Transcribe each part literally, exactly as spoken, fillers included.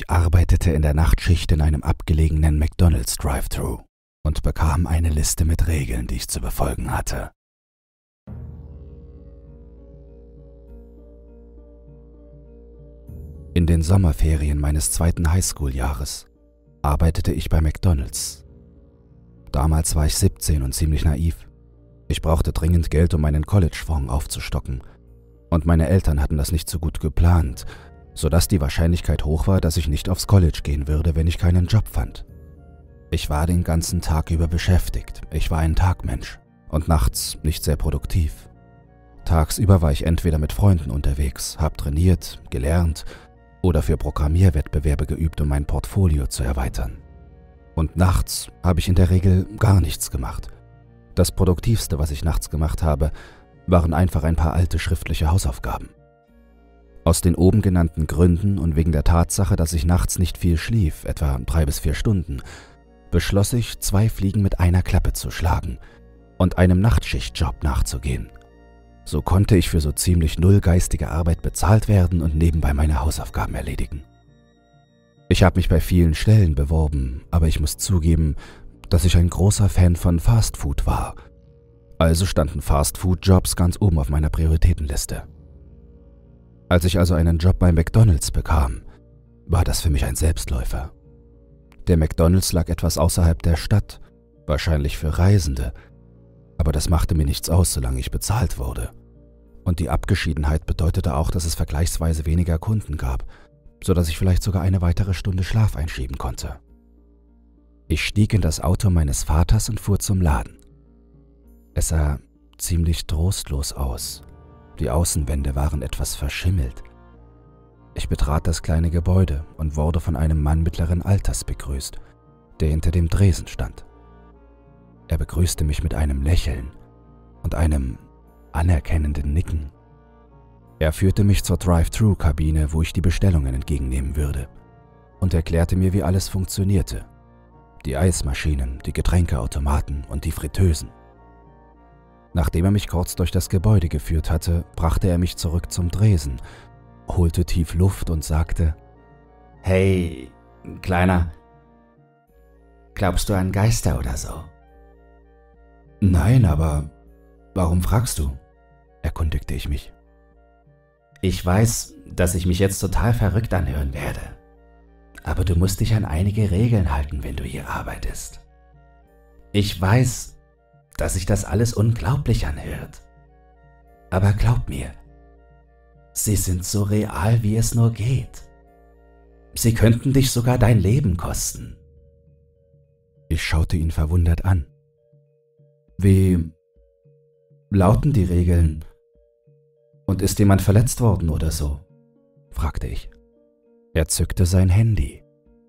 Ich arbeitete in der Nachtschicht in einem abgelegenen McDonald's Drive-Thru und bekam eine Liste mit Regeln, die ich zu befolgen hatte. In den Sommerferien meines zweiten Highschool-Jahres arbeitete ich bei McDonald's. Damals war ich siebzehn und ziemlich naiv. Ich brauchte dringend Geld, um meinen College-Fonds aufzustocken. Und meine Eltern hatten das nicht so gut geplant, sodass die Wahrscheinlichkeit hoch war, dass ich nicht aufs College gehen würde, wenn ich keinen Job fand. Ich war den ganzen Tag über beschäftigt. Ich war ein Tagmensch und nachts nicht sehr produktiv. Tagsüber war ich entweder mit Freunden unterwegs, hab trainiert, gelernt oder für Programmierwettbewerbe geübt, um mein Portfolio zu erweitern. Und nachts habe ich in der Regel gar nichts gemacht. Das Produktivste, was ich nachts gemacht habe, waren einfach ein paar alte schriftliche Hausaufgaben. Aus den oben genannten Gründen und wegen der Tatsache, dass ich nachts nicht viel schlief, etwa drei bis vier Stunden, beschloss ich, zwei Fliegen mit einer Klappe zu schlagen und einem Nachtschichtjob nachzugehen. So konnte ich für so ziemlich null geistige Arbeit bezahlt werden und nebenbei meine Hausaufgaben erledigen. Ich habe mich bei vielen Stellen beworben, aber ich muss zugeben, dass ich ein großer Fan von Fastfood war. Also standen Fastfood-Jobs ganz oben auf meiner Prioritätenliste. Als ich also einen Job bei McDonald's bekam, war das für mich ein Selbstläufer. Der McDonald's lag etwas außerhalb der Stadt, wahrscheinlich für Reisende, aber das machte mir nichts aus, solange ich bezahlt wurde. Und die Abgeschiedenheit bedeutete auch, dass es vergleichsweise weniger Kunden gab, sodass ich vielleicht sogar eine weitere Stunde Schlaf einschieben konnte. Ich stieg in das Auto meines Vaters und fuhr zum Laden. Es sah ziemlich trostlos aus. Die Außenwände waren etwas verschimmelt. Ich betrat das kleine Gebäude und wurde von einem Mann mittleren Alters begrüßt, der hinter dem Tresen stand. Er begrüßte mich mit einem Lächeln und einem anerkennenden Nicken. Er führte mich zur Drive-Thru-Kabine, wo ich die Bestellungen entgegennehmen würde, und erklärte mir, wie alles funktionierte. Die Eismaschinen, die Getränkeautomaten und die Fritteusen. Nachdem er mich kurz durch das Gebäude geführt hatte, brachte er mich zurück zum Tresen, holte tief Luft und sagte: »Hey, Kleiner, glaubst du an Geister oder so?« »Nein, aber warum fragst du?« erkundigte ich mich. »Ich weiß, dass ich mich jetzt total verrückt anhören werde, aber du musst dich an einige Regeln halten, wenn du hier arbeitest. Ich weiß, dass sich das alles unglaublich anhört, aber glaub mir, sie sind so real, wie es nur geht. Sie könnten dich sogar dein Leben kosten.« Ich schaute ihn verwundert an. »Wie lauten die Regeln? Und ist jemand verletzt worden oder so?« fragte ich. Er zückte sein Handy.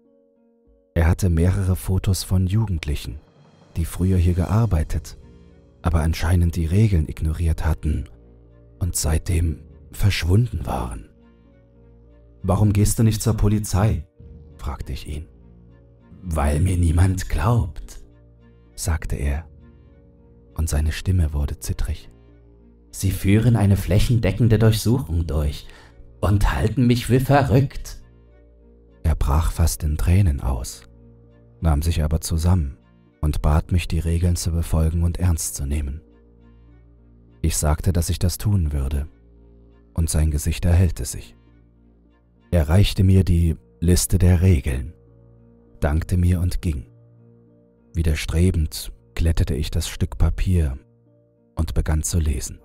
Er hatte mehrere Fotos von Jugendlichen, die früher hier gearbeitet, aber anscheinend die Regeln ignoriert hatten und seitdem verschwunden waren. »Warum gehst du nicht zur Polizei?« fragte ich ihn. »Weil mir niemand glaubt«, sagte er, und seine Stimme wurde zittrig. »Sie führen eine flächendeckende Durchsuchung durch und halten mich für verrückt.« Er brach fast in Tränen aus, nahm sich aber zusammen und bat mich, die Regeln zu befolgen und ernst zu nehmen. Ich sagte, dass ich das tun würde, und sein Gesicht erhellte sich. Er reichte mir die Liste der Regeln, dankte mir und ging. Widerstrebend glättete ich das Stück Papier und begann zu lesen.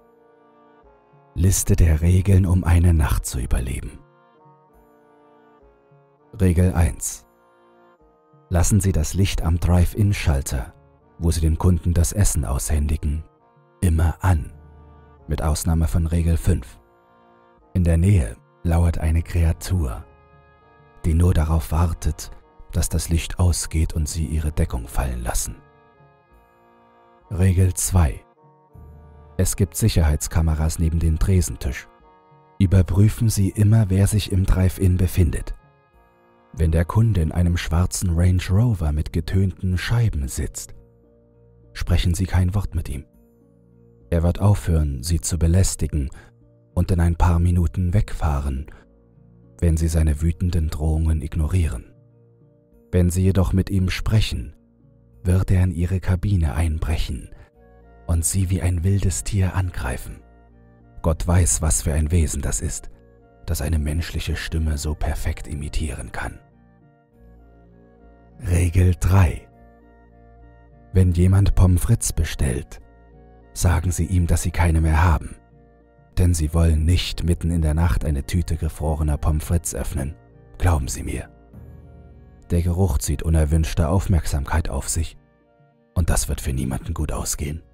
Liste der Regeln, um eine Nacht zu überleben. Regel eins. Lassen Sie das Licht am Drive-In-Schalter, wo Sie den Kunden das Essen aushändigen, immer an, mit Ausnahme von Regel fünf. In der Nähe lauert eine Kreatur, die nur darauf wartet, dass das Licht ausgeht und Sie Ihre Deckung fallen lassen. Regel zwei. Es gibt Sicherheitskameras neben dem Tresentisch. Überprüfen Sie immer, wer sich im Drive-In befindet. Wenn der Kunde in einem schwarzen Range Rover mit getönten Scheiben sitzt, sprechen Sie kein Wort mit ihm. Er wird aufhören, Sie zu belästigen und in ein paar Minuten wegfahren, wenn Sie seine wütenden Drohungen ignorieren. Wenn Sie jedoch mit ihm sprechen, wird er in Ihre Kabine einbrechen und Sie wie ein wildes Tier angreifen. Gott weiß, was für ein Wesen das ist, das eine menschliche Stimme so perfekt imitieren kann. Regel drei. Wenn jemand Pommes frites bestellt, sagen Sie ihm, dass Sie keine mehr haben, denn Sie wollen nicht mitten in der Nacht eine Tüte gefrorener Pommes frites öffnen. Glauben Sie mir. Der Geruch zieht unerwünschte Aufmerksamkeit auf sich und das wird für niemanden gut ausgehen.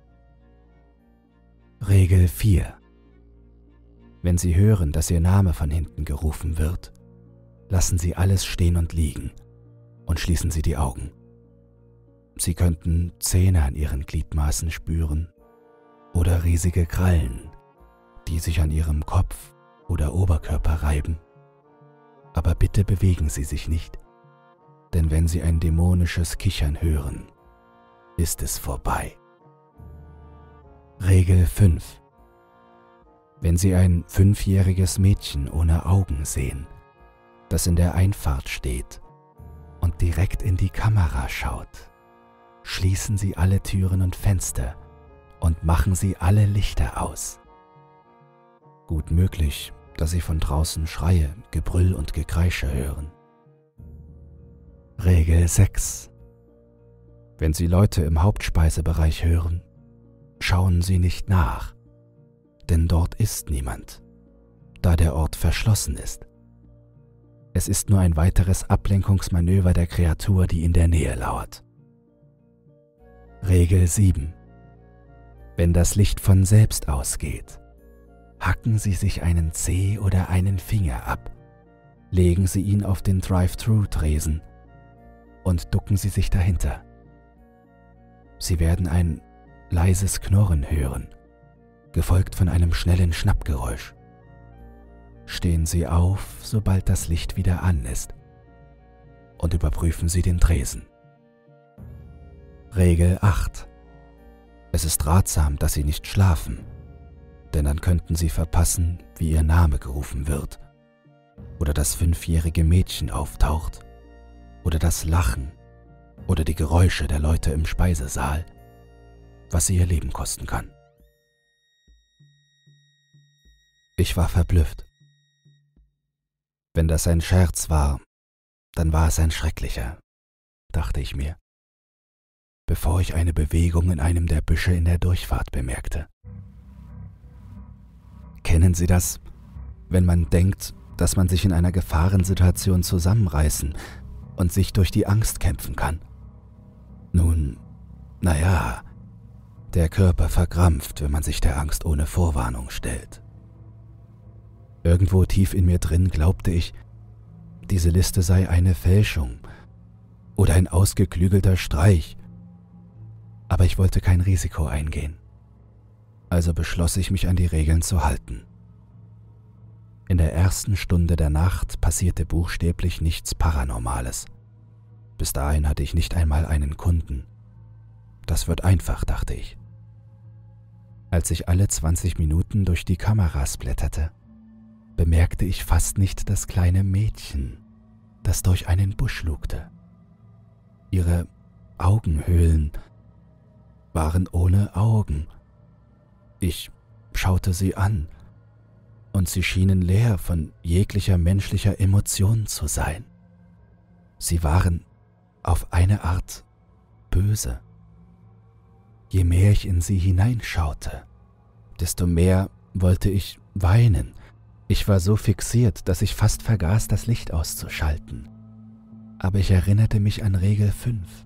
Regel vier. Wenn Sie hören, dass Ihr Name von hinten gerufen wird, lassen Sie alles stehen und liegen und schließen Sie die Augen. Sie könnten Zähne an Ihren Gliedmaßen spüren oder riesige Krallen, die sich an Ihrem Kopf oder Oberkörper reiben. Aber bitte bewegen Sie sich nicht, denn wenn Sie ein dämonisches Kichern hören, ist es vorbei. Regel fünf. Wenn Sie ein fünfjähriges Mädchen ohne Augen sehen, das in der Einfahrt steht und direkt in die Kamera schaut, schließen Sie alle Türen und Fenster und machen Sie alle Lichter aus. Gut möglich, dass Sie von draußen Schreie, Gebrüll und Gekreische hören. Regel sechs. Wenn Sie Leute im Hauptspeisebereich hören, schauen Sie nicht nach, denn dort ist niemand, da der Ort verschlossen ist. Es ist nur ein weiteres Ablenkungsmanöver der Kreatur, die in der Nähe lauert. Regel sieben. Wenn das Licht von selbst ausgeht, hacken Sie sich einen Zeh oder einen Finger ab, legen Sie ihn auf den Drive-Thru-Tresen und ducken Sie sich dahinter. Sie werden ein leises Knurren hören, gefolgt von einem schnellen Schnappgeräusch. Stehen Sie auf, sobald das Licht wieder an ist, und überprüfen Sie den Tresen. Regel acht. Es ist ratsam, dass Sie nicht schlafen, denn dann könnten Sie verpassen, wie Ihr Name gerufen wird, oder das fünfjährige Mädchen auftaucht, oder das Lachen oder die Geräusche der Leute im Speisesaal, was Sie Ihr Leben kosten kann. Ich war verblüfft. Wenn das ein Scherz war, dann war es ein schrecklicher, dachte ich mir, bevor ich eine Bewegung in einem der Büsche in der Durchfahrt bemerkte. Kennen Sie das, wenn man denkt, dass man sich in einer Gefahrensituation zusammenreißen und sich durch die Angst kämpfen kann? Nun, naja, der Körper verkrampft, wenn man sich der Angst ohne Vorwarnung stellt. Irgendwo tief in mir drin glaubte ich, diese Liste sei eine Fälschung oder ein ausgeklügelter Streich, aber ich wollte kein Risiko eingehen. Also beschloss ich, mich an die Regeln zu halten. In der ersten Stunde der Nacht passierte buchstäblich nichts Paranormales. Bis dahin hatte ich nicht einmal einen Kunden. Das wird einfach, dachte ich. Als ich alle zwanzig Minuten durch die Kameras blätterte, bemerkte ich fast nicht das kleine Mädchen, das durch einen Busch lugte. Ihre Augenhöhlen waren ohne Augen. Ich schaute sie an, und sie schienen leer von jeglicher menschlicher Emotion zu sein. Sie waren auf eine Art böse. Je mehr ich in sie hineinschaute, desto mehr wollte ich weinen. Ich war so fixiert, dass ich fast vergaß, das Licht auszuschalten. Aber ich erinnerte mich an Regel fünf.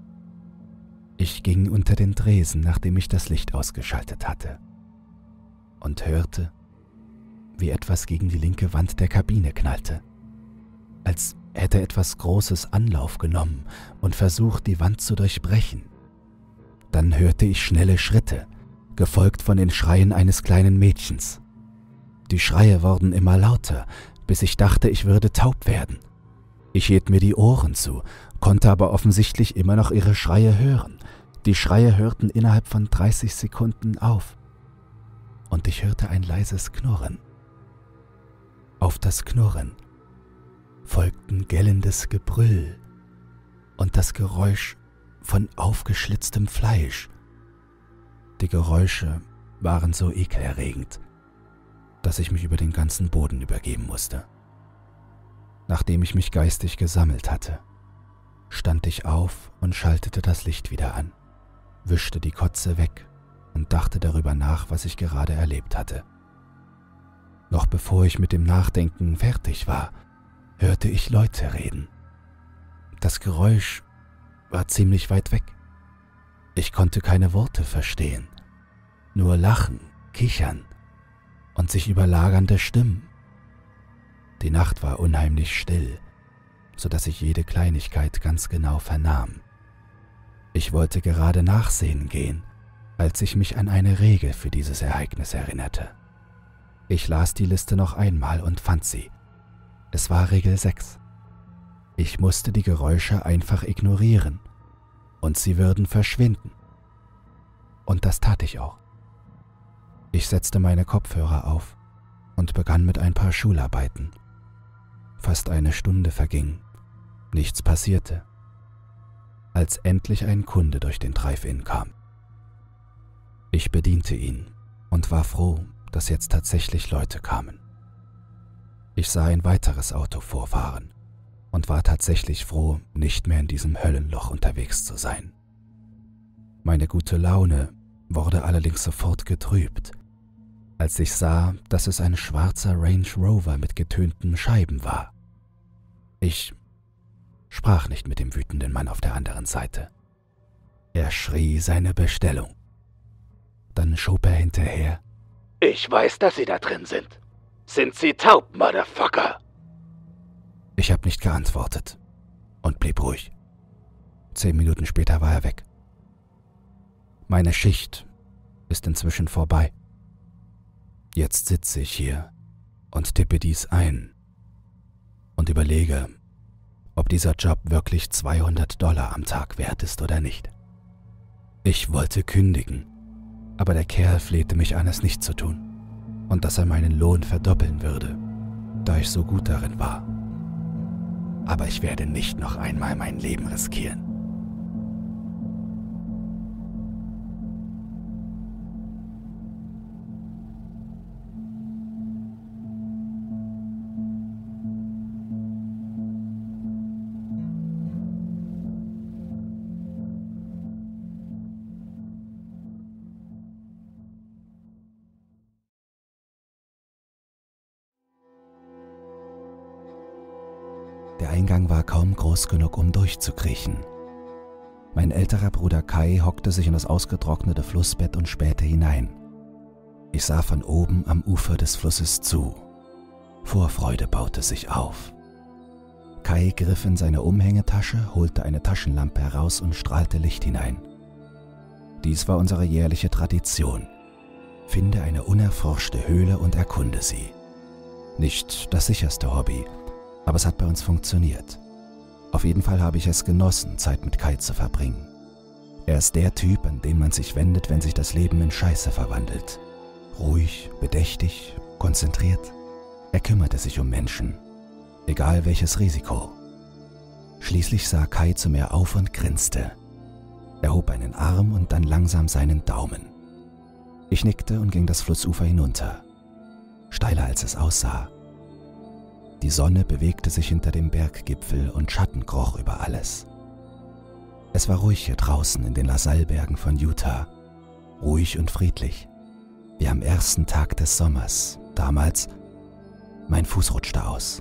Ich ging unter den Tresen, nachdem ich das Licht ausgeschaltet hatte, und hörte, wie etwas gegen die linke Wand der Kabine knallte, als hätte etwas Großes Anlauf genommen und versucht, die Wand zu durchbrechen. Dann hörte ich schnelle Schritte, gefolgt von den Schreien eines kleinen Mädchens. Die Schreie wurden immer lauter, bis ich dachte, ich würde taub werden. Ich hielt mir die Ohren zu, konnte aber offensichtlich immer noch ihre Schreie hören. Die Schreie hörten innerhalb von dreißig Sekunden auf. Und ich hörte ein leises Knurren. Auf das Knurren folgten gellendes Gebrüll und das Geräusch von aufgeschlitztem Fleisch. Die Geräusche waren so ekelerregend, dass ich mich über den ganzen Boden übergeben musste. Nachdem ich mich geistig gesammelt hatte, stand ich auf und schaltete das Licht wieder an, wischte die Kotze weg und dachte darüber nach, was ich gerade erlebt hatte. Noch bevor ich mit dem Nachdenken fertig war, hörte ich Leute reden. Das Geräusch war ziemlich weit weg. Ich konnte keine Worte verstehen, nur Lachen, Kichern und sich überlagernde Stimmen. Die Nacht war unheimlich still, so dass ich jede Kleinigkeit ganz genau vernahm. Ich wollte gerade nachsehen gehen, als ich mich an eine Regel für dieses Ereignis erinnerte. Ich las die Liste noch einmal und fand sie. Es war Regel sechs. Ich musste die Geräusche einfach ignorieren und sie würden verschwinden. Und das tat ich auch. Ich setzte meine Kopfhörer auf und begann mit ein paar Schularbeiten. Fast eine Stunde verging. Nichts passierte, als endlich ein Kunde durch den Drive-In kam. Ich bediente ihn und war froh, dass jetzt tatsächlich Leute kamen. Ich sah ein weiteres Auto vorfahren und war tatsächlich froh, nicht mehr in diesem Höllenloch unterwegs zu sein. Meine gute Laune wurde allerdings sofort getrübt, als ich sah, dass es ein schwarzer Range Rover mit getönten Scheiben war. Ich sprach nicht mit dem wütenden Mann auf der anderen Seite. Er schrie seine Bestellung. Dann schob er hinterher: Ich weiß, dass Sie da drin sind. Sind Sie taub, Motherfucker? Ich habe nicht geantwortet und blieb ruhig. Zehn Minuten später war er weg. Meine Schicht ist inzwischen vorbei. Jetzt sitze ich hier und tippe dies ein und überlege, ob dieser Job wirklich zweihundert Dollar am Tag wert ist oder nicht. Ich wollte kündigen, aber der Kerl flehte mich an, es nicht zu tun und dass er meinen Lohn verdoppeln würde, da ich so gut darin war. Aber ich werde nicht noch einmal mein Leben riskieren. Der Eingang war kaum groß genug, um durchzukriechen. Mein älterer Bruder Kai hockte sich in das ausgetrocknete Flussbett und spähte hinein. Ich sah von oben am Ufer des Flusses zu. Vorfreude baute sich auf. Kai griff in seine Umhängetasche, holte eine Taschenlampe heraus und strahlte Licht hinein. Dies war unsere jährliche Tradition. Finde eine unerforschte Höhle und erkunde sie. Nicht das sicherste Hobby, aber es hat bei uns funktioniert. Auf jeden Fall habe ich es genossen, Zeit mit Kai zu verbringen. Er ist der Typ, an den man sich wendet, wenn sich das Leben in Scheiße verwandelt. Ruhig, bedächtig, konzentriert. Er kümmerte sich um Menschen, egal welches Risiko. Schließlich sah Kai zu mir auf und grinste. Er hob einen Arm und dann langsam seinen Daumen. Ich nickte und ging das Flussufer hinunter. Steiler als es aussah. Die Sonne bewegte sich hinter dem Berggipfel und Schatten kroch über alles. Es war ruhig hier draußen in den LaSalle-Bergen von Utah. Ruhig und friedlich. Wie am ersten Tag des Sommers. Damals, mein Fuß rutschte aus.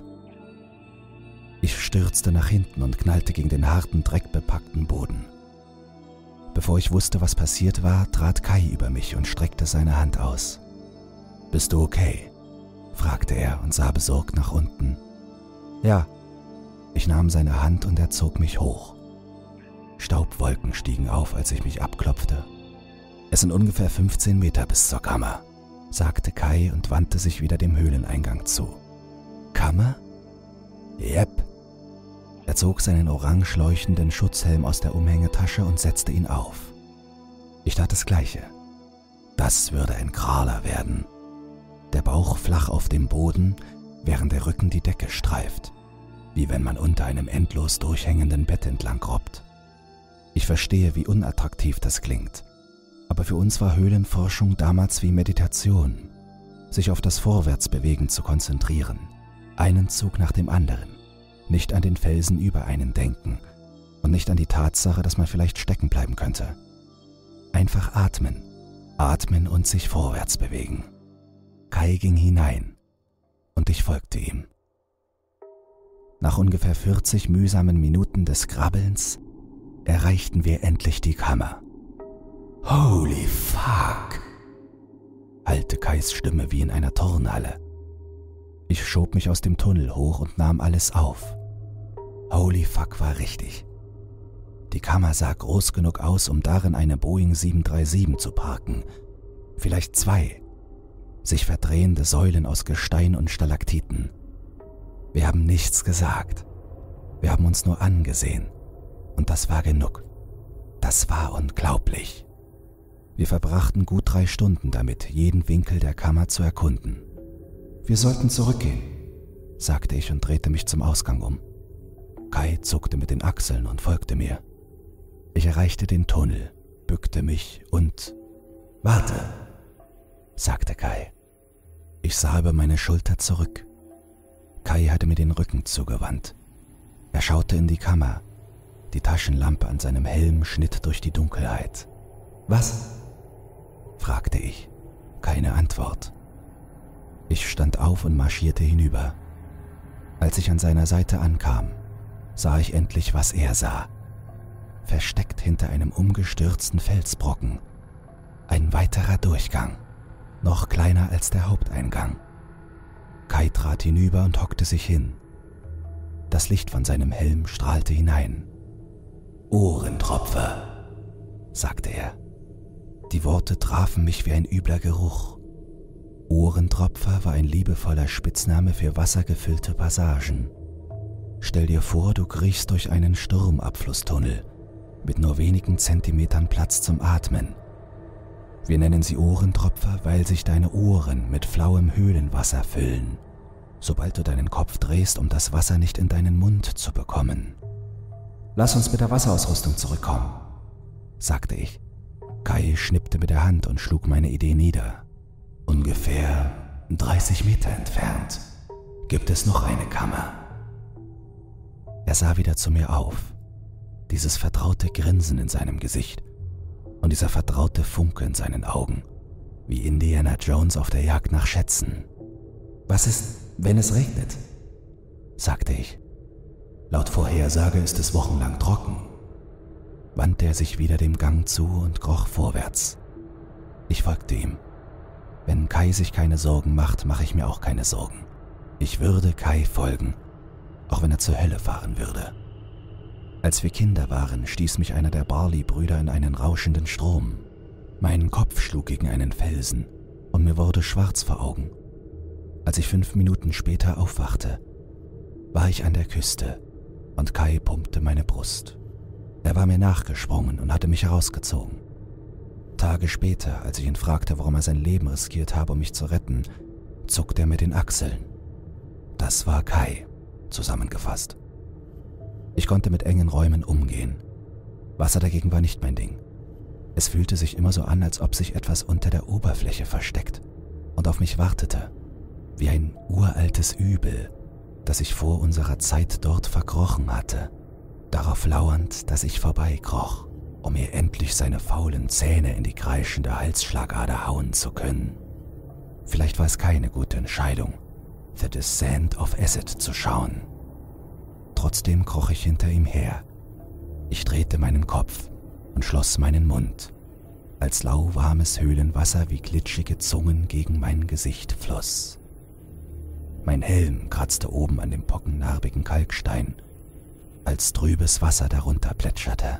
Ich stürzte nach hinten und knallte gegen den harten, dreckbepackten Boden. Bevor ich wusste, was passiert war, trat Kai über mich und streckte seine Hand aus. »Bist du okay?« fragte er und sah besorgt nach unten. »Ja.« Ich nahm seine Hand und er zog mich hoch. Staubwolken stiegen auf, als ich mich abklopfte. »Es sind ungefähr fünfzehn Meter bis zur Kammer«, sagte Kai und wandte sich wieder dem Höhleneingang zu. »Kammer?« »Jep.« Er zog seinen orange leuchtenden Schutzhelm aus der Umhängetasche und setzte ihn auf. Ich tat das Gleiche. Das würde ein Kraler werden. Der Bauch flach auf dem Boden, während der Rücken die Decke streift. wie wenn man unter einem endlos durchhängenden Bett entlang robbt. Ich verstehe, wie unattraktiv das klingt, aber für uns war Höhlenforschung damals wie Meditation, sich auf das Vorwärtsbewegen zu konzentrieren, einen Zug nach dem anderen, nicht an den Felsen über einen denken und nicht an die Tatsache, dass man vielleicht stecken bleiben könnte. Einfach atmen, atmen und sich vorwärts bewegen. Kai ging hinein und ich folgte ihm. Nach ungefähr vierzig mühsamen Minuten des Krabbelns erreichten wir endlich die Kammer. »Holy fuck«, hallte Kais Stimme wie in einer Turnhalle. Ich schob mich aus dem Tunnel hoch und nahm alles auf. Holy fuck war richtig. Die Kammer sah groß genug aus, um darin eine Boeing sieben drei sieben zu parken. Vielleicht zwei. Sich verdrehende Säulen aus Gestein und Stalaktiten. Wir haben nichts gesagt. Wir haben uns nur angesehen. Und das war genug. Das war unglaublich. Wir verbrachten gut drei Stunden damit, jeden Winkel der Kammer zu erkunden. »Wir sollten zurückgehen«, sagte ich und drehte mich zum Ausgang um. Kai zuckte mit den Achseln und folgte mir. Ich erreichte den Tunnel, bückte mich und »Warte«, sagte Kai. Ich sah über meine Schulter zurück. Kai hatte mir den Rücken zugewandt. Er schaute in die Kammer. Die Taschenlampe an seinem Helm schnitt durch die Dunkelheit. »Was?«, fragte ich. Keine Antwort. Ich stand auf und marschierte hinüber. Als ich an seiner Seite ankam, sah ich endlich, was er sah. Versteckt hinter einem umgestürzten Felsbrocken. Ein weiterer Durchgang, noch kleiner als der Haupteingang. Kai trat hinüber und hockte sich hin. Das Licht von seinem Helm strahlte hinein. »Ohrentropfer«, sagte er. Die Worte trafen mich wie ein übler Geruch. Ohrentropfer war ein liebevoller Spitzname für wassergefüllte Passagen. Stell dir vor, du kriechst durch einen Sturmabflusstunnel mit nur wenigen Zentimetern Platz zum Atmen. Wir nennen sie Ohrentropfer, weil sich deine Ohren mit flauem Höhlenwasser füllen, sobald du deinen Kopf drehst, um das Wasser nicht in deinen Mund zu bekommen. »Lass uns mit der Wasserausrüstung zurückkommen«, sagte ich. Kai schnippte mit der Hand und schlug meine Idee nieder. »Ungefähr dreißig Meter entfernt gibt es noch eine Kammer.« Er sah wieder zu mir auf, dieses vertraute Grinsen in seinem Gesicht und dieser vertraute Funke in seinen Augen, wie Indiana Jones auf der Jagd nach Schätzen. »Was ist, wenn es regnet?«, sagte ich. »Laut Vorhersage ist es wochenlang trocken«, wandte er sich wieder dem Gang zu und kroch vorwärts. Ich folgte ihm. Wenn Kai sich keine Sorgen macht, mache ich mir auch keine Sorgen. Ich würde Kai folgen, auch wenn er zur Hölle fahren würde. Als wir Kinder waren, stieß mich einer der Barley-Brüder in einen rauschenden Strom. Mein Kopf schlug gegen einen Felsen und mir wurde schwarz vor Augen. Als ich fünf Minuten später aufwachte, war ich an der Küste und Kai pumpte meine Brust. Er war mir nachgesprungen und hatte mich herausgezogen. Tage später, als ich ihn fragte, warum er sein Leben riskiert habe, um mich zu retten, zuckte er mit den Achseln. Das war Kai, zusammengefasst. Ich konnte mit engen Räumen umgehen. Wasser dagegen war nicht mein Ding. Es fühlte sich immer so an, als ob sich etwas unter der Oberfläche versteckt und auf mich wartete, wie ein uraltes Übel, das sich vor unserer Zeit dort verkrochen hatte, darauf lauernd, dass ich vorbeikroch, um mir endlich seine faulen Zähne in die kreischende Halsschlagader hauen zu können. Vielleicht war es keine gute Entscheidung, The Descent of Acid zu schauen. Trotzdem kroch ich hinter ihm her. Ich drehte meinen Kopf und schloss meinen Mund, als lauwarmes Höhlenwasser wie glitschige Zungen gegen mein Gesicht floss. Mein Helm kratzte oben an dem pockennarbigen Kalkstein, als trübes Wasser darunter plätscherte.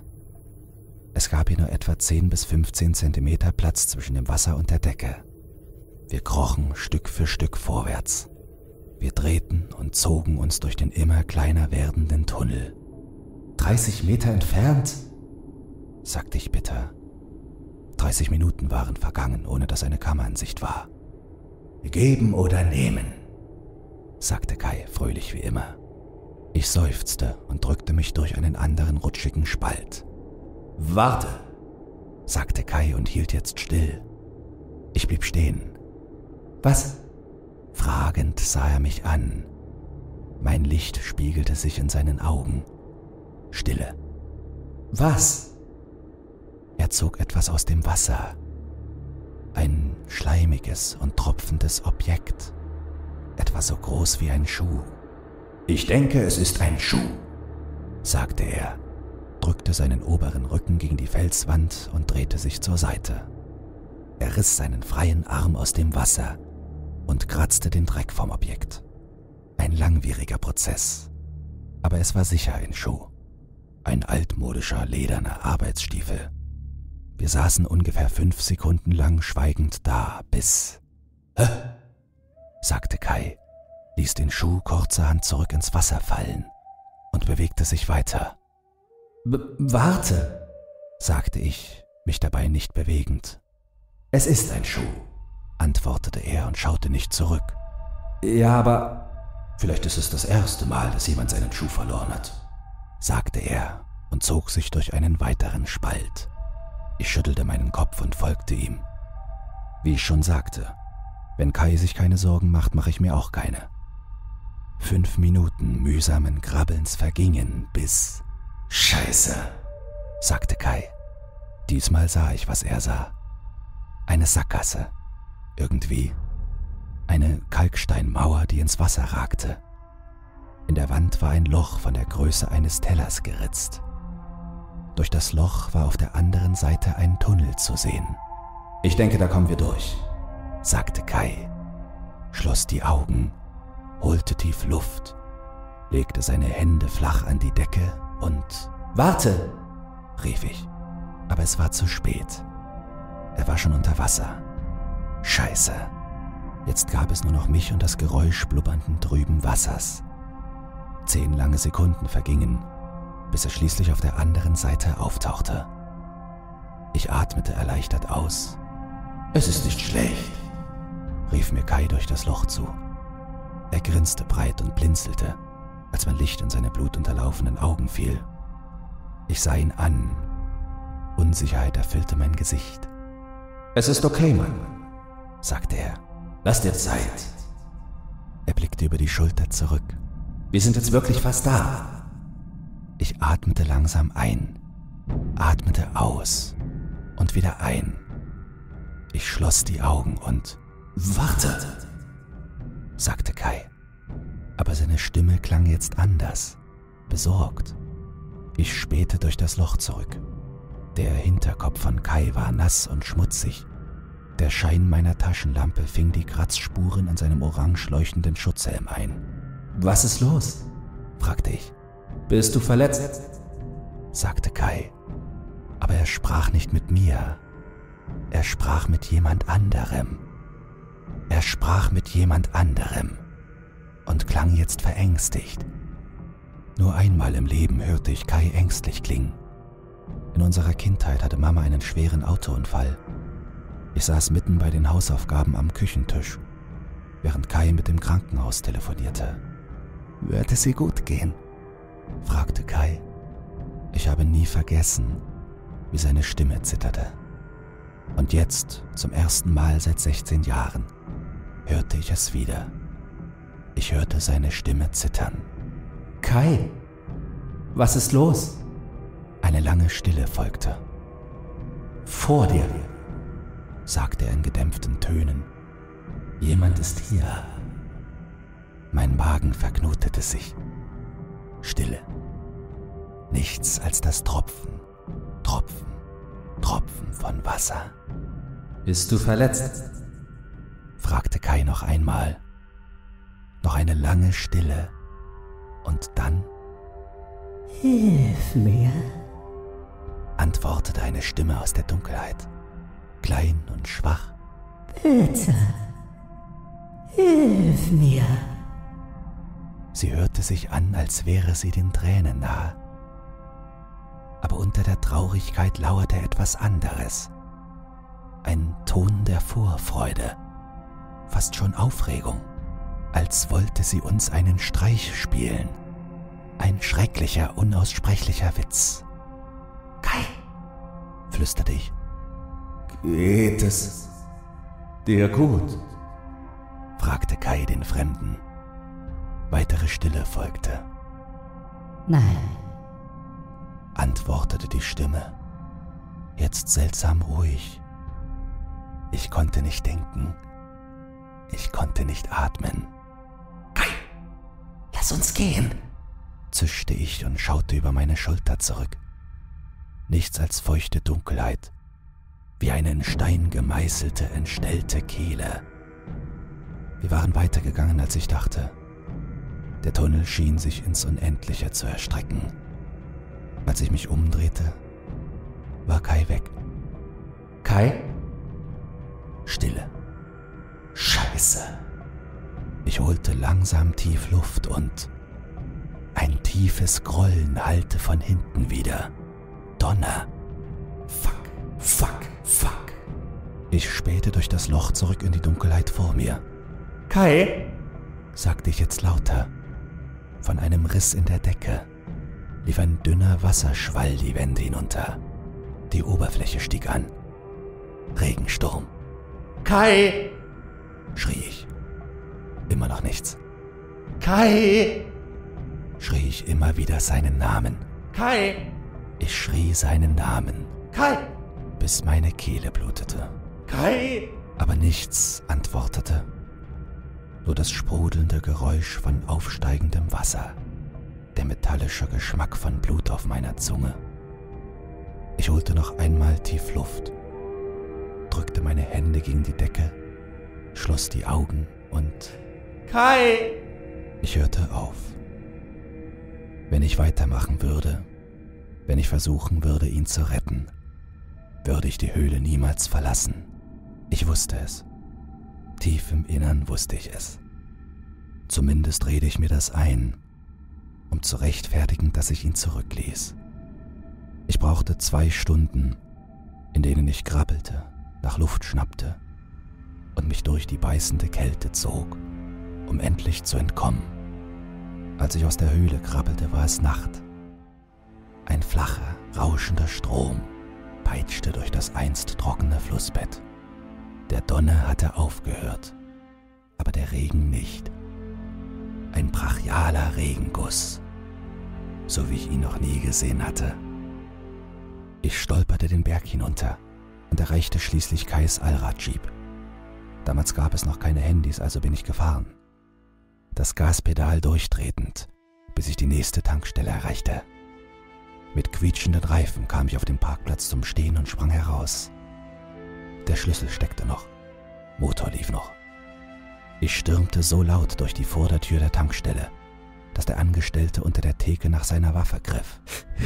Es gab hier nur etwa zehn bis fünfzehn Zentimeter Platz zwischen dem Wasser und der Decke. Wir krochen Stück für Stück vorwärts. Wir drehten und zogen uns durch den immer kleiner werdenden Tunnel. »dreißig Meter entfernt?«, sagte ich bitter. dreißig Minuten waren vergangen, ohne dass eine Kammer in Sicht war. »Geben oder nehmen«, sagte Kai fröhlich wie immer. Ich seufzte und drückte mich durch einen anderen rutschigen Spalt. »Warte«, sagte Kai und hielt jetzt still. Ich blieb stehen. »Was?« Fragend sah er mich an. Mein Licht spiegelte sich in seinen Augen. Stille. »Was?« Er zog etwas aus dem Wasser. Ein schleimiges und tropfendes Objekt. Etwas so groß wie ein Schuh. »Ich denke, es ist ein Schuh«, sagte er, drückte seinen oberen Rücken gegen die Felswand und drehte sich zur Seite. Er riss seinen freien Arm aus dem Wasser und kratzte den Dreck vom Objekt. Ein langwieriger Prozess, aber es war sicher ein Schuh. Ein altmodischer, lederner Arbeitsstiefel. Wir saßen ungefähr fünf Sekunden lang schweigend da, bis... »Hä?«, sagte Kai, ließ den Schuh kurzerhand zurück ins Wasser fallen und bewegte sich weiter. B- »Warte«, sagte ich, mich dabei nicht bewegend. »Es ist ein Schuh«, antwortete er und schaute nicht zurück. »Ja, aber vielleicht ist es das erste Mal, dass jemand seinen Schuh verloren hat«, sagte er und zog sich durch einen weiteren Spalt. Ich schüttelte meinen Kopf und folgte ihm. Wie ich schon sagte, wenn Kai sich keine Sorgen macht, mache ich mir auch keine. Fünf Minuten mühsamen Krabbelns vergingen, bis... »Scheiße«, sagte Kai. Diesmal sah ich, was er sah. Eine Sackgasse. Irgendwie. Eine Kalksteinmauer, die ins Wasser ragte. In der Wand war ein Loch von der Größe eines Tellers geritzt. Durch das Loch war auf der anderen Seite ein Tunnel zu sehen. »Ich denke, da kommen wir durch«, sagte Kai, schloss die Augen, holte tief Luft, legte seine Hände flach an die Decke und... »Warte«, rief ich, aber es war zu spät. Er war schon unter Wasser. Scheiße. Jetzt gab es nur noch mich und das Geräusch blubbernden trüben Wassers. Zehn lange Sekunden vergingen, bis er schließlich auf der anderen Seite auftauchte. Ich atmete erleichtert aus. »Es ist nicht schlecht«, rief mir Kai durch das Loch zu. Er grinste breit und blinzelte, als mein Licht in seine blutunterlaufenen Augen fiel. Ich sah ihn an. Unsicherheit erfüllte mein Gesicht. »Es ist okay, Mann«, sagte er. »Lass dir Zeit.« Er blickte über die Schulter zurück. »Wir sind jetzt wirklich fast da.« Ich atmete langsam ein, atmete aus und wieder ein. Ich schloss die Augen und... »Warte«, sagte Kai. Aber seine Stimme klang jetzt anders, besorgt. Ich spähte durch das Loch zurück. Der Hinterkopf von Kai war nass und schmutzig. Der Schein meiner Taschenlampe fing die Kratzspuren an seinem orange leuchtenden Schutzhelm ein. »Was ist los?«, fragte ich. »Bist du verletzt?«, sagte Kai. Aber er sprach nicht mit mir. Er sprach mit jemand anderem. Er sprach mit jemand anderem und klang jetzt verängstigt. Nur einmal im Leben hörte ich Kai ängstlich klingen. In unserer Kindheit hatte Mama einen schweren Autounfall. Ich saß mitten bei den Hausaufgaben am Küchentisch, während Kai mit dem Krankenhaus telefonierte. »Wird es ihr gut gehen?«, fragte Kai. Ich habe nie vergessen, wie seine Stimme zitterte. Und jetzt, zum ersten Mal seit sechzehn Jahren, hörte ich es wieder. Ich hörte seine Stimme zittern. »Kai, was ist los?« Eine lange Stille folgte. »Vor dir«, sagte er in gedämpften Tönen. »Jemand ist hier.« Mein Magen verknotete sich. Stille. Nichts als das Tropfen, Tropfen, Tropfen von Wasser. »Bist du verletzt?«, fragte Kai noch einmal. Noch eine lange Stille. Und dann... »Hilf mir«, antwortete eine Stimme aus der Dunkelheit, klein und schwach. »Bitte, hilf mir.« Sie hörte sich an, als wäre sie den Tränen nahe. Aber unter der Traurigkeit lauerte etwas anderes. Ein Ton der Vorfreude, fast schon Aufregung, als wollte sie uns einen Streich spielen. Ein schrecklicher, unaussprechlicher Witz. »Kai«, flüsterte ich. »Geht es dir gut?« fragte Kai den Fremden. Weitere Stille folgte. Nein. Antwortete die Stimme, jetzt seltsam ruhig. Ich konnte nicht denken. Ich konnte nicht atmen. »Kai, lass uns gehen«, zischte ich und schaute über meine Schulter zurück. Nichts als feuchte Dunkelheit, wie eine in Stein gemeißelte, entstellte Kehle. Wir waren weitergegangen, als ich dachte. Der Tunnel schien sich ins Unendliche zu erstrecken. Als ich mich umdrehte, war Kai weg. »Kai?« Stille. Scheiße. Ich holte langsam tief Luft und ein tiefes Grollen hallte von hinten wieder. Donner. Fuck, fuck, fuck. Ich spähte durch das Loch zurück in die Dunkelheit vor mir. »Kai?«, sagte ich jetzt lauter. Von einem Riss in der Decke lief ein dünner Wasserschwall die Wände hinunter. Die Oberfläche stieg an. Regensturm. »Kai!«, schrie ich. Immer noch nichts. »Kai!«, schrie ich immer wieder seinen Namen. »Kai!«, Ich schrie seinen Namen, »Kai!«, bis meine Kehle blutete. »Kai!«, Aber nichts antwortete. Nur das sprudelnde Geräusch von aufsteigendem Wasser, der metallische Geschmack von Blut auf meiner Zunge. Ich holte noch einmal tief Luft, drückte meine Hände gegen die Decke, schloss die Augen und »Kai!« ich hörte auf. Wenn ich weitermachen würde, wenn ich versuchen würde, ihn zu retten, würde ich die Höhle niemals verlassen. Ich wusste es. Tief im Innern wusste ich es. Zumindest rede ich mir das ein, um zu rechtfertigen, dass ich ihn zurückließ. Ich brauchte zwei Stunden, in denen ich krabbelte, nach Luft schnappte und mich durch die beißende Kälte zog, um endlich zu entkommen. Als ich aus der Höhle krabbelte, war es Nacht. Ein flacher, rauschender Strom peitschte durch das einst trockene Flussbett. Der Donner hatte aufgehört, aber der Regen nicht. Ein brachialer Regenguss, so wie ich ihn noch nie gesehen hatte. Ich stolperte den Berg hinunter und erreichte schließlich Kais Allradjeep. Damals gab es noch keine Handys, also bin ich gefahren. Das Gaspedal durchtretend, bis ich die nächste Tankstelle erreichte. Mit quietschenden Reifen kam ich auf den Parkplatz zum Stehen und sprang heraus. Der Schlüssel steckte noch, Motor lief noch. Ich stürmte so laut durch die Vordertür der Tankstelle, dass der Angestellte unter der Theke nach seiner Waffe griff.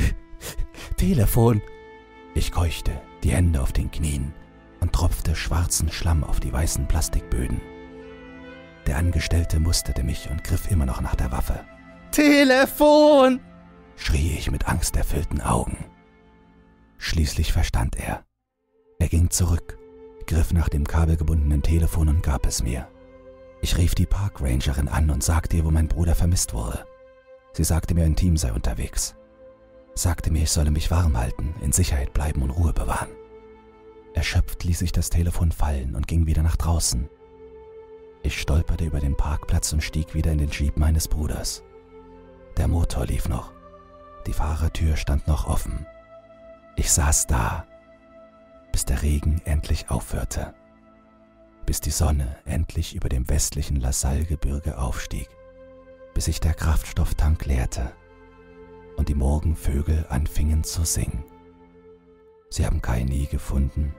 »Telefon!« Ich keuchte, die Hände auf den Knien und tropfte schwarzen Schlamm auf die weißen Plastikböden. Der Angestellte musterte mich und griff immer noch nach der Waffe. »Telefon!« schrie ich mit angsterfüllten Augen. Schließlich verstand er. Er ging zurück, griff nach dem kabelgebundenen Telefon und gab es mir. Ich rief die Parkrangerin an und sagte ihr, wo mein Bruder vermisst wurde. Sie sagte mir, ein Team sei unterwegs. Sagte mir, ich solle mich warm halten, in Sicherheit bleiben und Ruhe bewahren. Erschöpft ließ ich das Telefon fallen und ging wieder nach draußen. Ich stolperte über den Parkplatz und stieg wieder in den Jeep meines Bruders. Der Motor lief noch. Die Fahrertür stand noch offen. Ich saß da, bis der Regen endlich aufhörte. Bis die Sonne endlich über dem westlichen La Salle-Gebirge aufstieg. Bis sich der Kraftstofftank leerte und die Morgenvögel anfingen zu singen. Sie haben Kai nie gefunden.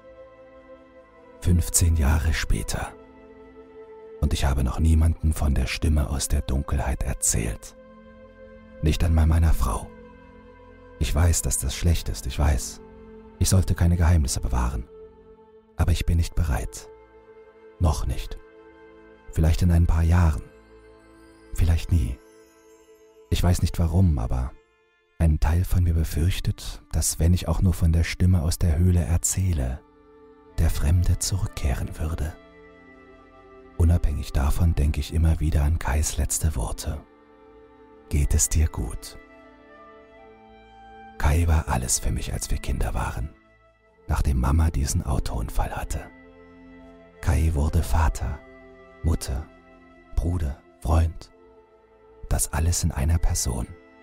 fünfzehn Jahre später. Und ich habe noch niemandem von der Stimme aus der Dunkelheit erzählt. Nicht einmal meiner Frau. Ich weiß, dass das schlecht ist, ich weiß. Ich sollte keine Geheimnisse bewahren. Aber ich bin nicht bereit. Noch nicht. Vielleicht in ein paar Jahren. Vielleicht nie. Ich weiß nicht warum, aber ein Teil von mir befürchtet, dass wenn ich auch nur von der Stimme aus der Höhle erzähle, der Fremde zurückkehren würde. Unabhängig davon denke ich immer wieder an Kais letzte Worte. geht es dir gut? Kai war alles für mich, als wir Kinder waren, nachdem Mama diesen Autounfall hatte. Kai wurde Vater, Mutter, Bruder, Freund, das alles in einer Person.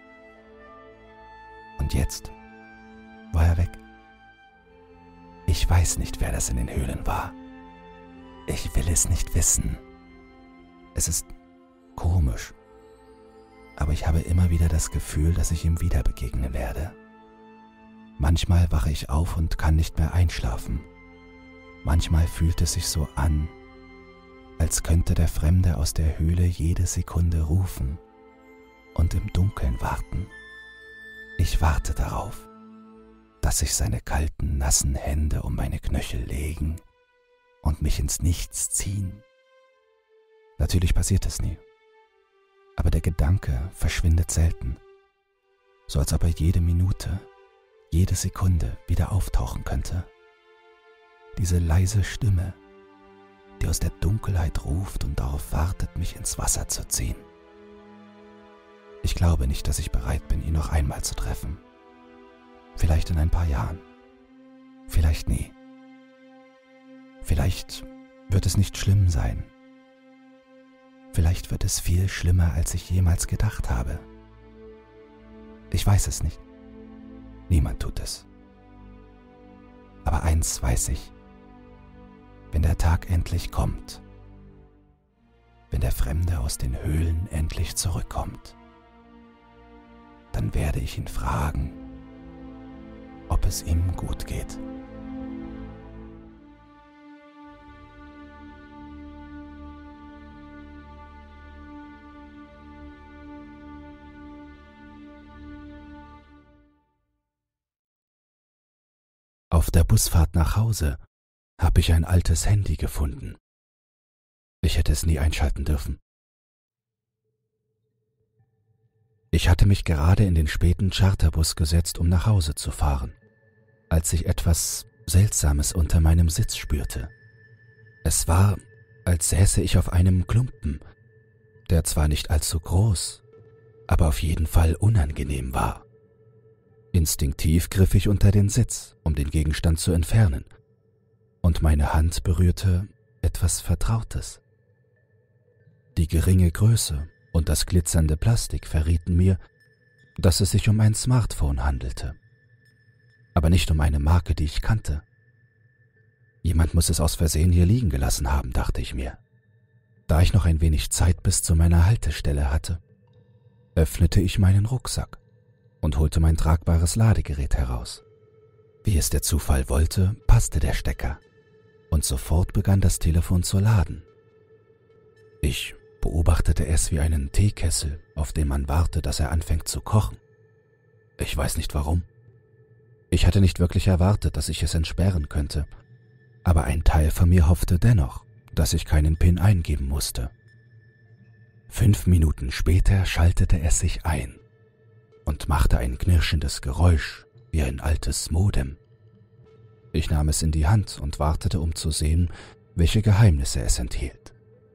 Und jetzt war er weg. Ich weiß nicht, wer das in den Höhlen war. Ich will es nicht wissen. Es ist komisch, aber ich habe immer wieder das Gefühl, dass ich ihm wieder begegnen werde. Manchmal wache ich auf und kann nicht mehr einschlafen. Manchmal fühlt es sich so an, als könnte der Fremde aus der Höhle jede Sekunde rufen und im Dunkeln warten. Ich warte darauf, dass sich seine kalten, nassen Hände um meine Knöchel legen und mich ins Nichts ziehen. Natürlich passiert es nie, aber der Gedanke verschwindet selten, so als ob er jede Minute, jede Sekunde wieder auftauchen könnte. Diese leise Stimme, die aus der Dunkelheit ruft und darauf wartet, mich ins Wasser zu ziehen. Ich glaube nicht, dass ich bereit bin, ihn noch einmal zu treffen. Vielleicht in ein paar Jahren. Vielleicht nie. Vielleicht wird es nicht schlimm sein. Vielleicht wird es viel schlimmer, als ich jemals gedacht habe. Ich weiß es nicht. Niemand tut es. Aber eins weiß ich. Wenn der Tag endlich kommt, wenn der Fremde aus den Höhlen endlich zurückkommt, dann werde ich ihn fragen, ob es ihm gut geht. Auf der Busfahrt nach Hause habe ich ein altes Handy gefunden. Ich hätte es nie einschalten dürfen. Ich hatte mich gerade in den späten Charterbus gesetzt, um nach Hause zu fahren, als ich etwas Seltsames unter meinem Sitz spürte. Es war, als säße ich auf einem Klumpen, der zwar nicht allzu groß, aber auf jeden Fall unangenehm war. Instinktiv griff ich unter den Sitz, um den Gegenstand zu entfernen, und meine Hand berührte etwas Vertrautes. Die geringe Größe und das glitzernde Plastik verrieten mir, dass es sich um ein Smartphone handelte. Aber nicht um eine Marke, die ich kannte. Jemand muss es aus Versehen hier liegen gelassen haben, dachte ich mir. Da ich noch ein wenig Zeit bis zu meiner Haltestelle hatte, öffnete ich meinen Rucksack und holte mein tragbares Ladegerät heraus. Wie es der Zufall wollte, passte der Stecker, und sofort begann das Telefon zu laden. Ich beobachtete es wie einen Teekessel, auf den man wartet, dass er anfängt zu kochen. Ich weiß nicht warum. Ich hatte nicht wirklich erwartet, dass ich es entsperren könnte, aber ein Teil von mir hoffte dennoch, dass ich keinen PIN eingeben musste. Fünf Minuten später schaltete es sich ein und machte ein knirschendes Geräusch wie ein altes Modem. Ich nahm es in die Hand und wartete, um zu sehen, welche Geheimnisse es enthielt.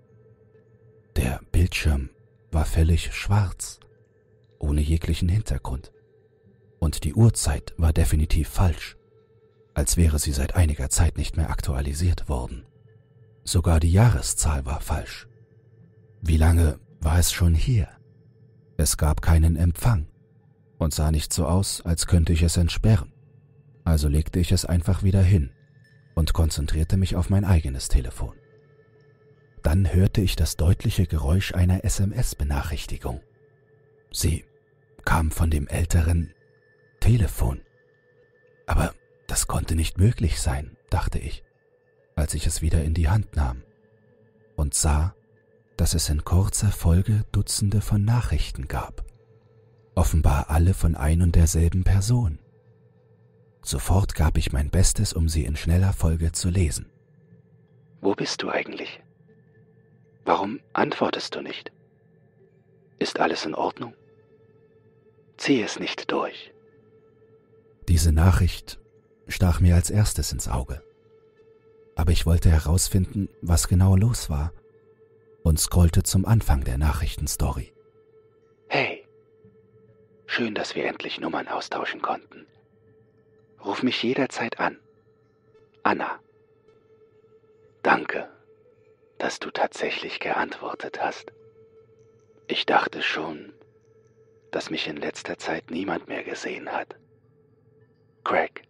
Der Bildschirm war völlig schwarz, ohne jeglichen Hintergrund, und die Uhrzeit war definitiv falsch, als wäre sie seit einiger Zeit nicht mehr aktualisiert worden. Sogar die Jahreszahl war falsch. Wie lange war es schon hier? Es gab keinen Empfang und sah nicht so aus, als könnte ich es entsperren. Also legte ich es einfach wieder hin und konzentrierte mich auf mein eigenes Telefon. Dann hörte ich das deutliche Geräusch einer S M S-Benachrichtigung. Sie kam von dem älteren Telefon. Aber das konnte nicht möglich sein, dachte ich, als ich es wieder in die Hand nahm und sah, dass es in kurzer Folge Dutzende von Nachrichten gab. Offenbar alle von ein und derselben Person. Sofort gab ich mein Bestes, um sie in schneller Folge zu lesen. Wo bist du eigentlich? Warum antwortest du nicht? Ist alles in Ordnung? Zieh es nicht durch. Diese Nachricht stach mir als erstes ins Auge. Aber ich wollte herausfinden, was genau los war, und scrollte zum Anfang der Nachrichtenstory. Hey, Schön, dass wir endlich Nummern austauschen konnten. Ruf mich jederzeit an. Anna. Danke, dass du tatsächlich geantwortet hast. Ich dachte schon, dass mich in letzter Zeit niemand mehr gesehen hat. Craig.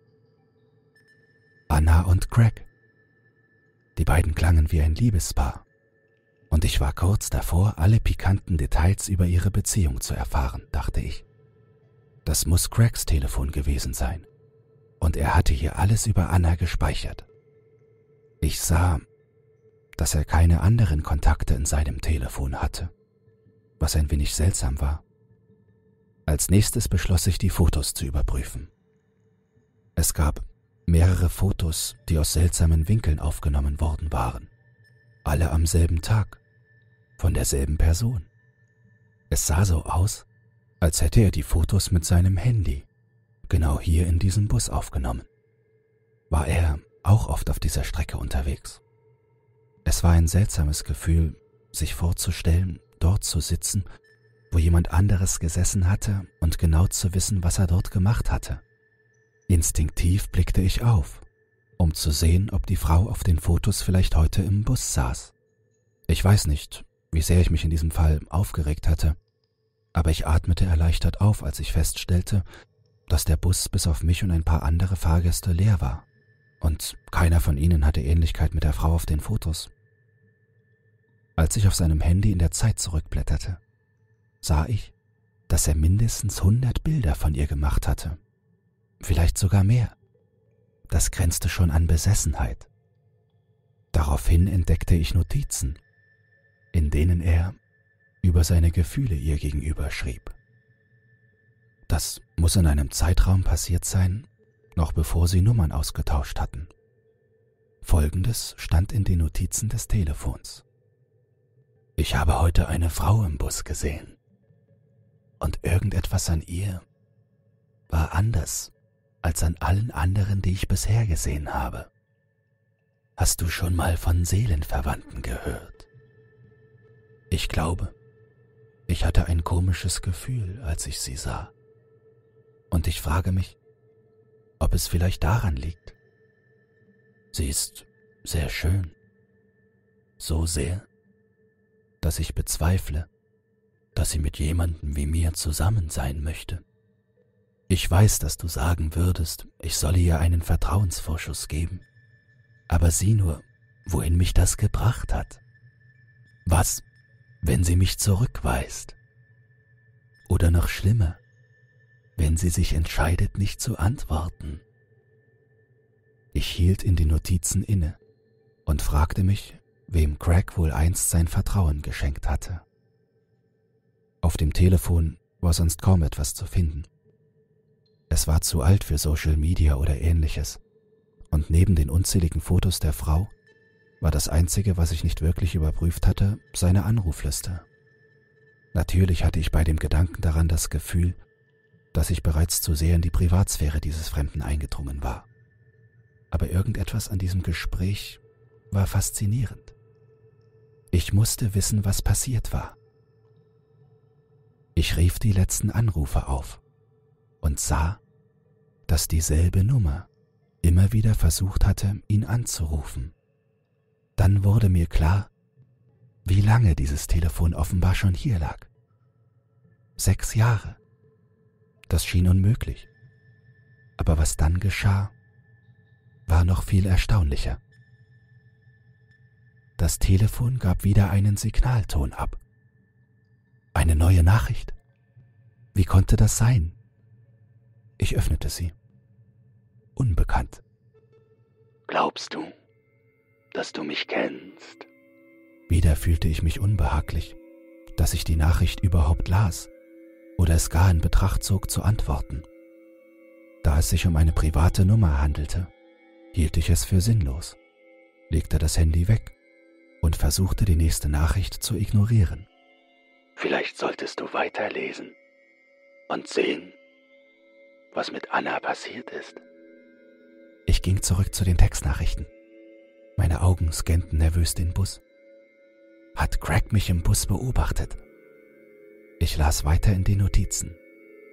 Anna und Craig. Die beiden klangen wie ein Liebespaar. Und ich war kurz davor, alle pikanten Details über ihre Beziehung zu erfahren, dachte ich. Das muss Craigs Telefon gewesen sein. Und er hatte hier alles über Anna gespeichert. Ich sah, dass er keine anderen Kontakte in seinem Telefon hatte, was ein wenig seltsam war. Als nächstes beschloss ich, die Fotos zu überprüfen. Es gab mehrere Fotos, die aus seltsamen Winkeln aufgenommen worden waren. Alle am selben Tag, von derselben Person. Es sah so aus, als hätte er die Fotos mit seinem Handy genau hier in diesem Bus aufgenommen. War er auch oft auf dieser Strecke unterwegs? Es war ein seltsames Gefühl, sich vorzustellen, dort zu sitzen, wo jemand anderes gesessen hatte und genau zu wissen, was er dort gemacht hatte. Instinktiv blickte ich auf, um zu sehen, ob die Frau auf den Fotos vielleicht heute im Bus saß. Ich weiß nicht, wie sehr ich mich in diesem Fall aufgeregt hatte, aber ich atmete erleichtert auf, als ich feststellte, dass der Bus bis auf mich und ein paar andere Fahrgäste leer war, und keiner von ihnen hatte Ähnlichkeit mit der Frau auf den Fotos. Als ich auf seinem Handy in der Zeit zurückblätterte, sah ich, dass er mindestens hundert Bilder von ihr gemacht hatte. Vielleicht sogar mehr. Das grenzte schon an Besessenheit. Daraufhin entdeckte ich Notizen, in denen er über seine Gefühle ihr gegenüber schrieb. Das muss in einem Zeitraum passiert sein, noch bevor sie Nummern ausgetauscht hatten. Folgendes stand in den Notizen des Telefons. Ich habe heute eine Frau im Bus gesehen. Und irgendetwas an ihr war anders als an allen anderen, die ich bisher gesehen habe. Hast du schon mal von Seelenverwandten gehört? Ich glaube, ich hatte ein komisches Gefühl, als ich sie sah. Und ich frage mich, ob es vielleicht daran liegt. Sie ist sehr schön. So sehr, dass ich bezweifle, dass sie mit jemandem wie mir zusammen sein möchte. Ich weiß, dass du sagen würdest, ich solle ihr einen Vertrauensvorschuss geben. Aber sieh nur, wohin mich das gebracht hat. Was, wenn sie mich zurückweist? Oder noch schlimmer, wenn sie sich entscheidet, nicht zu antworten? Ich hielt in den Notizen inne und fragte mich, wem Craig wohl einst sein Vertrauen geschenkt hatte. Auf dem Telefon war sonst kaum etwas zu finden. Es war zu alt für Social Media oder Ähnliches, und neben den unzähligen Fotos der Frau war das Einzige, was ich nicht wirklich überprüft hatte, seine Anrufliste. Natürlich hatte ich bei dem Gedanken daran das Gefühl, dass ich bereits zu sehr in die Privatsphäre dieses Fremden eingedrungen war. Aber irgendetwas an diesem Gespräch war faszinierend. Ich musste wissen, was passiert war. Ich rief die letzten Anrufe auf und sah, dass dieselbe Nummer immer wieder versucht hatte, ihn anzurufen. Dann wurde mir klar, wie lange dieses Telefon offenbar schon hier lag. Sechs Jahre. Das schien unmöglich. Aber was dann geschah, war noch viel erstaunlicher. Das Telefon gab wieder einen Signalton ab. Eine neue Nachricht? Wie konnte das sein? Ich öffnete sie. Unbekannt. Glaubst du, dass du mich kennst? Wieder fühlte ich mich unbehaglich, dass ich die Nachricht überhaupt las oder es gar in Betracht zog zu antworten. Da es sich um eine private Nummer handelte, hielt ich es für sinnlos, legte das Handy weg und versuchte, die nächste Nachricht zu ignorieren. Vielleicht solltest du weiterlesen und sehen, was mit Anna passiert ist. Ich ging zurück zu den Textnachrichten. Meine Augen scannten nervös den Bus. Hat Craig mich im Bus beobachtet? Ich las weiter in den Notizen.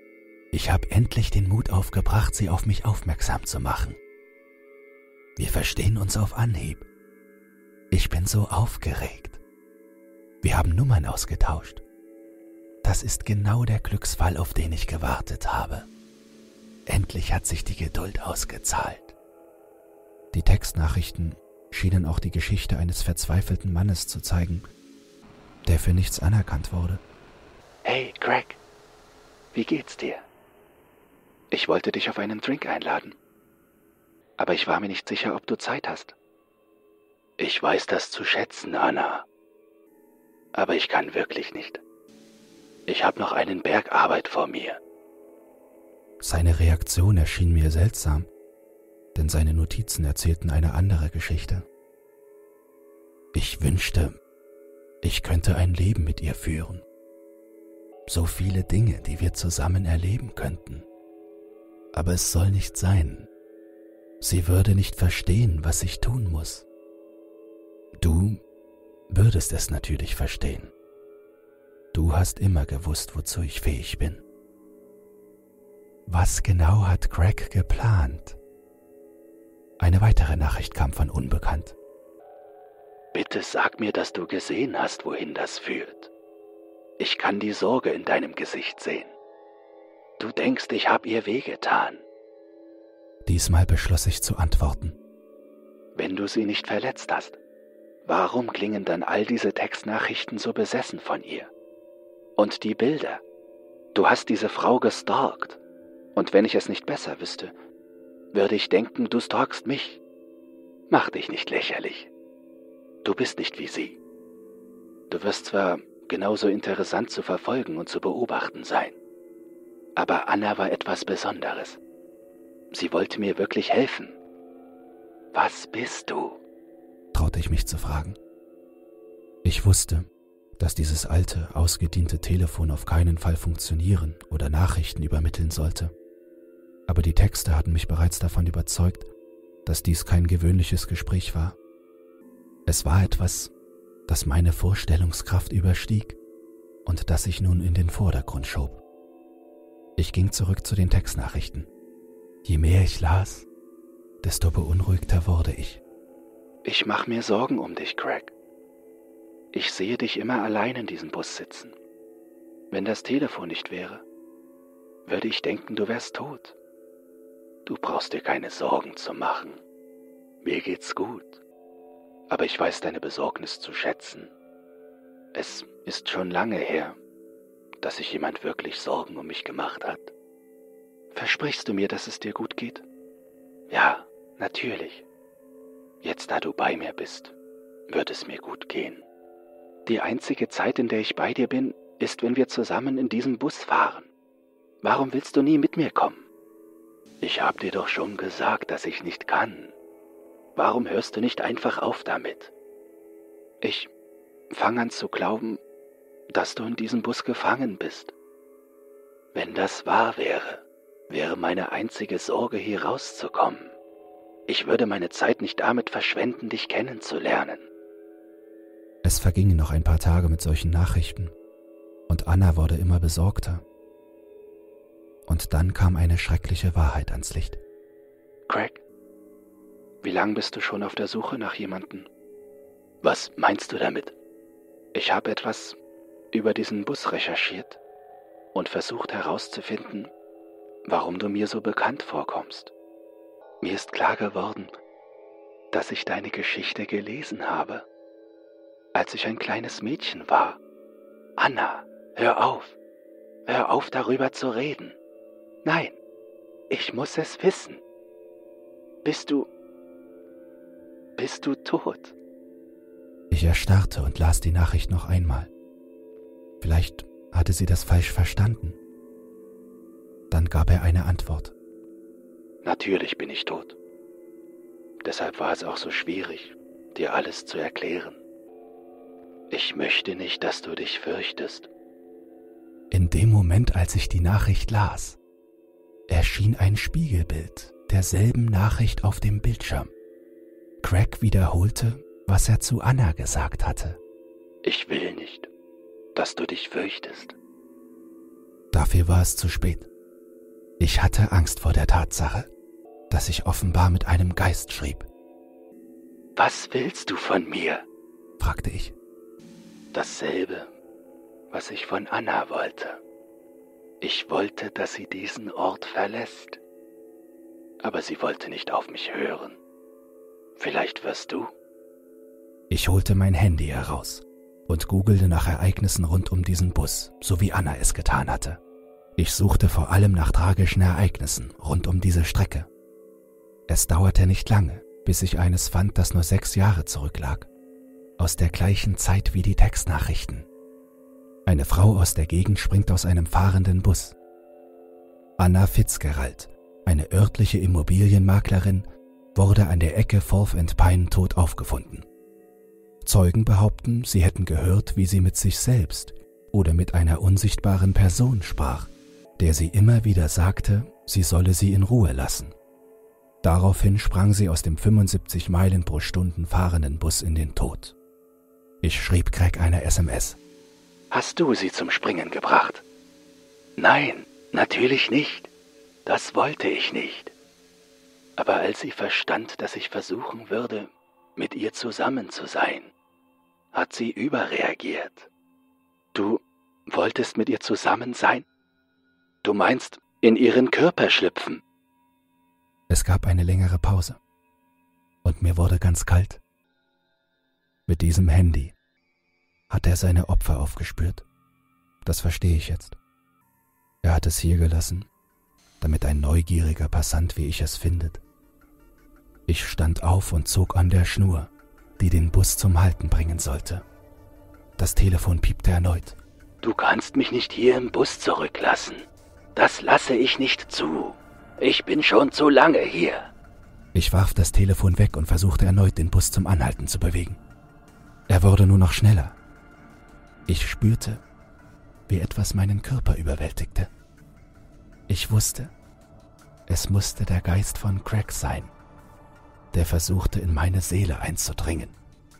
Ich habe endlich den Mut aufgebracht, sie auf mich aufmerksam zu machen. Wir verstehen uns auf Anhieb. Ich bin so aufgeregt. Wir haben Nummern ausgetauscht. Das ist genau der Glücksfall, auf den ich gewartet habe. Endlich hat sich die Geduld ausgezahlt. Die Textnachrichten schienen auch die Geschichte eines verzweifelten Mannes zu zeigen, der für nichts anerkannt wurde. Hey, Greg, wie geht's dir? Ich wollte dich auf einen Drink einladen, aber ich war mir nicht sicher, ob du Zeit hast. Ich weiß das zu schätzen, Anna, aber ich kann wirklich nicht. Ich habe noch einen Berg Arbeit vor mir. Seine Reaktion erschien mir seltsam, denn seine Notizen erzählten eine andere Geschichte. Ich wünschte, ich könnte ein Leben mit ihr führen. So viele Dinge, die wir zusammen erleben könnten. Aber es soll nicht sein. Sie würde nicht verstehen, was ich tun muss. Du würdest es natürlich verstehen. Du hast immer gewusst, wozu ich fähig bin. Was genau hat Greg geplant? Eine weitere Nachricht kam von Unbekannt. Bitte sag mir, dass du gesehen hast, wohin das führt. Ich kann die Sorge in deinem Gesicht sehen. Du denkst, ich hab ihr wehgetan. Diesmal beschloss ich zu antworten. Wenn du sie nicht verletzt hast, warum klingen dann all diese Textnachrichten so besessen von ihr? Und die Bilder. Du hast diese Frau gestalkt. Und wenn ich es nicht besser wüsste, würde ich denken, du stalkst mich. Mach dich nicht lächerlich. Du bist nicht wie sie. Du wirst zwar genauso interessant zu verfolgen und zu beobachten sein, aber Anna war etwas Besonderes. Sie wollte mir wirklich helfen. Was bist du? Traute ich mich zu fragen. Ich wusste, dass dieses alte, ausgediente Telefon auf keinen Fall funktionieren oder Nachrichten übermitteln sollte. Aber die Texte hatten mich bereits davon überzeugt, dass dies kein gewöhnliches Gespräch war. Es war etwas, das meine Vorstellungskraft überstieg und das ich nun in den Vordergrund schob. Ich ging zurück zu den Textnachrichten. Je mehr ich las, desto beunruhigter wurde ich. Ich mache mir Sorgen um dich, Greg. Ich sehe dich immer allein in diesem Bus sitzen. Wenn das Telefon nicht wäre, würde ich denken, du wärst tot. Du brauchst dir keine Sorgen zu machen. Mir geht's gut. Aber ich weiß deine Besorgnis zu schätzen. Es ist schon lange her, dass sich jemand wirklich Sorgen um mich gemacht hat. Versprichst du mir, dass es dir gut geht? Ja, natürlich. Jetzt, da du bei mir bist, wird es mir gut gehen. Die einzige Zeit, in der ich bei dir bin, ist, wenn wir zusammen in diesem Bus fahren. Warum willst du nie mit mir kommen? Ich hab dir doch schon gesagt, dass ich nicht kann. Warum hörst du nicht einfach auf damit? Ich fange an zu glauben, dass du in diesem Bus gefangen bist. Wenn das wahr wäre, wäre meine einzige Sorge, hier rauszukommen. Ich würde meine Zeit nicht damit verschwenden, dich kennenzulernen. Es vergingen noch ein paar Tage mit solchen Nachrichten und Anna wurde immer besorgter. Und dann kam eine schreckliche Wahrheit ans Licht. Greg, wie lang bist du schon auf der Suche nach jemandem? Was meinst du damit? Ich habe etwas über diesen Bus recherchiert und versucht herauszufinden, warum du mir so bekannt vorkommst. Mir ist klar geworden, dass ich deine Geschichte gelesen habe, als ich ein kleines Mädchen war. Anna, hör auf. Hör auf, darüber zu reden. Nein, ich muss es wissen. Bist du... Bist du tot? Ich erstarrte und las die Nachricht noch einmal. Vielleicht hatte sie das falsch verstanden. Dann gab er eine Antwort. Natürlich bin ich tot. Deshalb war es auch so schwierig, dir alles zu erklären. Ich möchte nicht, dass du dich fürchtest. In dem Moment, als ich die Nachricht las, erschien ein Spiegelbild derselben Nachricht auf dem Bildschirm. Greg wiederholte, was er zu Anna gesagt hatte. Ich will nicht, dass du dich fürchtest. Dafür war es zu spät. Ich hatte Angst vor der Tatsache, dass ich offenbar mit einem Geist schrieb. »Was willst du von mir?« fragte ich. »Dasselbe, was ich von Anna wollte. Ich wollte, dass sie diesen Ort verlässt. Aber sie wollte nicht auf mich hören. Vielleicht wirst du?« Ich holte mein Handy heraus und googelte nach Ereignissen rund um diesen Bus, so wie Anna es getan hatte. Ich suchte vor allem nach tragischen Ereignissen rund um diese Strecke. Es dauerte nicht lange, bis ich eines fand, das nur sechs Jahre zurücklag. Aus der gleichen Zeit wie die Textnachrichten. Eine Frau aus der Gegend springt aus einem fahrenden Bus. Anna Fitzgerald, eine örtliche Immobilienmaklerin, wurde an der Ecke Fourth and Pine tot aufgefunden. Zeugen behaupten, sie hätten gehört, wie sie mit sich selbst oder mit einer unsichtbaren Person sprach, der sie immer wieder sagte, sie solle sie in Ruhe lassen. Daraufhin sprang sie aus dem fünfundsiebzig Meilen pro Stunde fahrenden Bus in den Tod. Ich schrieb Greg eine S M S. »Hast du sie zum Springen gebracht?« »Nein, natürlich nicht. Das wollte ich nicht. Aber als sie verstand, dass ich versuchen würde, mit ihr zusammen zu sein, hat sie überreagiert. Du wolltest mit ihr zusammen sein? Du meinst, in ihren Körper schlüpfen?« Es gab eine längere Pause und mir wurde ganz kalt. Mit diesem Handy hat er seine Opfer aufgespürt. Das verstehe ich jetzt. Er hat es hier gelassen, damit ein neugieriger Passant wie ich es findet. Ich stand auf und zog an der Schnur, die den Bus zum Halten bringen sollte. Das Telefon piepte erneut. »Du kannst mich nicht hier im Bus zurücklassen. Das lasse ich nicht zu. Ich bin schon zu lange hier.« Ich warf das Telefon weg und versuchte erneut, den Bus zum Anhalten zu bewegen. Er wurde nur noch schneller. Ich spürte, wie etwas meinen Körper überwältigte. Ich wusste, es musste der Geist von Greg sein, der versuchte, in meine Seele einzudringen.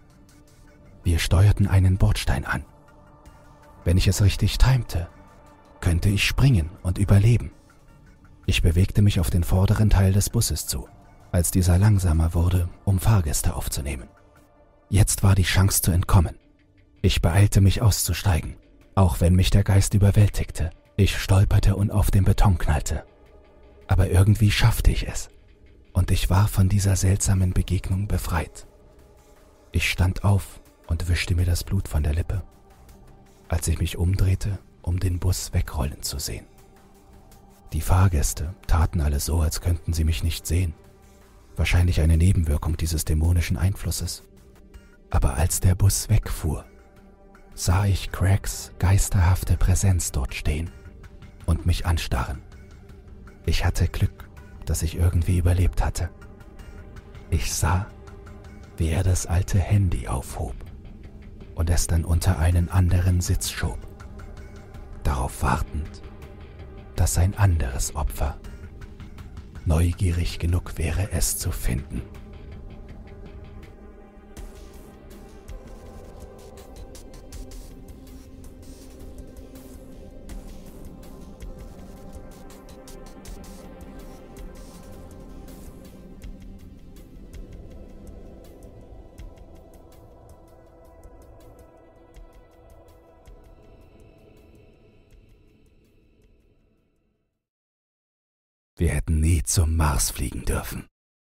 Wir steuerten einen Bordstein an. Wenn ich es richtig timte, könnte ich springen und überleben. Ich bewegte mich auf den vorderen Teil des Busses zu, als dieser langsamer wurde, um Fahrgäste aufzunehmen. Jetzt war die Chance zu entkommen. Ich beeilte mich auszusteigen, auch wenn mich der Geist überwältigte. Ich stolperte und auf den Beton knallte. Aber irgendwie schaffte ich es und ich war von dieser seltsamen Begegnung befreit. Ich stand auf und wischte mir das Blut von der Lippe, als ich mich umdrehte, um den Bus wegrollen zu sehen. Die Fahrgäste taten alle so, als könnten sie mich nicht sehen. Wahrscheinlich eine Nebenwirkung dieses dämonischen Einflusses. Aber als der Bus wegfuhr, sah ich Gregs geisterhafte Präsenz dort stehen und mich anstarren. Ich hatte Glück, dass ich irgendwie überlebt hatte. Ich sah, wie er das alte Handy aufhob und es dann unter einen anderen Sitz schob, darauf wartend, dass ein anderes Opfer neugierig genug wäre, es zu finden. Wir hätten nie zum Mars fliegen dürfen.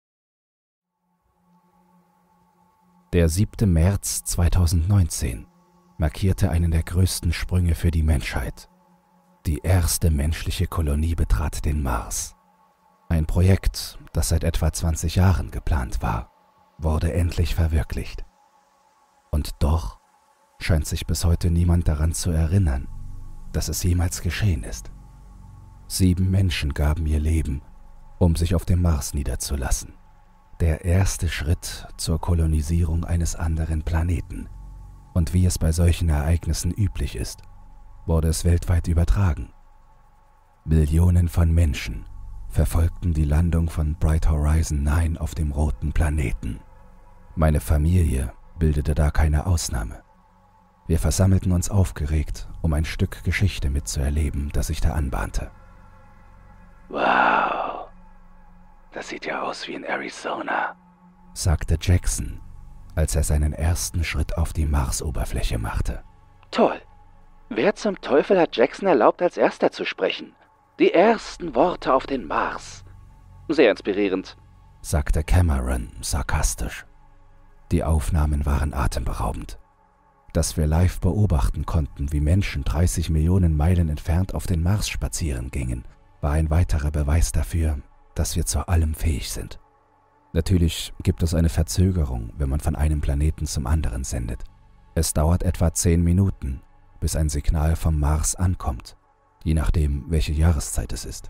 Der siebte März zweitausendneunzehn markierte einen der größten Sprünge für die Menschheit. Die erste menschliche Kolonie betrat den Mars. Ein Projekt, das seit etwa zwanzig Jahren geplant war, wurde endlich verwirklicht. Und doch scheint sich bis heute niemand daran zu erinnern, dass es jemals geschehen ist. Sieben Menschen gaben ihr Leben, um sich auf dem Mars niederzulassen. Der erste Schritt zur Kolonisierung eines anderen Planeten. Und wie es bei solchen Ereignissen üblich ist, wurde es weltweit übertragen. Millionen von Menschen verfolgten die Landung von Bright Horizon neun auf dem roten Planeten. Meine Familie bildete da keine Ausnahme. Wir versammelten uns aufgeregt, um ein Stück Geschichte mitzuerleben, das sich da anbahnte. Wow, das sieht ja aus wie in Arizona, sagte Jackson, als er seinen ersten Schritt auf die Marsoberfläche machte. Toll. Wer zum Teufel hat Jackson erlaubt, als Erster zu sprechen? Die ersten Worte auf den Mars. Sehr inspirierend, sagte Cameron sarkastisch. Die Aufnahmen waren atemberaubend. Dass wir live beobachten konnten, wie Menschen dreißig Millionen Meilen entfernt auf den Mars spazieren gingen, war ein weiterer Beweis dafür, dass wir zu allem fähig sind. Natürlich gibt es eine Verzögerung, wenn man von einem Planeten zum anderen sendet. Es dauert etwa zehn Minuten, bis ein Signal vom Mars ankommt, je nachdem, welche Jahreszeit es ist.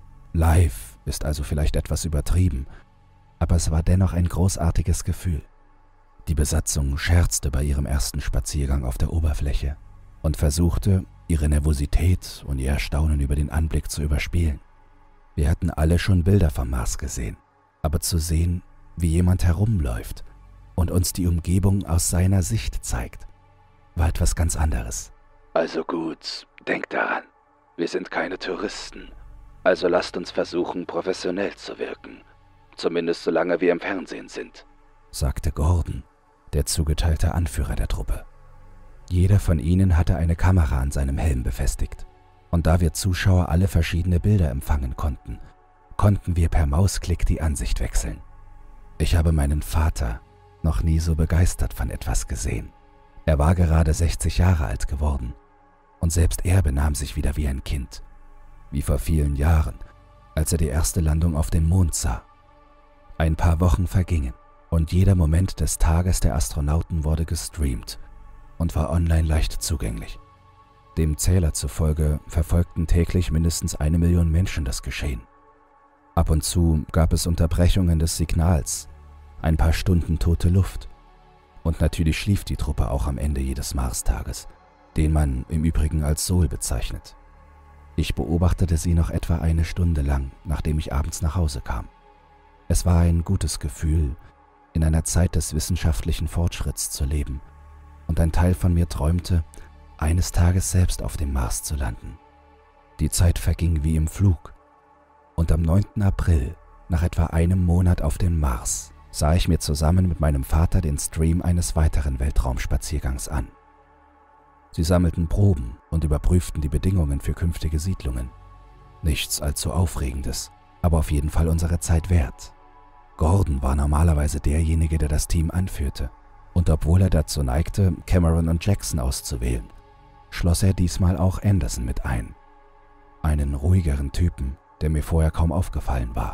Live ist also vielleicht etwas übertrieben, aber es war dennoch ein großartiges Gefühl. Die Besatzung scherzte bei ihrem ersten Spaziergang auf der Oberfläche und versuchte, ihre Nervosität und ihr Erstaunen über den Anblick zu überspielen. Wir hatten alle schon Bilder vom Mars gesehen, aber zu sehen, wie jemand herumläuft und uns die Umgebung aus seiner Sicht zeigt, war etwas ganz anderes. Also gut, denkt daran, wir sind keine Touristen, also lasst uns versuchen, professionell zu wirken, zumindest solange wir im Fernsehen sind, sagte Gordon, der zugeteilte Anführer der Truppe. Jeder von ihnen hatte eine Kamera an seinem Helm befestigt, und da wir Zuschauer alle verschiedene Bilder empfangen konnten, konnten wir per Mausklick die Ansicht wechseln. Ich habe meinen Vater noch nie so begeistert von etwas gesehen. Er war gerade sechzig Jahre alt geworden, und selbst er benahm sich wieder wie ein Kind, wie vor vielen Jahren, als er die erste Landung auf dem Mond sah. Ein paar Wochen vergingen, und jeder Moment des Tages der Astronauten wurde gestreamt und war online leicht zugänglich. Dem Zähler zufolge verfolgten täglich mindestens eine Million Menschen das Geschehen. Ab und zu gab es Unterbrechungen des Signals, ein paar Stunden tote Luft, und natürlich schlief die Truppe auch am Ende jedes Marstages, den man im Übrigen als Sol bezeichnet. Ich beobachtete sie noch etwa eine Stunde lang, nachdem ich abends nach Hause kam. Es war ein gutes Gefühl, in einer Zeit des wissenschaftlichen Fortschritts zu leben, und ein Teil von mir träumte, eines Tages selbst auf dem Mars zu landen. Die Zeit verging wie im Flug, und am neunten April, nach etwa einem Monat auf dem Mars, sah ich mir zusammen mit meinem Vater den Stream eines weiteren Weltraumspaziergangs an. Sie sammelten Proben und überprüften die Bedingungen für künftige Siedlungen. Nichts allzu Aufregendes, aber auf jeden Fall unsere Zeit wert. Gordon war normalerweise derjenige, der das Team anführte, und obwohl er dazu neigte, Cameron und Jackson auszuwählen, schloss er diesmal auch Anderson mit ein. Einen ruhigeren Typen, der mir vorher kaum aufgefallen war.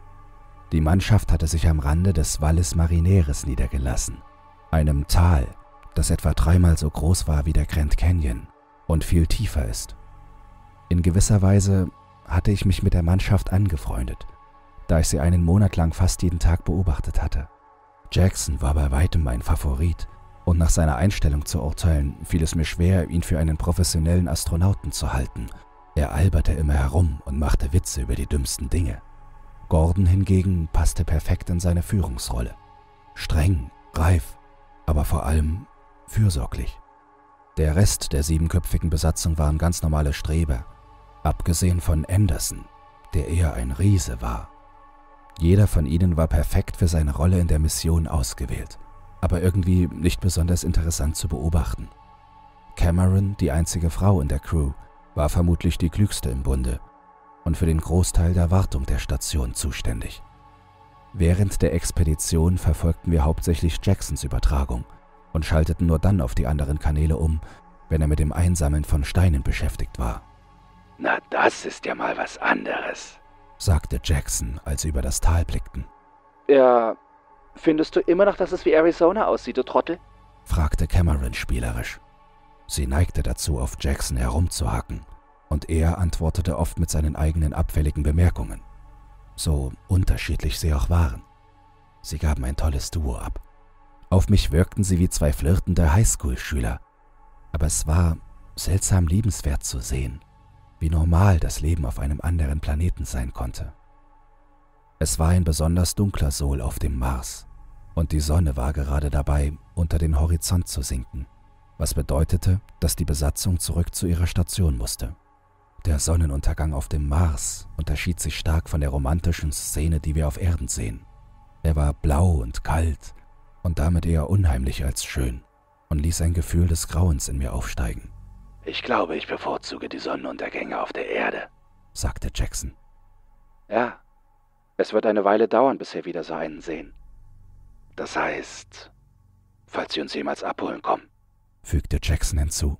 Die Mannschaft hatte sich am Rande des Valles Marineris niedergelassen, einem Tal, das etwa dreimal so groß war wie der Grand Canyon und viel tiefer ist. In gewisser Weise hatte ich mich mit der Mannschaft angefreundet, da ich sie einen Monat lang fast jeden Tag beobachtet hatte. Jackson war bei weitem mein Favorit, und nach seiner Einstellung zu urteilen, fiel es mir schwer, ihn für einen professionellen Astronauten zu halten. Er alberte immer herum und machte Witze über die dümmsten Dinge. Gordon hingegen passte perfekt in seine Führungsrolle. Streng, reif, aber vor allem fürsorglich. Der Rest der siebenköpfigen Besatzung waren ganz normale Streber, abgesehen von Anderson, der eher ein Riese war. Jeder von ihnen war perfekt für seine Rolle in der Mission ausgewählt, aber irgendwie nicht besonders interessant zu beobachten. Cameron, die einzige Frau in der Crew, war vermutlich die klügste im Bunde und für den Großteil der Wartung der Station zuständig. Während der Expedition verfolgten wir hauptsächlich Jacksons Übertragung und schalteten nur dann auf die anderen Kanäle um, wenn er mit dem Einsammeln von Steinen beschäftigt war. Na, das ist ja mal was anderes, sagte Jackson, als sie über das Tal blickten. Ja, findest du immer noch, dass es wie Arizona aussieht, du Trottel? Fragte Cameron spielerisch. Sie neigte dazu, auf Jackson herumzuhacken, und er antwortete oft mit seinen eigenen abfälligen Bemerkungen. So unterschiedlich sie auch waren. Sie gaben ein tolles Duo ab. Auf mich wirkten sie wie zwei flirtende Highschool-Schüler, aber es war seltsam liebenswert zu sehen, wie normal das Leben auf einem anderen Planeten sein konnte. Es war ein besonders dunkler Sol auf dem Mars, und die Sonne war gerade dabei, unter den Horizont zu sinken, was bedeutete, dass die Besatzung zurück zu ihrer Station musste. Der Sonnenuntergang auf dem Mars unterschied sich stark von der romantischen Szene, die wir auf Erden sehen. Er war blau und kalt und damit eher unheimlich als schön und ließ ein Gefühl des Grauens in mir aufsteigen. »Ich glaube, ich bevorzuge die Sonnenuntergänge auf der Erde«, sagte Jackson. »Ja, es wird eine Weile dauern, bis wir wieder so einen sehen. Das heißt, falls sie uns jemals abholen kommen«, fügte Jackson hinzu.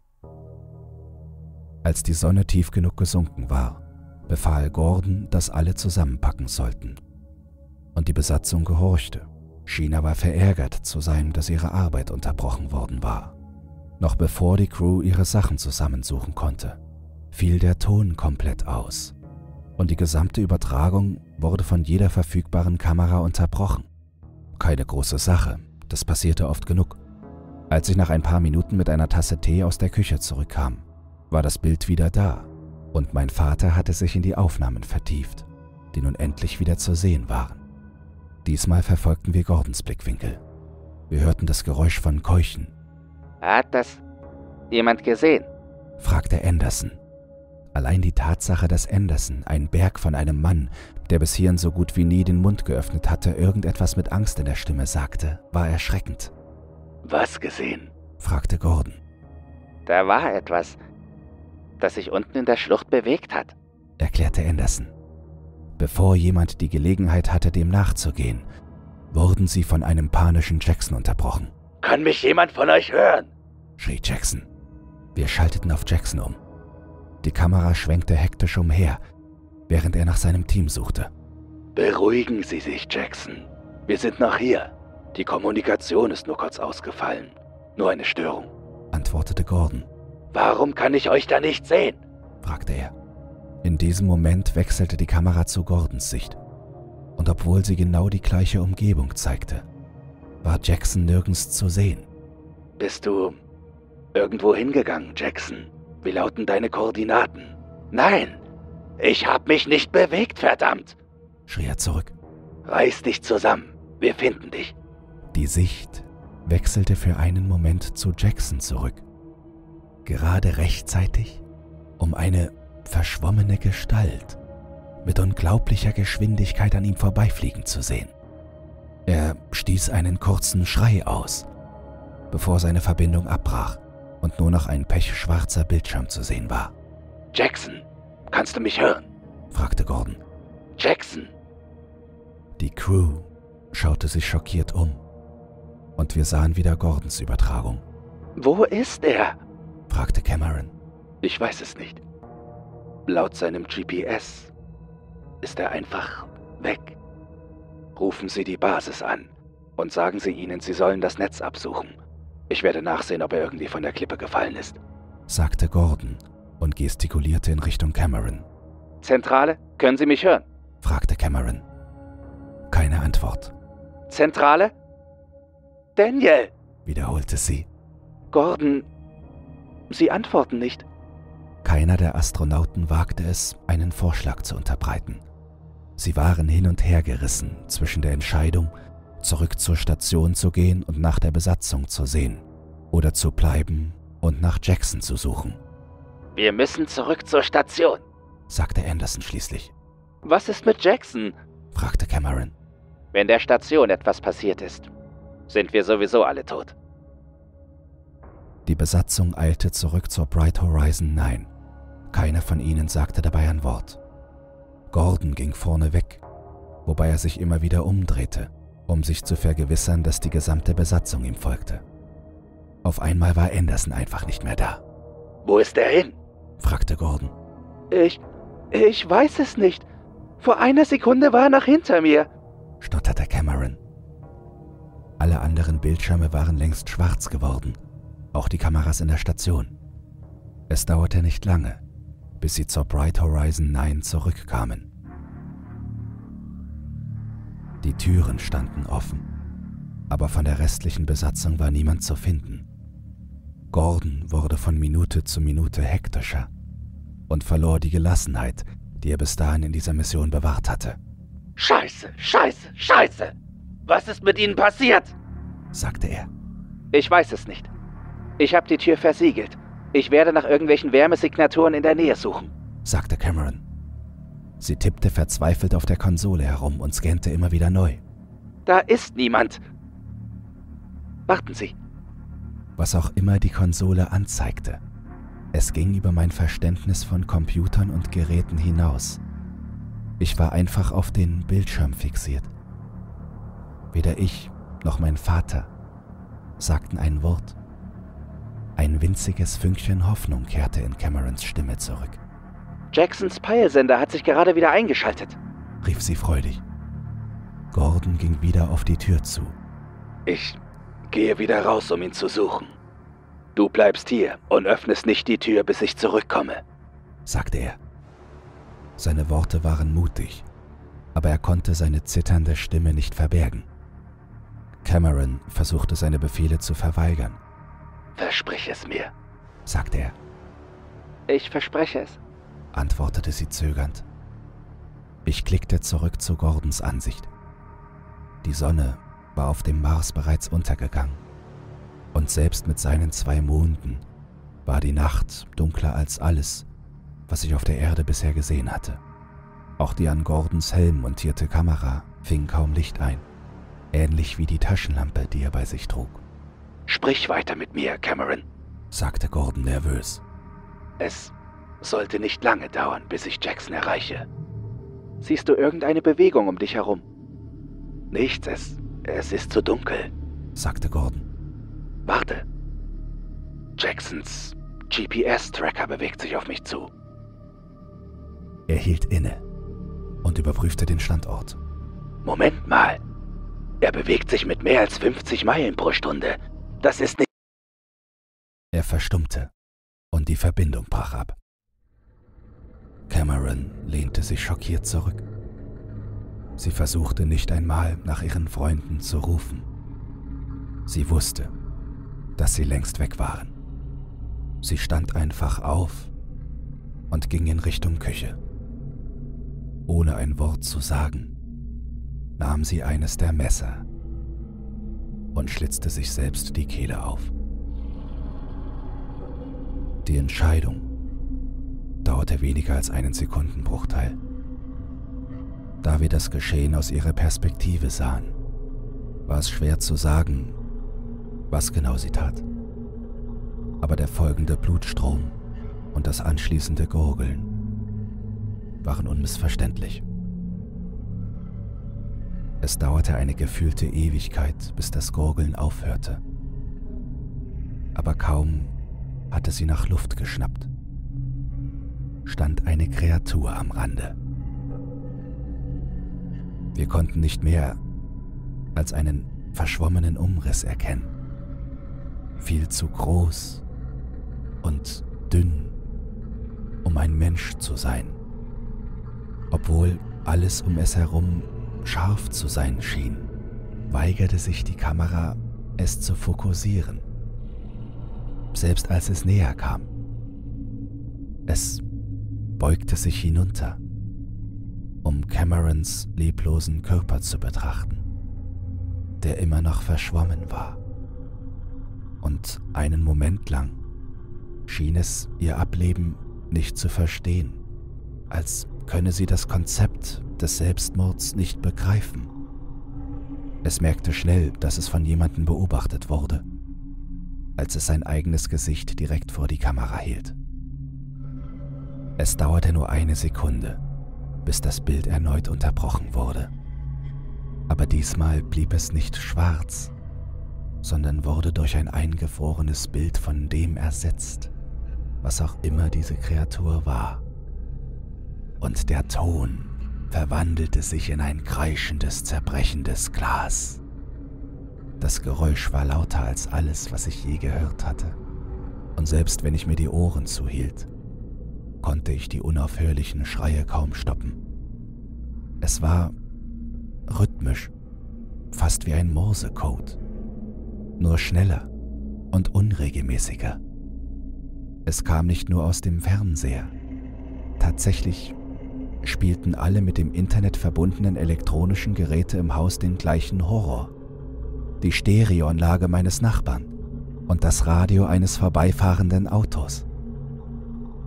Als die Sonne tief genug gesunken war, befahl Gordon, dass alle zusammenpacken sollten. Und die Besatzung gehorchte, schien aber verärgert zu sein, dass ihre Arbeit unterbrochen worden war. Noch bevor die Crew ihre Sachen zusammensuchen konnte, fiel der Ton komplett aus und die gesamte Übertragung wurde von jeder verfügbaren Kamera unterbrochen. Keine große Sache, das passierte oft genug. Als ich nach ein paar Minuten mit einer Tasse Tee aus der Küche zurückkam, war das Bild wieder da und mein Vater hatte sich in die Aufnahmen vertieft, die nun endlich wieder zu sehen waren. Diesmal verfolgten wir Gordons Blickwinkel. Wir hörten das Geräusch von Keuchen. »Hat das jemand gesehen?« fragte Anderson. Allein die Tatsache, dass Anderson, ein Berg von einem Mann, der bis hierhin so gut wie nie den Mund geöffnet hatte, irgendetwas mit Angst in der Stimme sagte, war erschreckend. »Was gesehen?« fragte Gordon. »Da war etwas, das sich unten in der Schlucht bewegt hat«, erklärte Anderson. Bevor jemand die Gelegenheit hatte, dem nachzugehen, wurden sie von einem panischen Jackson unterbrochen. »Kann mich jemand von euch hören?« schrie Jackson. Wir schalteten auf Jackson um. Die Kamera schwenkte hektisch umher, während er nach seinem Team suchte. »Beruhigen Sie sich, Jackson. Wir sind noch hier. Die Kommunikation ist nur kurz ausgefallen. Nur eine Störung«, antwortete Gordon. »Warum kann ich euch da nicht sehen?« fragte er. In diesem Moment wechselte die Kamera zu Gordons Sicht. Und obwohl sie genau die gleiche Umgebung zeigte, war Jackson nirgends zu sehen. »Bist du irgendwo hingegangen, Jackson? Wie lauten deine Koordinaten?« »Nein, ich hab mich nicht bewegt, verdammt«, schrie er zurück. »Reiß dich zusammen, wir finden dich.« Die Sicht wechselte für einen Moment zu Jackson zurück. Gerade rechtzeitig, um eine verschwommene Gestalt mit unglaublicher Geschwindigkeit an ihm vorbeifliegen zu sehen. Er stieß einen kurzen Schrei aus, bevor seine Verbindung abbrach und nur noch ein pechschwarzer Bildschirm zu sehen war. »Jackson, kannst du mich hören?« fragte Gordon. »Jackson!« Die Crew schaute sich schockiert um und wir sahen wieder Gordons Übertragung. »Wo ist er?« fragte Cameron. »Ich weiß es nicht. Laut seinem G P S ist er einfach weg. Rufen Sie die Basis an und sagen Sie ihnen, sie sollen das Netz absuchen. Ich werde nachsehen, ob er irgendwie von der Klippe gefallen ist«, sagte Gordon und gestikulierte in Richtung Cameron. »Zentrale, können Sie mich hören?« fragte Cameron. Keine Antwort. »Zentrale? Daniel!« wiederholte sie. »Gordon, Sie antworten nicht.« Keiner der Astronauten wagte es, einen Vorschlag zu unterbreiten. Sie waren hin und her gerissen zwischen der Entscheidung, zurück zur Station zu gehen und nach der Besatzung zu sehen, oder zu bleiben und nach Jackson zu suchen. »Wir müssen zurück zur Station«, sagte Anderson schließlich. »Was ist mit Jackson?« fragte Cameron. »Wenn der Station etwas passiert ist, sind wir sowieso alle tot.« Die Besatzung eilte zurück zur Bright Horizon neun. Keiner von ihnen sagte dabei ein Wort. Gordon ging vorne weg, wobei er sich immer wieder umdrehte, um sich zu vergewissern, dass die gesamte Besatzung ihm folgte. Auf einmal war Anderson einfach nicht mehr da. »Wo ist er hin?« fragte Gordon. Ich, ich weiß es nicht. Vor einer Sekunde war er noch hinter mir«, stotterte Cameron. Alle anderen Bildschirme waren längst schwarz geworden, auch die Kameras in der Station. Es dauerte nicht lange, bis sie zur Bright Horizon neun zurückkamen. Die Türen standen offen, aber von der restlichen Besatzung war niemand zu finden. Gordon wurde von Minute zu Minute hektischer und verlor die Gelassenheit, die er bis dahin in dieser Mission bewahrt hatte. »Scheiße, scheiße, scheiße! Was ist mit ihnen passiert?«, sagte er. »Ich weiß es nicht. Ich habe die Tür versiegelt. Ich werde nach irgendwelchen Wärmesignaturen in der Nähe suchen.« sagte Cameron. Sie tippte verzweifelt auf der Konsole herum und scannte immer wieder neu. Da ist niemand. Warten Sie. Was auch immer die Konsole anzeigte. Es ging über mein Verständnis von Computern und Geräten hinaus. Ich war einfach auf den Bildschirm fixiert. Weder ich noch mein Vater sagten ein Wort. Ein winziges Fünkchen Hoffnung kehrte in Camerons Stimme zurück. Jacksons Peilsender hat sich gerade wieder eingeschaltet, rief sie freudig. Gordon ging wieder auf die Tür zu. Ich gehe wieder raus, um ihn zu suchen. Du bleibst hier und öffnest nicht die Tür, bis ich zurückkomme, sagte er. Seine Worte waren mutig, aber er konnte seine zitternde Stimme nicht verbergen. Cameron versuchte seine Befehle zu verweigern. Versprich es mir, sagte er. Ich verspreche es, antwortete sie zögernd. Ich klickte zurück zu Gordons Ansicht. Die Sonne war auf dem Mars bereits untergegangen. Und selbst mit seinen zwei Monden war die Nacht dunkler als alles, was ich auf der Erde bisher gesehen hatte. Auch die an Gordons Helm montierte Kamera fing kaum Licht ein, ähnlich wie die Taschenlampe, die er bei sich trug. Sprich weiter mit mir, Cameron, sagte Gordon nervös. Es sollte nicht lange dauern, bis ich Jackson erreiche. Siehst du irgendeine Bewegung um dich herum? Nichts, es, es ist zu dunkel, sagte Gordon. Warte. Jacksons G P S-Tracker bewegt sich auf mich zu. Er hielt inne und überprüfte den Standort. Moment mal. Er bewegt sich mit mehr als fünfzig Meilen pro Stunde. Das ist nicht... Er verstummte und die Verbindung brach ab. Cameron lehnte sich schockiert zurück. Sie versuchte nicht einmal nach ihren Freunden zu rufen. Sie wusste, dass sie längst weg waren. Sie stand einfach auf und ging in Richtung Küche. Ohne ein Wort zu sagen, nahm sie eines der Messer und schlitzte sich selbst die Kehle auf. Die Entscheidung dauerte weniger als einen Sekundenbruchteil. Da wir das Geschehen aus ihrer Perspektive sahen, war es schwer zu sagen, was genau sie tat. Aber der folgende Blutstrom und das anschließende Gurgeln waren unmissverständlich. Es dauerte eine gefühlte Ewigkeit, bis das Gurgeln aufhörte. Aber kaum hatte sie nach Luft geschnappt, stand eine Kreatur am Rande. Wir konnten nicht mehr als einen verschwommenen Umriss erkennen. Viel zu groß und dünn, um ein Mensch zu sein, obwohl alles um es herum scharf zu sein schien, weigerte sich die Kamera, es zu fokussieren. Selbst als es näher kam. Es beugte sich hinunter, um Camerons leblosen Körper zu betrachten, der immer noch verschwommen war. Und einen Moment lang schien es ihr Ableben nicht zu verstehen, als könne sie das Konzept des Selbstmords nicht begreifen. Es merkte schnell, dass es von jemandem beobachtet wurde, als es sein eigenes Gesicht direkt vor die Kamera hielt. Es dauerte nur eine Sekunde, bis das Bild erneut unterbrochen wurde. Aber diesmal blieb es nicht schwarz, sondern wurde durch ein eingefrorenes Bild von dem ersetzt, was auch immer diese Kreatur war. Und der Ton verwandelte sich in ein kreischendes, zerbrechendes Glas. Das Geräusch war lauter als alles, was ich je gehört hatte. Und selbst wenn ich mir die Ohren zuhielt, konnte ich die unaufhörlichen Schreie kaum stoppen. Es war rhythmisch, fast wie ein Morsecode, nur schneller und unregelmäßiger. Es kam nicht nur aus dem Fernseher. Tatsächlich spielten alle mit dem Internet verbundenen elektronischen Geräte im Haus den gleichen Horror. Die Stereoanlage meines Nachbarn und das Radio eines vorbeifahrenden Autos.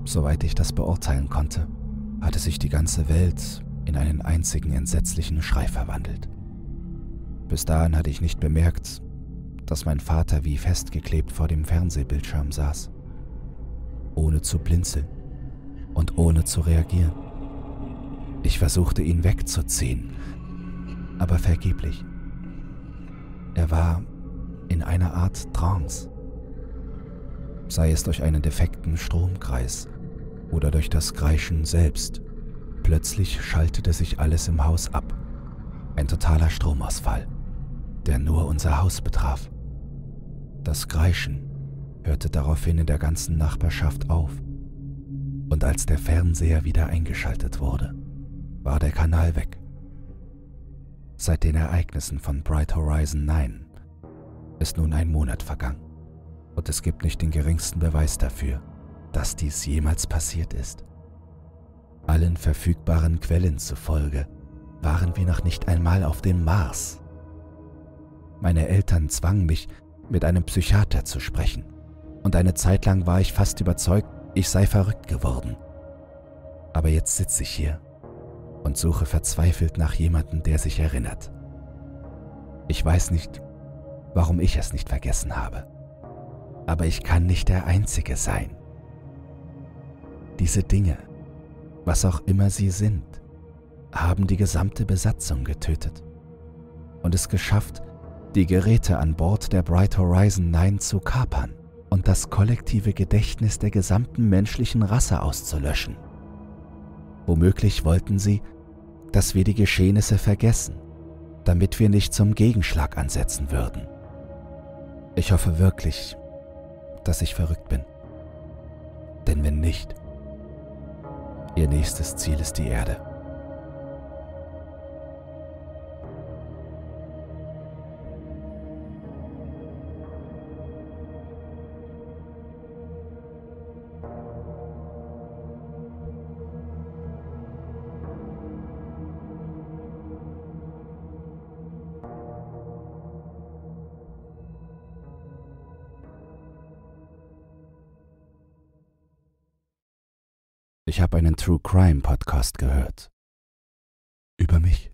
Soweit ich das beurteilen konnte, hatte sich die ganze Welt in einen einzigen entsetzlichen Schrei verwandelt. Bis dahin hatte ich nicht bemerkt, dass mein Vater wie festgeklebt vor dem Fernsehbildschirm saß, ohne zu blinzeln und ohne zu reagieren. Ich versuchte ihn wegzuziehen, aber vergeblich. Er war in einer Art Trance, sei es durch einen defekten Stromkreis oder durch das Kreischen selbst. Plötzlich schaltete sich alles im Haus ab. Ein totaler Stromausfall, der nur unser Haus betraf. Das Kreischen hörte daraufhin in der ganzen Nachbarschaft auf. Und als der Fernseher wieder eingeschaltet wurde, war der Kanal weg. Seit den Ereignissen von Bright Horizon neun ist nun ein Monat vergangen. Und es gibt nicht den geringsten Beweis dafür, dass dies jemals passiert ist. Allen verfügbaren Quellen zufolge waren wir noch nicht einmal auf dem Mars. Meine Eltern zwangen mich, mit einem Psychiater zu sprechen, und eine Zeit lang war ich fast überzeugt, ich sei verrückt geworden. Aber jetzt sitze ich hier und suche verzweifelt nach jemandem, der sich erinnert. Ich weiß nicht, warum ich es nicht vergessen habe, aber ich kann nicht der Einzige sein. Diese Dinge, was auch immer sie sind, haben die gesamte Besatzung getötet und es geschafft, die Geräte an Bord der Bright Horizon neun zu kapern und das kollektive Gedächtnis der gesamten menschlichen Rasse auszulöschen. Womöglich wollten sie, dass wir die Geschehnisse vergessen, damit wir nicht zum Gegenschlag ansetzen würden. Ich hoffe wirklich, dass ich verrückt bin. Denn wenn nicht, ihr nächstes Ziel ist die Erde. Ich habe einen True Crime Podcast gehört. Über mich.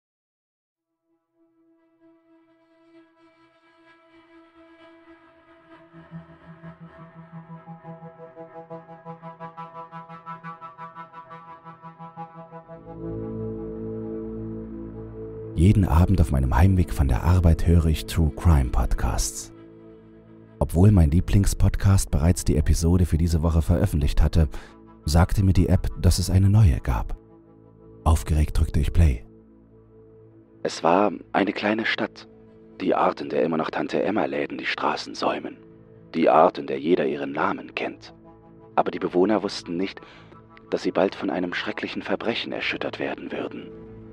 Jeden Abend auf meinem Heimweg von der Arbeit höre ich True Crime Podcasts. Obwohl mein Lieblingspodcast bereits die Episode für diese Woche veröffentlicht hatte, sagte mir die App, dass es eine neue gab. Aufgeregt drückte ich Play. Es war eine kleine Stadt, die Art, in der immer noch Tante-Emma-Läden die Straßen säumen, die Art, in der jeder ihren Namen kennt. Aber die Bewohner wussten nicht, dass sie bald von einem schrecklichen Verbrechen erschüttert werden würden.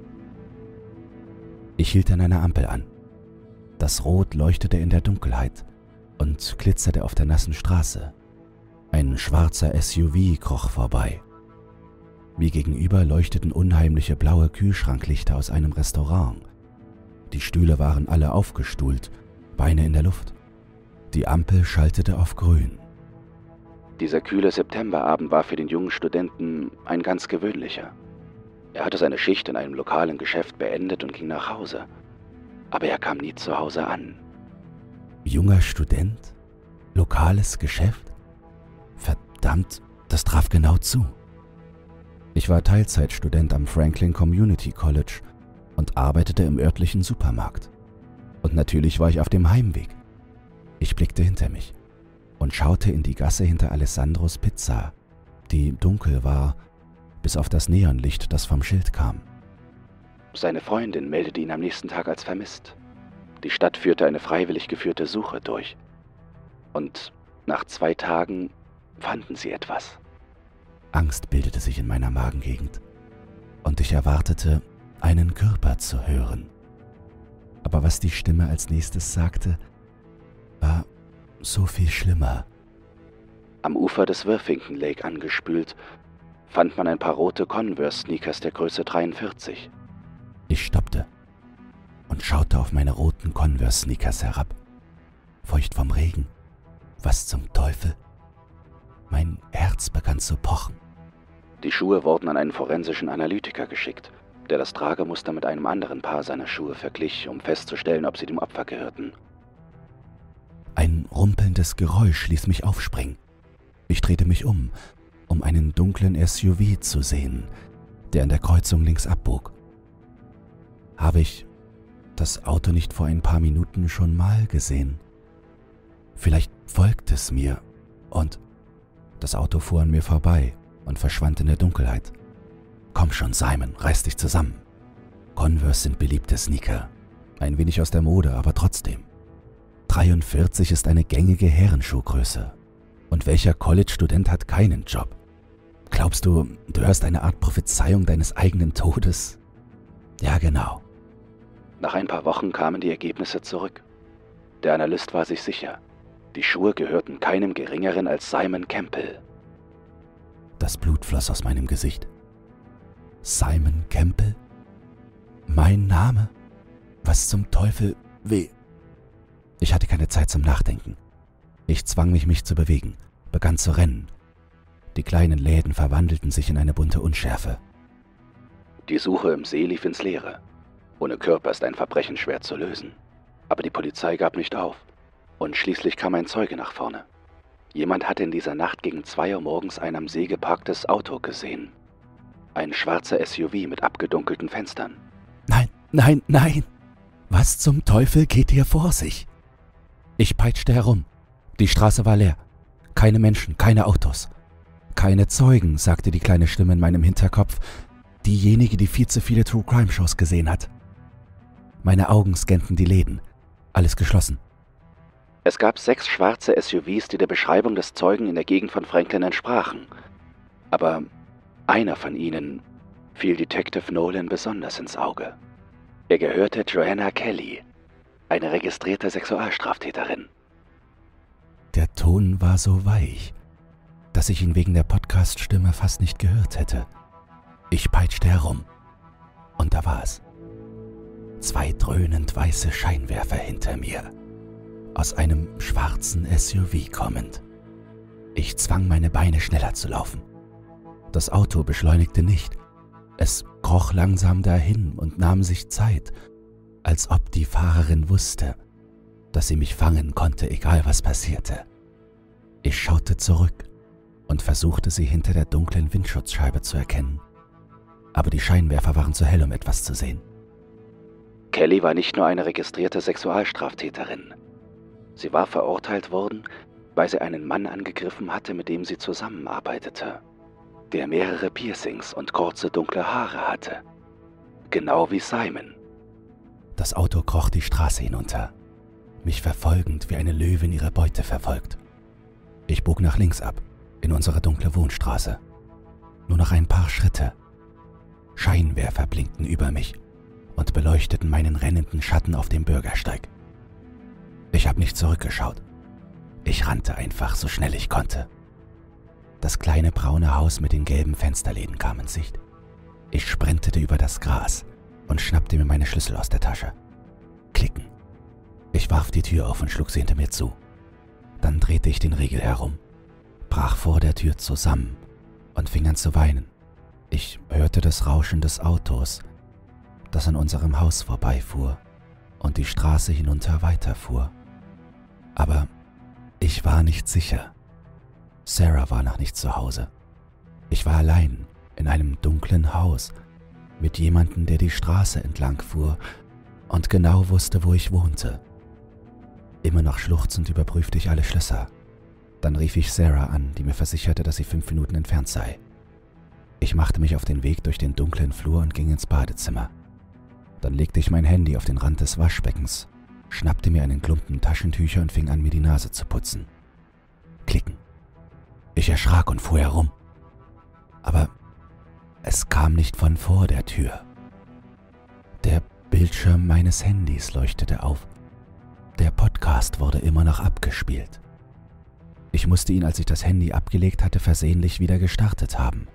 Ich hielt an einer Ampel an. Das Rot leuchtete in der Dunkelheit und glitzerte auf der nassen Straße. Ein schwarzer S U V kroch vorbei. Mir gegenüber leuchteten unheimliche blaue Kühlschranklichter aus einem Restaurant. Die Stühle waren alle aufgestuhlt, Beine in der Luft. Die Ampel schaltete auf grün. Dieser kühle Septemberabend war für den jungen Studenten ein ganz gewöhnlicher. Er hatte seine Schicht in einem lokalen Geschäft beendet und ging nach Hause. Aber er kam nie zu Hause an. Junger Student? Lokales Geschäft? Verdammt, das traf genau zu. Ich war Teilzeitstudent am Franklin Community College und arbeitete im örtlichen Supermarkt. Und natürlich war ich auf dem Heimweg. Ich blickte hinter mich und schaute in die Gasse hinter Alessandros Pizza, die dunkel war, bis auf das Neonlicht, das vom Schild kam. Seine Freundin meldete ihn am nächsten Tag als vermisst. Die Stadt führte eine freiwillig geführte Suche durch. Und nach zwei Tagen fanden sie etwas. Angst bildete sich in meiner Magengegend und ich erwartete, einen Körper zu hören. Aber was die Stimme als nächstes sagte, war so viel schlimmer. Am Ufer des Worthington Lake angespült, fand man ein paar rote Converse-Sneakers der Größe dreiundvierzig. Ich stoppte und schaute auf meine roten Converse-Sneakers herab. Feucht vom Regen. Was zum Teufel? Mein Herz begann zu pochen. Die Schuhe wurden an einen forensischen Analytiker geschickt, der das Tragemuster mit einem anderen Paar seiner Schuhe verglich, um festzustellen, ob sie dem Opfer gehörten. Ein rumpelndes Geräusch ließ mich aufspringen. Ich drehte mich um, um einen dunklen S U V zu sehen, der an der Kreuzung links abbog. Habe ich das Auto nicht vor ein paar Minuten schon mal gesehen? Vielleicht folgte es mir und das Auto fuhr an mir vorbei und verschwand in der Dunkelheit. Komm schon, Simon, reiß dich zusammen. Converse sind beliebte Sneaker. Ein wenig aus der Mode, aber trotzdem. dreiundvierzig ist eine gängige Herrenschuhgröße. Und welcher College-Student hat keinen Job? Glaubst du, du hörst eine Art Prophezeiung deines eigenen Todes? Ja, genau. Nach ein paar Wochen kamen die Ergebnisse zurück. Der Analyst war sich sicher. Die Schuhe gehörten keinem Geringeren als Simon Campbell. Das Blut floss aus meinem Gesicht. Simon Campbell? Mein Name? Was zum Teufel? Weh? Ich hatte keine Zeit zum Nachdenken. Ich zwang mich, mich zu bewegen, begann zu rennen. Die kleinen Läden verwandelten sich in eine bunte Unschärfe. Die Suche im See lief ins Leere. Ohne Körper ist ein Verbrechen schwer zu lösen. Aber die Polizei gab nicht auf. Und schließlich kam ein Zeuge nach vorne. Jemand hatte in dieser Nacht gegen zwei Uhr morgens ein am See geparktes Auto gesehen. Ein schwarzer S U V mit abgedunkelten Fenstern. Nein, nein, nein! Was zum Teufel geht hier vor sich? Ich peitschte herum. Die Straße war leer. Keine Menschen, keine Autos. Keine Zeugen, sagte die kleine Stimme in meinem Hinterkopf. Diejenige, die viel zu viele True-Crime-Shows gesehen hat. Meine Augen scannten die Läden. Alles geschlossen. Es gab sechs schwarze S U Vs, die der Beschreibung des Zeugen in der Gegend von Franklin entsprachen. Aber einer von ihnen fiel Detective Nolan besonders ins Auge. Er gehörte Joanna Kelly, eine registrierte Sexualstraftäterin. Der Ton war so weich, dass ich ihn wegen der Podcast-Stimme fast nicht gehört hätte. Ich peitschte herum. Und da war es. Zwei dröhnend weiße Scheinwerfer hinter mir. Aus einem schwarzen S U V kommend. Ich zwang meine Beine schneller zu laufen. Das Auto beschleunigte nicht. Es kroch langsam dahin und nahm sich Zeit, als ob die Fahrerin wusste, dass sie mich fangen konnte, egal was passierte. Ich schaute zurück und versuchte, sie hinter der dunklen Windschutzscheibe zu erkennen. Aber die Scheinwerfer waren zu hell, um etwas zu sehen. Kelly war nicht nur eine registrierte Sexualstraftäterin. Sie war verurteilt worden, weil sie einen Mann angegriffen hatte, mit dem sie zusammenarbeitete, der mehrere Piercings und kurze dunkle Haare hatte. Genau wie Simon. Das Auto kroch die Straße hinunter, mich verfolgend, wie eine Löwin ihre Beute verfolgt. Ich bog nach links ab, in unsere dunkle Wohnstraße. Nur noch ein paar Schritte. Scheinwerfer blinkten über mich und beleuchteten meinen rennenden Schatten auf dem Bürgersteig. Ich habe nicht zurückgeschaut. Ich rannte einfach so schnell ich konnte. Das kleine braune Haus mit den gelben Fensterläden kam in Sicht. Ich sprintete über das Gras und schnappte mir meine Schlüssel aus der Tasche. Klicken. Ich warf die Tür auf und schlug sie hinter mir zu. Dann drehte ich den Riegel herum, brach vor der Tür zusammen und fing an zu weinen. Ich hörte das Rauschen des Autos, das an unserem Haus vorbeifuhr und die Straße hinunter weiterfuhr. Aber ich war nicht sicher. Sarah war noch nicht zu Hause. Ich war allein in einem dunklen Haus mit jemandem, der die Straße entlang fuhr und genau wusste, wo ich wohnte. Immer noch schluchzend überprüfte ich alle Schlösser. Dann rief ich Sarah an, die mir versicherte, dass sie fünf Minuten entfernt sei. Ich machte mich auf den Weg durch den dunklen Flur und ging ins Badezimmer. Dann legte ich mein Handy auf den Rand des Waschbeckens, schnappte mir einen Klumpen Taschentücher und fing an, mir die Nase zu putzen. Klicken. Ich erschrak und fuhr herum. Aber es kam nicht von vor der Tür. Der Bildschirm meines Handys leuchtete auf. Der Podcast wurde immer noch abgespielt. Ich musste ihn, als ich das Handy abgelegt hatte, versehentlich wieder gestartet haben.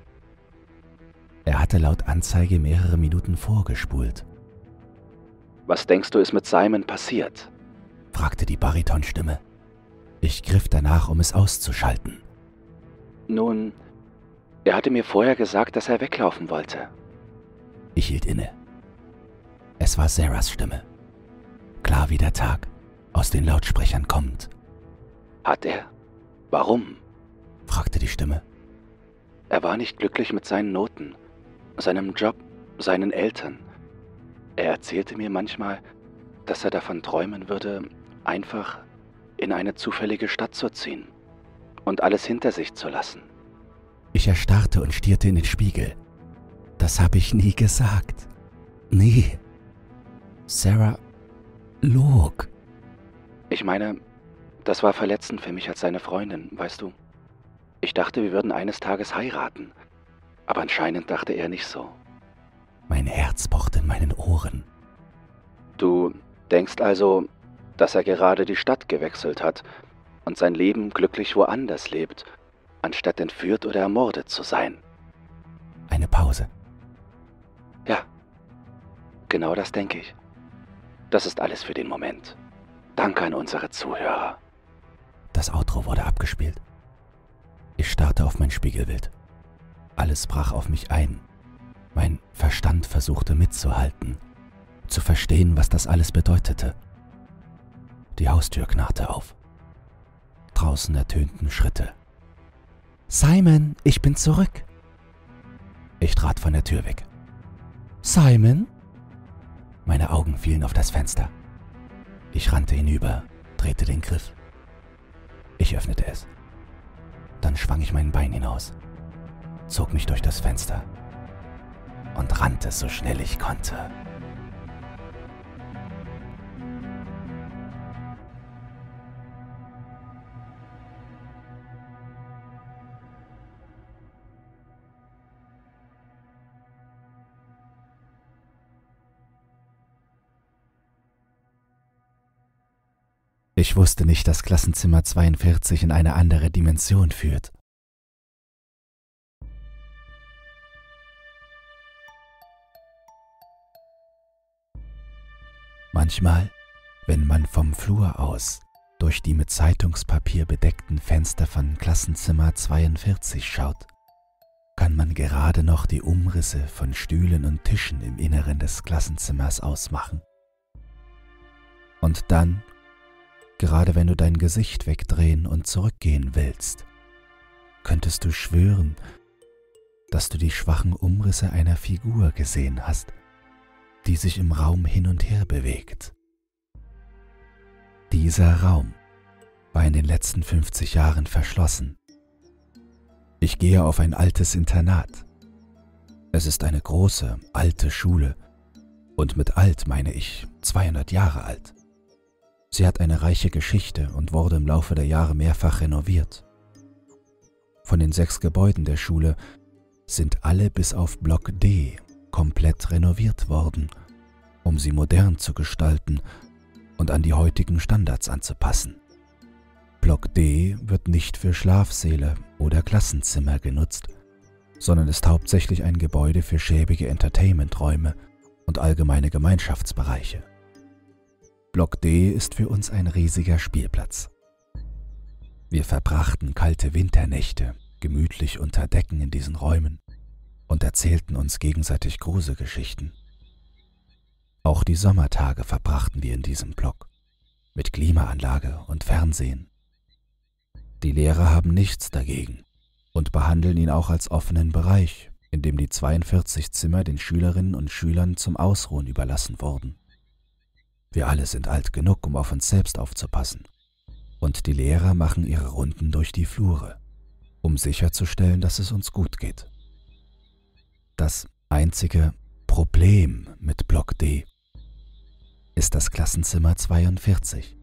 Er hatte laut Anzeige mehrere Minuten vorgespult. »Was denkst du, ist mit Simon passiert?« fragte die Baritonstimme. Ich griff danach, um es auszuschalten. Nun, er hatte mir vorher gesagt, dass er weglaufen wollte. Ich hielt inne. Es war Sarahs Stimme. Klar wie der Tag, aus den Lautsprechern kommend. Hat er? Warum? Fragte die Stimme. Er war nicht glücklich mit seinen Noten, seinem Job, seinen Eltern. Er erzählte mir manchmal, dass er davon träumen würde, einfach in eine zufällige Stadt zu ziehen und alles hinter sich zu lassen. Ich erstarrte und stierte in den Spiegel. Das habe ich nie gesagt. Nie. Sarah log. Ich meine, das war verletzend für mich als seine Freundin, weißt du. Ich dachte, wir würden eines Tages heiraten, aber anscheinend dachte er nicht so. Mein Herz pochte in meinen Ohren. Du denkst also, dass er gerade die Stadt gewechselt hat und sein Leben glücklich woanders lebt, anstatt entführt oder ermordet zu sein? Eine Pause. Ja, genau das denke ich. Das ist alles für den Moment. Danke an unsere Zuhörer. Das Outro wurde abgespielt. Ich starrte auf mein Spiegelbild. Alles brach auf mich ein. Mein Verstand versuchte mitzuhalten, zu verstehen, was das alles bedeutete. Die Haustür knarrte auf. Draußen ertönten Schritte. »Simon, ich bin zurück!« Ich trat von der Tür weg. »Simon?« Meine Augen fielen auf das Fenster. Ich rannte hinüber, drehte den Griff. Ich öffnete es. Dann schwang ich mein Bein hinaus, zog mich durch das Fenster und rannte so schnell ich konnte. Ich wusste nicht, dass Klassenzimmer zweiundvierzig in eine andere Dimension führt. Manchmal, wenn man vom Flur aus durch die mit Zeitungspapier bedeckten Fenster von Klassenzimmer zweiundvierzig schaut, kann man gerade noch die Umrisse von Stühlen und Tischen im Inneren des Klassenzimmers ausmachen. Und dann, gerade wenn du dein Gesicht wegdrehen und zurückgehen willst, könntest du schwören, dass du die schwachen Umrisse einer Figur gesehen hast, die sich im Raum hin und her bewegt. Dieser Raum war in den letzten fünfzig Jahren verschlossen. Ich gehe auf ein altes Internat. Es ist eine große, alte Schule und mit alt meine ich zweihundert Jahre alt. Sie hat eine reiche Geschichte und wurde im Laufe der Jahre mehrfach renoviert. Von den sechs Gebäuden der Schule sind alle bis auf Block D komplett renoviert worden, um sie modern zu gestalten und an die heutigen Standards anzupassen. Block D wird nicht für Schlafsäle oder Klassenzimmer genutzt, sondern ist hauptsächlich ein Gebäude für schäbige Entertainmenträume und allgemeine Gemeinschaftsbereiche. Block D ist für uns ein riesiger Spielplatz. Wir verbrachten kalte Winternächte gemütlich unter Decken in diesen Räumen und erzählten uns gegenseitig Gruselgeschichten. Auch die Sommertage verbrachten wir in diesem Block, mit Klimaanlage und Fernsehen. Die Lehrer haben nichts dagegen und behandeln ihn auch als offenen Bereich, in dem die zweiundvierzig Zimmer den Schülerinnen und Schülern zum Ausruhen überlassen wurden. Wir alle sind alt genug, um auf uns selbst aufzupassen, und die Lehrer machen ihre Runden durch die Flure, um sicherzustellen, dass es uns gut geht. Das einzige Problem mit Block D ist das Klassenzimmer zweiundvierzig.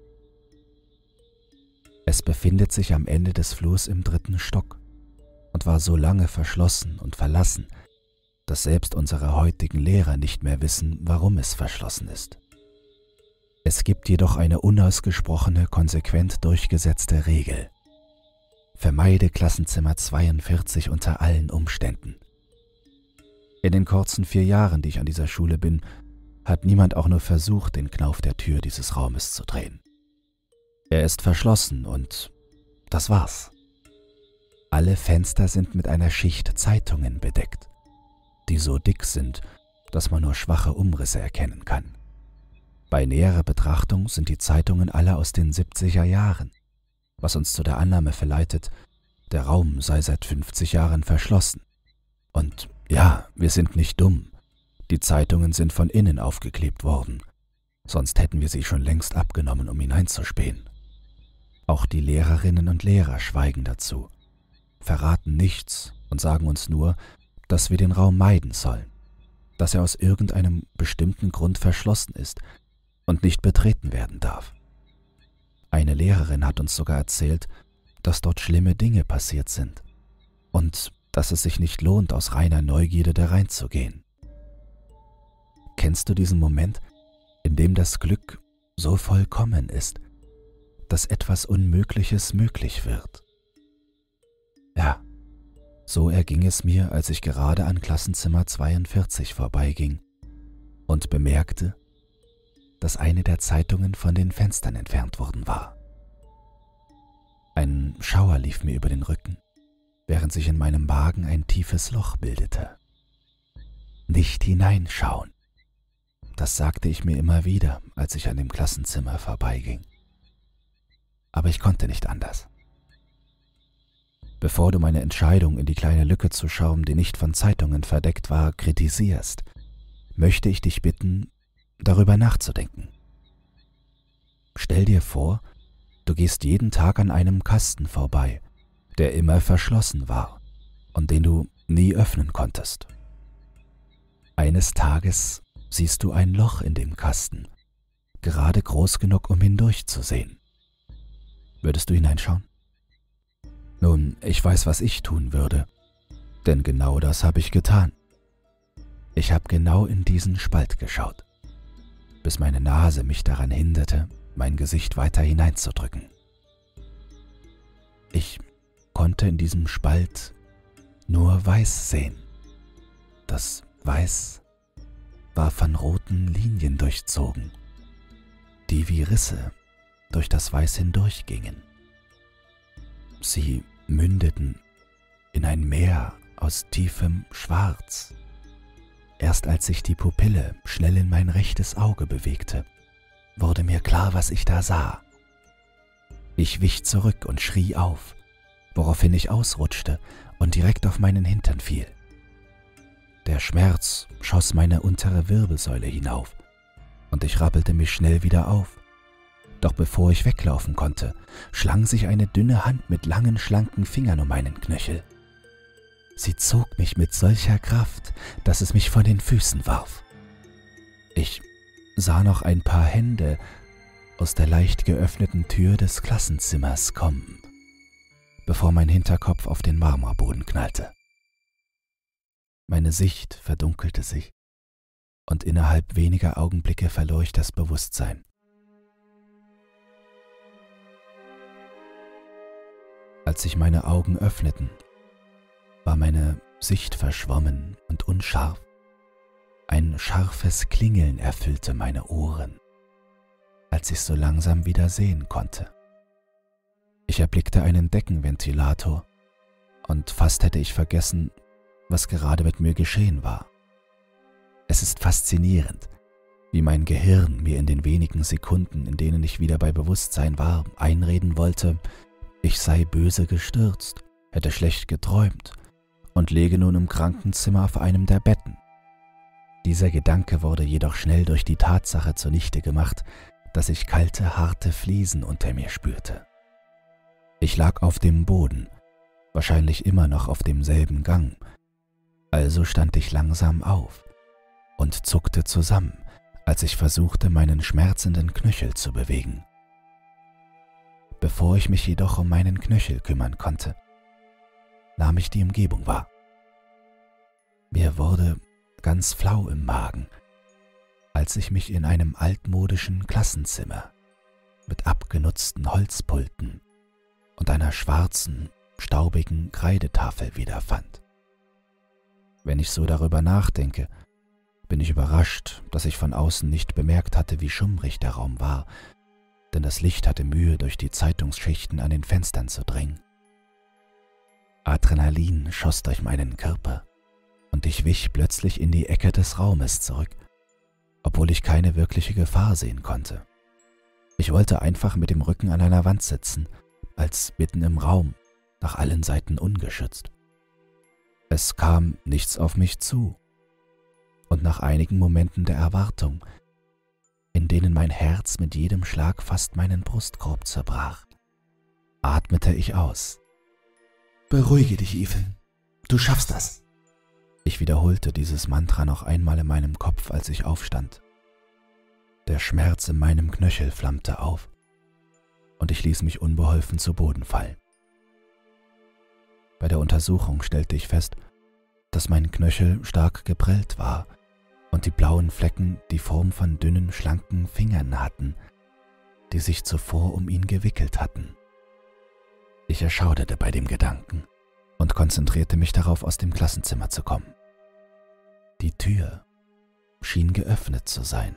Es befindet sich am Ende des Flurs im dritten Stock und war so lange verschlossen und verlassen, dass selbst unsere heutigen Lehrer nicht mehr wissen, warum es verschlossen ist. Es gibt jedoch eine unausgesprochene, konsequent durchgesetzte Regel. Vermeide Klassenzimmer zweiundvierzig unter allen Umständen. In den kurzen vier Jahren, die ich an dieser Schule bin, hat niemand auch nur versucht, den Knauf der Tür dieses Raumes zu drehen. Er ist verschlossen und das war's. Alle Fenster sind mit einer Schicht Zeitungen bedeckt, die so dick sind, dass man nur schwache Umrisse erkennen kann. Bei näherer Betrachtung sind die Zeitungen alle aus den siebziger Jahren, was uns zu der Annahme verleitet, der Raum sei seit fünfzig Jahren verschlossen. Und ja, wir sind nicht dumm. Die Zeitungen sind von innen aufgeklebt worden, sonst hätten wir sie schon längst abgenommen, um hineinzuspähen. Auch die Lehrerinnen und Lehrer schweigen dazu, verraten nichts und sagen uns nur, dass wir den Raum meiden sollen, dass er aus irgendeinem bestimmten Grund verschlossen ist und nicht betreten werden darf. Eine Lehrerin hat uns sogar erzählt, dass dort schlimme Dinge passiert sind und dass es sich nicht lohnt, aus reiner Neugierde da reinzugehen. Kennst du diesen Moment, in dem das Glück so vollkommen ist, dass etwas Unmögliches möglich wird? Ja, so erging es mir, als ich gerade an Klassenzimmer zweiundvierzig vorbeiging und bemerkte, dass eine der Zeitungen von den Fenstern entfernt worden war. Ein Schauer lief mir über den Rücken, während sich in meinem Magen ein tiefes Loch bildete. Nicht hineinschauen, das sagte ich mir immer wieder, als ich an dem Klassenzimmer vorbeiging. Aber ich konnte nicht anders. Bevor du meine Entscheidung, in die kleine Lücke zu schauen, die nicht von Zeitungen verdeckt war, kritisierst, möchte ich dich bitten, darüber nachzudenken. Stell dir vor, du gehst jeden Tag an einem Kasten vorbei, der immer verschlossen war und den du nie öffnen konntest. Eines Tages siehst du ein Loch in dem Kasten, gerade groß genug, um hindurchzusehen. Würdest du hineinschauen? Nun, ich weiß, was ich tun würde, denn genau das habe ich getan. Ich habe genau in diesen Spalt geschaut, bis meine Nase mich daran hinderte, mein Gesicht weiter hineinzudrücken. Ich konnte in diesem Spalt nur Weiß sehen. Das Weiß war von roten Linien durchzogen, die wie Risse durch das Weiß hindurchgingen. Sie mündeten in ein Meer aus tiefem Schwarz. Erst als sich die Pupille schnell in mein rechtes Auge bewegte, wurde mir klar, was ich da sah. Ich wich zurück und schrie auf, woraufhin ich ausrutschte und direkt auf meinen Hintern fiel. Der Schmerz schoss meine untere Wirbelsäule hinauf und ich rappelte mich schnell wieder auf. Doch bevor ich weglaufen konnte, schlang sich eine dünne Hand mit langen, schlanken Fingern um meinen Knöchel. Sie zog mich mit solcher Kraft, dass es mich von den Füßen warf. Ich sah noch ein paar Hände aus der leicht geöffneten Tür des Klassenzimmers kommen, bevor mein Hinterkopf auf den Marmorboden knallte. Meine Sicht verdunkelte sich und innerhalb weniger Augenblicke verlor ich das Bewusstsein. Als sich meine Augen öffneten, war meine Sicht verschwommen und unscharf. Ein scharfes Klingeln erfüllte meine Ohren, als ich so langsam wieder sehen konnte. Ich erblickte einen Deckenventilator und fast hätte ich vergessen, was gerade mit mir geschehen war. Es ist faszinierend, wie mein Gehirn mir in den wenigen Sekunden, in denen ich wieder bei Bewusstsein war, einreden wollte, ich sei böse gestürzt, hätte schlecht geträumt und läge nun im Krankenzimmer auf einem der Betten. Dieser Gedanke wurde jedoch schnell durch die Tatsache zunichte gemacht, dass ich kalte, harte Fliesen unter mir spürte. Ich lag auf dem Boden, wahrscheinlich immer noch auf demselben Gang, also stand ich langsam auf und zuckte zusammen, als ich versuchte, meinen schmerzenden Knöchel zu bewegen. Bevor ich mich jedoch um meinen Knöchel kümmern konnte, nahm ich die Umgebung wahr. Mir wurde ganz flau im Magen, als ich mich in einem altmodischen Klassenzimmer mit abgenutzten Holzpulten und einer schwarzen, staubigen Kreidetafel wiederfand. Wenn ich so darüber nachdenke, bin ich überrascht, dass ich von außen nicht bemerkt hatte, wie schummrig der Raum war, denn das Licht hatte Mühe, durch die Zeitungsschichten an den Fenstern zu dringen. Adrenalin schoss durch meinen Körper und ich wich plötzlich in die Ecke des Raumes zurück, obwohl ich keine wirkliche Gefahr sehen konnte. Ich wollte einfach mit dem Rücken an einer Wand sitzen, als mitten im Raum, nach allen Seiten ungeschützt. Es kam nichts auf mich zu, und nach einigen Momenten der Erwartung, in denen mein Herz mit jedem Schlag fast meinen Brustkorb zerbrach, atmete ich aus. Beruhige dich, Ethan. Du schaffst das. Ich wiederholte dieses Mantra noch einmal in meinem Kopf, als ich aufstand. Der Schmerz in meinem Knöchel flammte auf, und ich ließ mich unbeholfen zu Boden fallen. Bei der Untersuchung stellte ich fest, dass mein Knöchel stark geprellt war und die blauen Flecken die Form von dünnen, schlanken Fingern hatten, die sich zuvor um ihn gewickelt hatten. Ich erschauderte bei dem Gedanken und konzentrierte mich darauf, aus dem Klassenzimmer zu kommen. Die Tür schien geöffnet zu sein.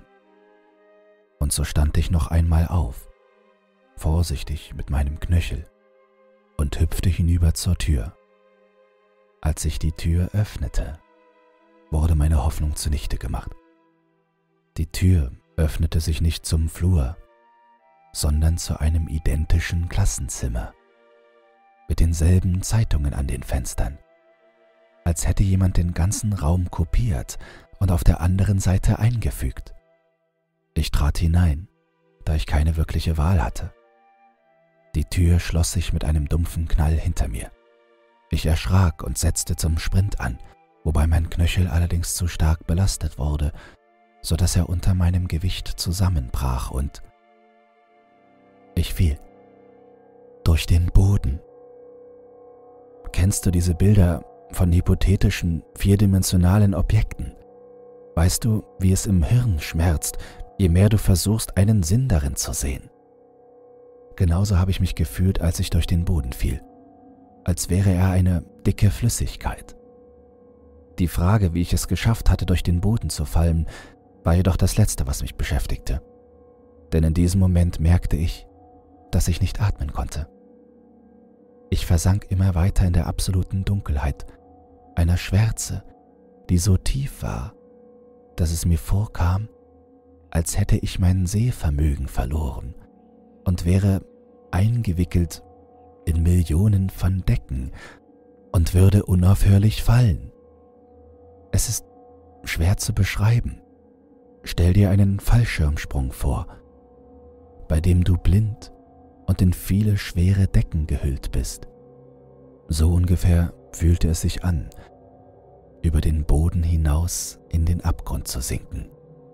Und so stand ich noch einmal auf, vorsichtig mit meinem Knöchel, und hüpfte hinüber zur Tür. Als ich die Tür öffnete, wurde meine Hoffnung zunichte gemacht. Die Tür öffnete sich nicht zum Flur, sondern zu einem identischen Klassenzimmer, mit denselben Zeitungen an den Fenstern, als hätte jemand den ganzen Raum kopiert und auf der anderen Seite eingefügt. Ich trat hinein, da ich keine wirkliche Wahl hatte. Die Tür schloss sich mit einem dumpfen Knall hinter mir. Ich erschrak und setzte zum Sprint an, wobei mein Knöchel allerdings zu stark belastet wurde, so dass er unter meinem Gewicht zusammenbrach und ich fiel. Durch den Boden. Kennst du diese Bilder von hypothetischen, vierdimensionalen Objekten? Weißt du, wie es im Hirn schmerzt, je mehr du versuchst, einen Sinn darin zu sehen? Genauso habe ich mich gefühlt, als ich durch den Boden fiel, als wäre er eine dicke Flüssigkeit. Die Frage, wie ich es geschafft hatte, durch den Boden zu fallen, war jedoch das Letzte, was mich beschäftigte. Denn in diesem Moment merkte ich, dass ich nicht atmen konnte. Ich versank immer weiter in der absoluten Dunkelheit, einer Schwärze, die so tief war, dass es mir vorkam, als hätte ich mein Sehvermögen verloren und wäre eingewickelt in Millionen von Decken und würde unaufhörlich fallen. Es ist schwer zu beschreiben. Stell dir einen Fallschirmsprung vor, bei dem du blind und in viele schwere Decken gehüllt bist. So ungefähr fühlte es sich an, über den Boden hinaus in den Abgrund zu sinken.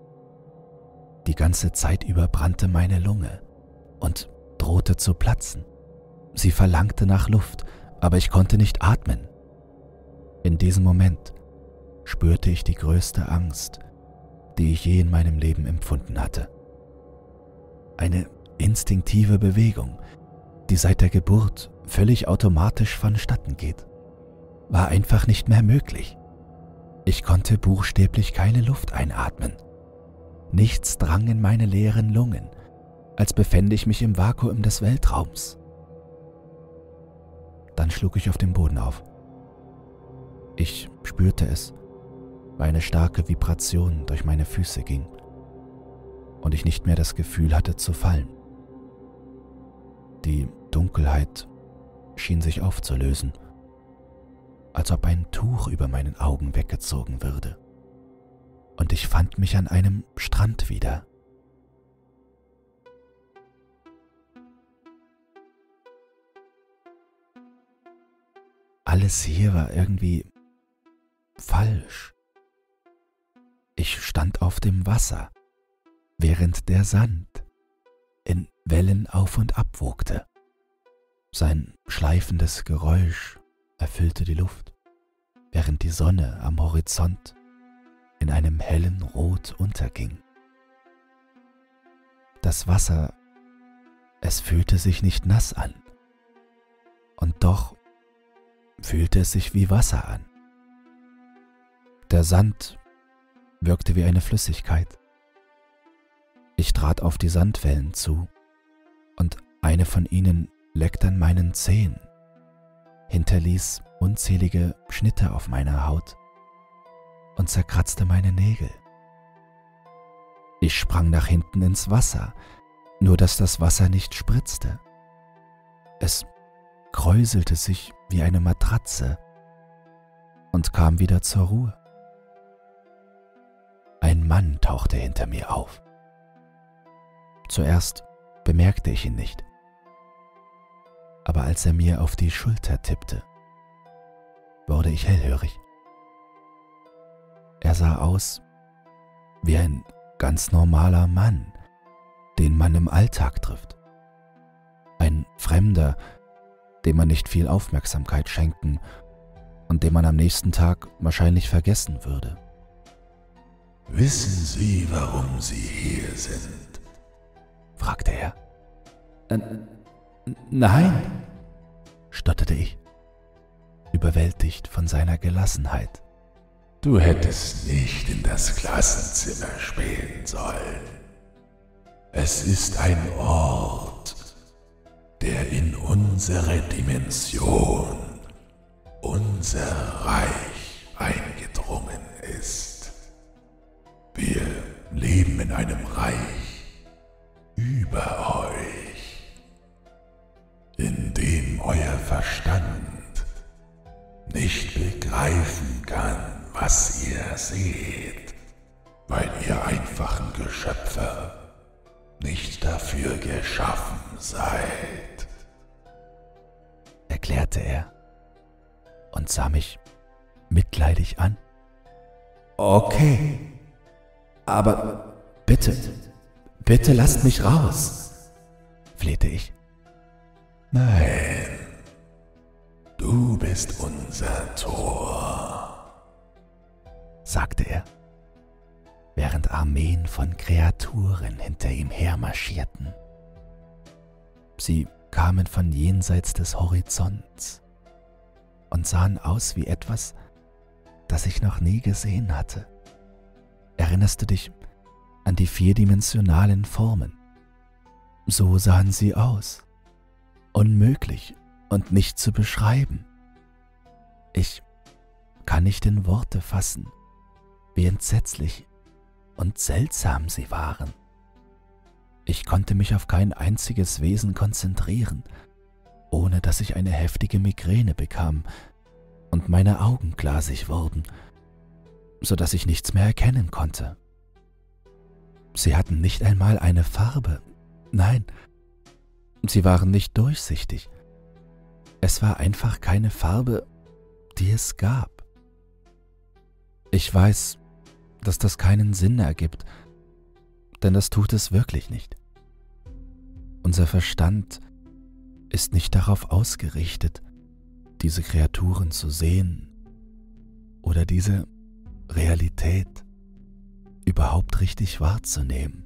Die ganze Zeit über brannte meine Lunge und drohte zu platzen. Sie verlangte nach Luft, aber ich konnte nicht atmen. In diesem Moment spürte ich die größte Angst, die ich je in meinem Leben empfunden hatte. Eine instinktive Bewegung, die seit der Geburt völlig automatisch vonstatten geht, war einfach nicht mehr möglich. Ich konnte buchstäblich keine Luft einatmen. Nichts drang in meine leeren Lungen, als befände ich mich im Vakuum des Weltraums. Dann schlug ich auf dem Boden auf. Ich spürte es, weil eine starke Vibration durch meine Füße ging und ich nicht mehr das Gefühl hatte zu fallen. Die Dunkelheit schien sich aufzulösen, als ob ein Tuch über meinen Augen weggezogen würde, und ich fand mich an einem Strand wieder. Alles hier war irgendwie falsch. Ich stand auf dem Wasser, während der Sand in Wellen auf und ab wogte. Sein schleifendes Geräusch erfüllte die Luft, während die Sonne am Horizont in einem hellen Rot unterging. Das Wasser, es fühlte sich nicht nass an, und doch fühlte es sich wie Wasser an. Der Sand wirkte wie eine Flüssigkeit. Ich trat auf die Sandwellen zu, und eine von ihnen leckte an meinen Zehen, hinterließ unzählige Schnitte auf meiner Haut und zerkratzte meine Nägel. Ich sprang nach hinten ins Wasser, nur dass das Wasser nicht spritzte. Es kräuselte sich wie eine Matratze und kam wieder zur Ruhe. Ein Mann tauchte hinter mir auf. Zuerst bemerkte ich ihn nicht, aber als er mir auf die Schulter tippte, wurde ich hellhörig. Er sah aus wie ein ganz normaler Mann, den man im Alltag trifft. Ein Fremder, dem man nicht viel Aufmerksamkeit schenken und den man am nächsten Tag wahrscheinlich vergessen würde. Wissen Sie, warum Sie hier sind? Fragte er. Äh, nein, stotterte ich, überwältigt von seiner Gelassenheit. Du hättest nicht in das Klassenzimmer spähen sollen. Es ist ein Ort, der in unsere Dimension, unser Reich eingedrungen ist. Wir leben in einem Reich über euch, in dem euer Verstand nicht begreifen kann, was ihr seht, weil ihr einfachen Geschöpfe nicht dafür geschaffen seid, erklärte er und sah mich mitleidig an. Okay, aber bitte, bitte lasst mich raus, flehte ich. Nein, du bist unser Tor, sagte er, während Armeen von Kreaturen hinter ihm hermarschierten. Sie kamen von jenseits des Horizonts und sahen aus wie etwas, das ich noch nie gesehen hatte. Erinnerst du dich an die vierdimensionalen Formen? So sahen sie aus. Unmöglich und nicht zu beschreiben. Ich kann nicht in Worte fassen, wie entsetzlich und seltsam sie waren. Ich konnte mich auf kein einziges Wesen konzentrieren, ohne dass ich eine heftige Migräne bekam und meine Augen glasig wurden, so dass ich nichts mehr erkennen konnte. Sie hatten nicht einmal eine Farbe, nein, sie waren nicht durchsichtig. Es war einfach keine Farbe, die es gab. Ich weiß, dass das keinen Sinn ergibt, denn das tut es wirklich nicht. Unser Verstand ist nicht darauf ausgerichtet, diese Kreaturen zu sehen oder diese Realität überhaupt richtig wahrzunehmen.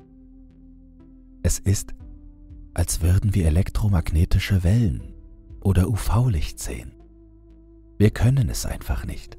Es ist, als würden wir elektromagnetische Wellen oder U V-Licht sehen. Wir können es einfach nicht.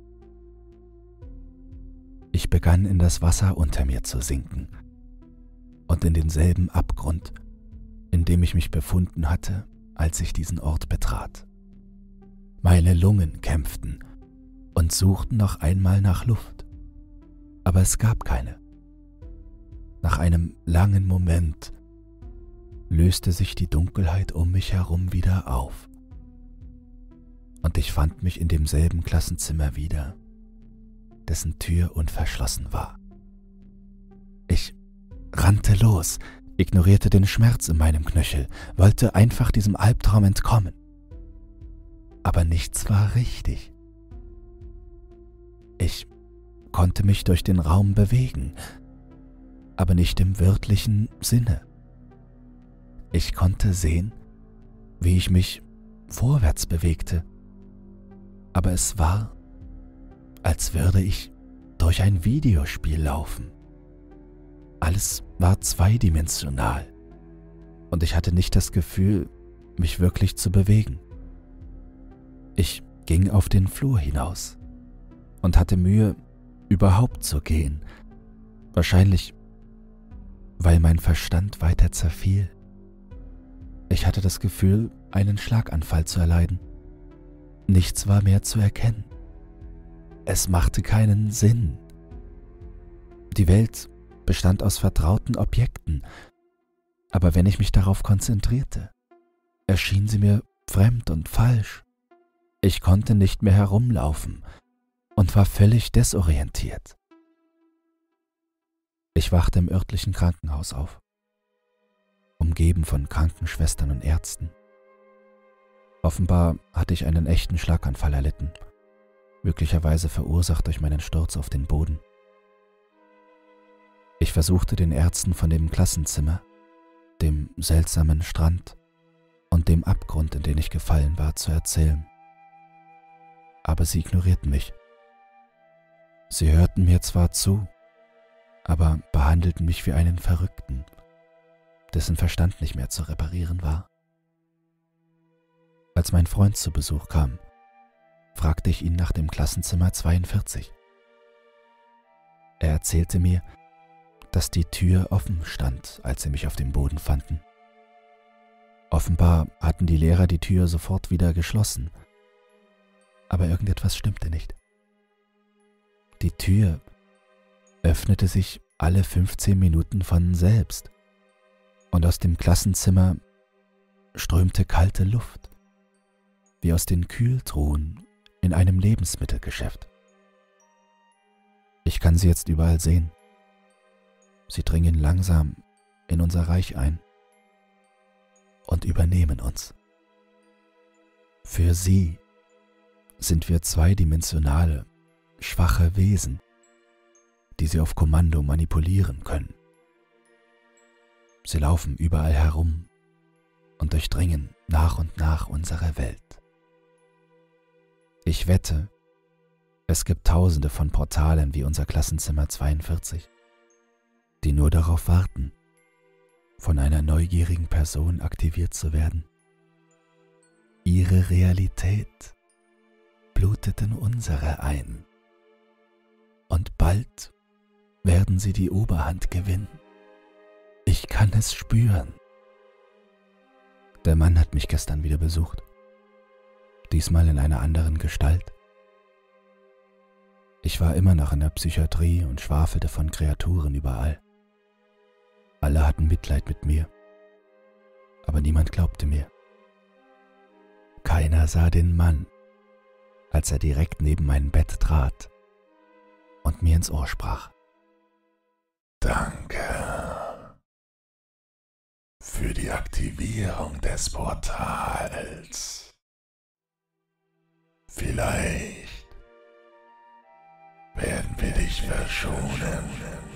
Ich begann in das Wasser unter mir zu sinken und in denselben Abgrund, in dem ich mich befunden hatte, als ich diesen Ort betrat. Meine Lungen kämpften und suchten noch einmal nach Luft, aber es gab keine. Nach einem langen Moment löste sich die Dunkelheit um mich herum wieder auf und ich fand mich in demselben Klassenzimmer wieder, dessen Tür unverschlossen war. Ich rannte los, ignorierte den Schmerz in meinem Knöchel, wollte einfach diesem Albtraum entkommen. Aber nichts war richtig. Ich konnte mich durch den Raum bewegen, aber nicht im wörtlichen Sinne. Ich konnte sehen, wie ich mich vorwärts bewegte, aber es war, als würde ich durch ein Videospiel laufen. Alles war zweidimensional und ich hatte nicht das Gefühl, mich wirklich zu bewegen. Ich ging auf den Flur hinaus und hatte Mühe, überhaupt zu gehen. Wahrscheinlich, weil mein Verstand weiter zerfiel. Ich hatte das Gefühl, einen Schlaganfall zu erleiden. Nichts war mehr zu erkennen. Es machte keinen Sinn. Die Welt bestand aus vertrauten Objekten, aber wenn ich mich darauf konzentrierte, erschien sie mir fremd und falsch. Ich konnte nicht mehr herumlaufen und war völlig desorientiert. Ich wachte im örtlichen Krankenhaus auf, umgeben von Krankenschwestern und Ärzten. Offenbar hatte ich einen echten Schlaganfall erlitten, möglicherweise verursacht durch meinen Sturz auf den Boden. Ich versuchte den Ärzten von dem Klassenzimmer, dem seltsamen Strand und dem Abgrund, in den ich gefallen war, zu erzählen. Aber sie ignorierten mich. Sie hörten mir zwar zu, aber behandelten mich wie einen Verrückten, dessen Verstand nicht mehr zu reparieren war. Als mein Freund zu Besuch kam, fragte ich ihn nach dem Klassenzimmer zweiundvierzig. Er erzählte mir, dass die Tür offen stand, als sie mich auf dem Boden fanden. Offenbar hatten die Lehrer die Tür sofort wieder geschlossen, aber irgendetwas stimmte nicht. Die Tür öffnete sich alle fünfzehn Minuten von selbst und aus dem Klassenzimmer strömte kalte Luft, wie aus den Kühltruhen in einem Lebensmittelgeschäft. Ich kann sie jetzt überall sehen. Sie dringen langsam in unser Reich ein und übernehmen uns. Für sie sind wir zweidimensionale, schwache Wesen, die sie auf Kommando manipulieren können. Sie laufen überall herum und durchdringen nach und nach unsere Welt. Ich wette, es gibt tausende von Portalen wie unser Klassenzimmer zweiundvierzig, die nur darauf warten, von einer neugierigen Person aktiviert zu werden. Ihre Realität blutet in unsere ein. Und bald werden sie die Oberhand gewinnen. Ich kann es spüren. Der Mann hat mich gestern wieder besucht. Diesmal in einer anderen Gestalt. Ich war immer noch in der Psychiatrie und schwafelte von Kreaturen überall. Alle hatten Mitleid mit mir, aber niemand glaubte mir. Keiner sah den Mann, als er direkt neben mein Bett trat und mir ins Ohr sprach. Danke für die Aktivierung des Portals. Vielleicht werden wir dich verschonen.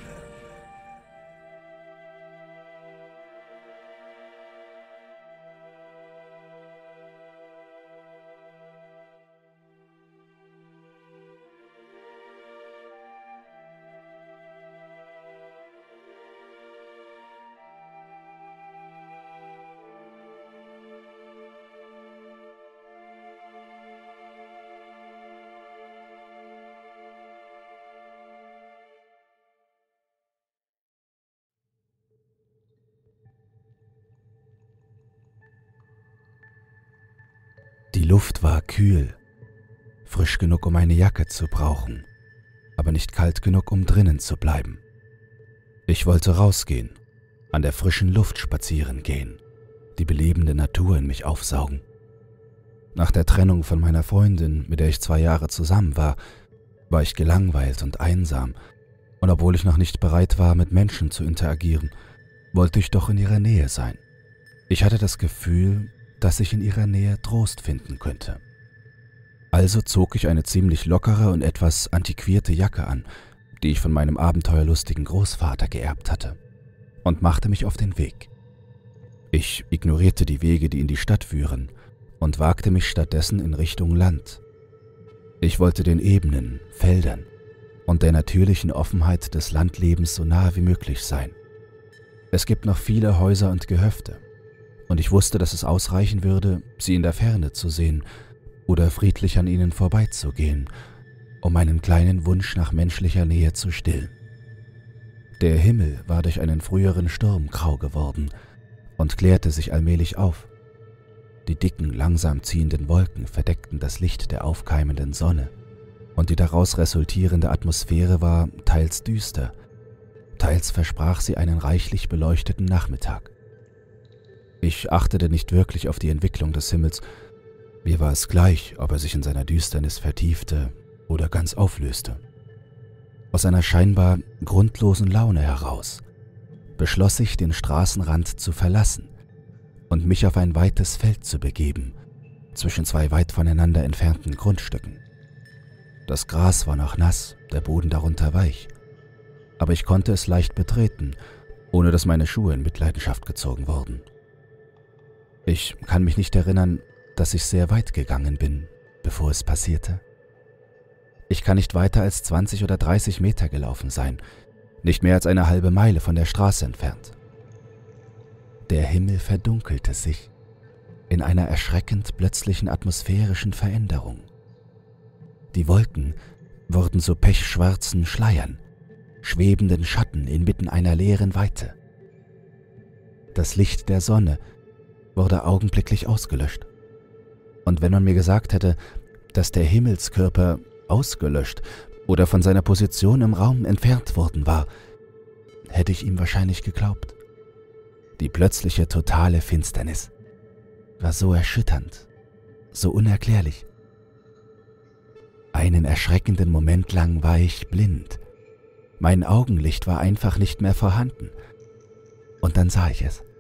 Die Luft war kühl, frisch genug, um eine Jacke zu brauchen, aber nicht kalt genug, um drinnen zu bleiben. Ich wollte rausgehen, an der frischen Luft spazieren gehen, die belebende Natur in mich aufsaugen. Nach der Trennung von meiner Freundin, mit der ich zwei Jahre zusammen war, war ich gelangweilt und einsam, und obwohl ich noch nicht bereit war, mit Menschen zu interagieren, wollte ich doch in ihrer Nähe sein. Ich hatte das Gefühl, dass ich in ihrer Nähe Trost finden könnte. Also zog ich eine ziemlich lockere und etwas antiquierte Jacke an, die ich von meinem abenteuerlustigen Großvater geerbt hatte, und machte mich auf den Weg. Ich ignorierte die Wege, die in die Stadt führen, und wagte mich stattdessen in Richtung Land. Ich wollte den Ebenen, Feldern und der natürlichen Offenheit des Landlebens so nahe wie möglich sein. Es gibt noch viele Häuser und Gehöfte, und ich wusste, dass es ausreichen würde, sie in der Ferne zu sehen oder friedlich an ihnen vorbeizugehen, um meinen kleinen Wunsch nach menschlicher Nähe zu stillen. Der Himmel war durch einen früheren Sturm grau geworden und klärte sich allmählich auf. Die dicken, langsam ziehenden Wolken verdeckten das Licht der aufkeimenden Sonne, und die daraus resultierende Atmosphäre war teils düster, teils versprach sie einen reichlich beleuchteten Nachmittag. Ich achtete nicht wirklich auf die Entwicklung des Himmels. Mir war es gleich, ob er sich in seiner Düsternis vertiefte oder ganz auflöste. Aus einer scheinbar grundlosen Laune heraus beschloss ich, den Straßenrand zu verlassen und mich auf ein weites Feld zu begeben, zwischen zwei weit voneinander entfernten Grundstücken. Das Gras war noch nass, der Boden darunter weich, aber ich konnte es leicht betreten, ohne dass meine Schuhe in Mitleidenschaft gezogen wurden. Ich kann mich nicht erinnern, dass ich sehr weit gegangen bin, bevor es passierte. Ich kann nicht weiter als zwanzig oder dreißig Meter gelaufen sein, nicht mehr als eine halbe Meile von der Straße entfernt. Der Himmel verdunkelte sich in einer erschreckend plötzlichen atmosphärischen Veränderung. Die Wolken wurden zu pechschwarzen Schleiern, schwebenden Schatten inmitten einer leeren Weite. Das Licht der Sonne wurde augenblicklich ausgelöscht. Und wenn man mir gesagt hätte, dass der Himmelskörper ausgelöscht oder von seiner Position im Raum entfernt worden war, hätte ich ihm wahrscheinlich geglaubt. Die plötzliche totale Finsternis war so erschütternd, so unerklärlich. Einen erschreckenden Moment lang war ich blind. Mein Augenlicht war einfach nicht mehr vorhanden. Und dann sah ich es.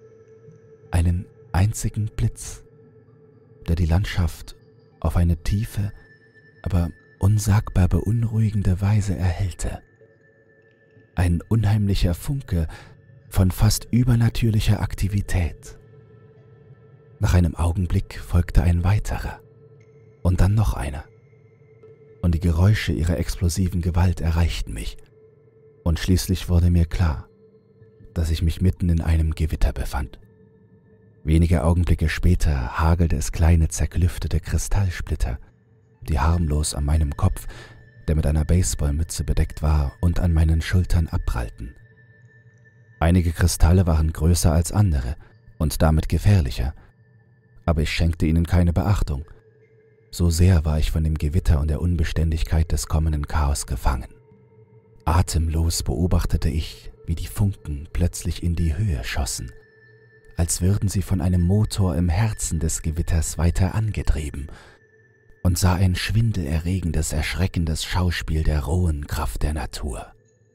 Einen einzigen Blitz, der die Landschaft auf eine tiefe, aber unsagbar beunruhigende Weise erhellte. Ein unheimlicher Funke von fast übernatürlicher Aktivität. Nach einem Augenblick folgte ein weiterer und dann noch einer. Und die Geräusche ihrer explosiven Gewalt erreichten mich. Und schließlich wurde mir klar, dass ich mich mitten in einem Gewitter befand. Wenige Augenblicke später hagelte es kleine zerklüftete Kristallsplitter, die harmlos an meinem Kopf, der mit einer Baseballmütze bedeckt war, und an meinen Schultern abprallten. Einige Kristalle waren größer als andere und damit gefährlicher, aber ich schenkte ihnen keine Beachtung. So sehr war ich von dem Gewitter und der Unbeständigkeit des kommenden Chaos gefangen. Atemlos beobachtete ich, wie die Funken plötzlich in die Höhe schossen, als würden sie von einem Motor im Herzen des Gewitters weiter angetrieben, und sah ein schwindelerregendes, erschreckendes Schauspiel der rohen Kraft der Natur.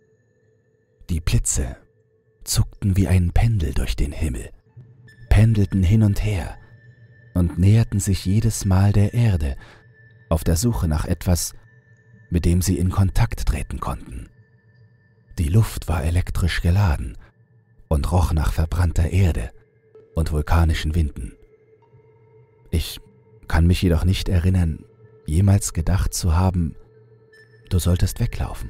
Die Blitze zuckten wie ein Pendel durch den Himmel, pendelten hin und her und näherten sich jedes Mal der Erde, auf der Suche nach etwas, mit dem sie in Kontakt treten konnten. Die Luft war elektrisch geladen und roch nach verbrannter Erde und vulkanischen Winden. Ich kann mich jedoch nicht erinnern, jemals gedacht zu haben, du solltest weglaufen.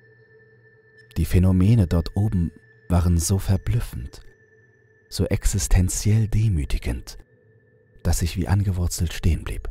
Die Phänomene dort oben waren so verblüffend, so existenziell demütigend, dass ich wie angewurzelt stehen blieb.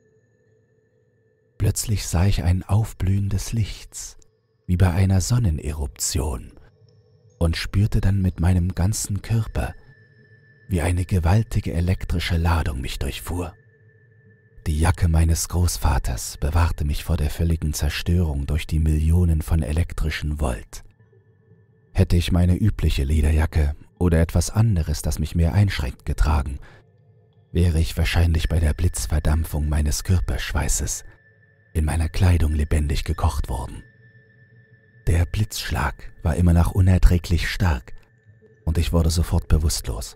Plötzlich sah ich ein Aufblühen des Lichts, wie bei einer Sonneneruption, und spürte dann mit meinem ganzen Körper, wie eine gewaltige elektrische Ladung mich durchfuhr. Die Jacke meines Großvaters bewahrte mich vor der völligen Zerstörung durch die Millionen von elektrischen Volt. Hätte ich meine übliche Lederjacke oder etwas anderes, das mich mehr einschränkt, getragen, wäre ich wahrscheinlich bei der Blitzverdampfung meines Körperschweißes in meiner Kleidung lebendig gekocht worden. Der Blitzschlag war immer noch unerträglich stark und ich wurde sofort bewusstlos.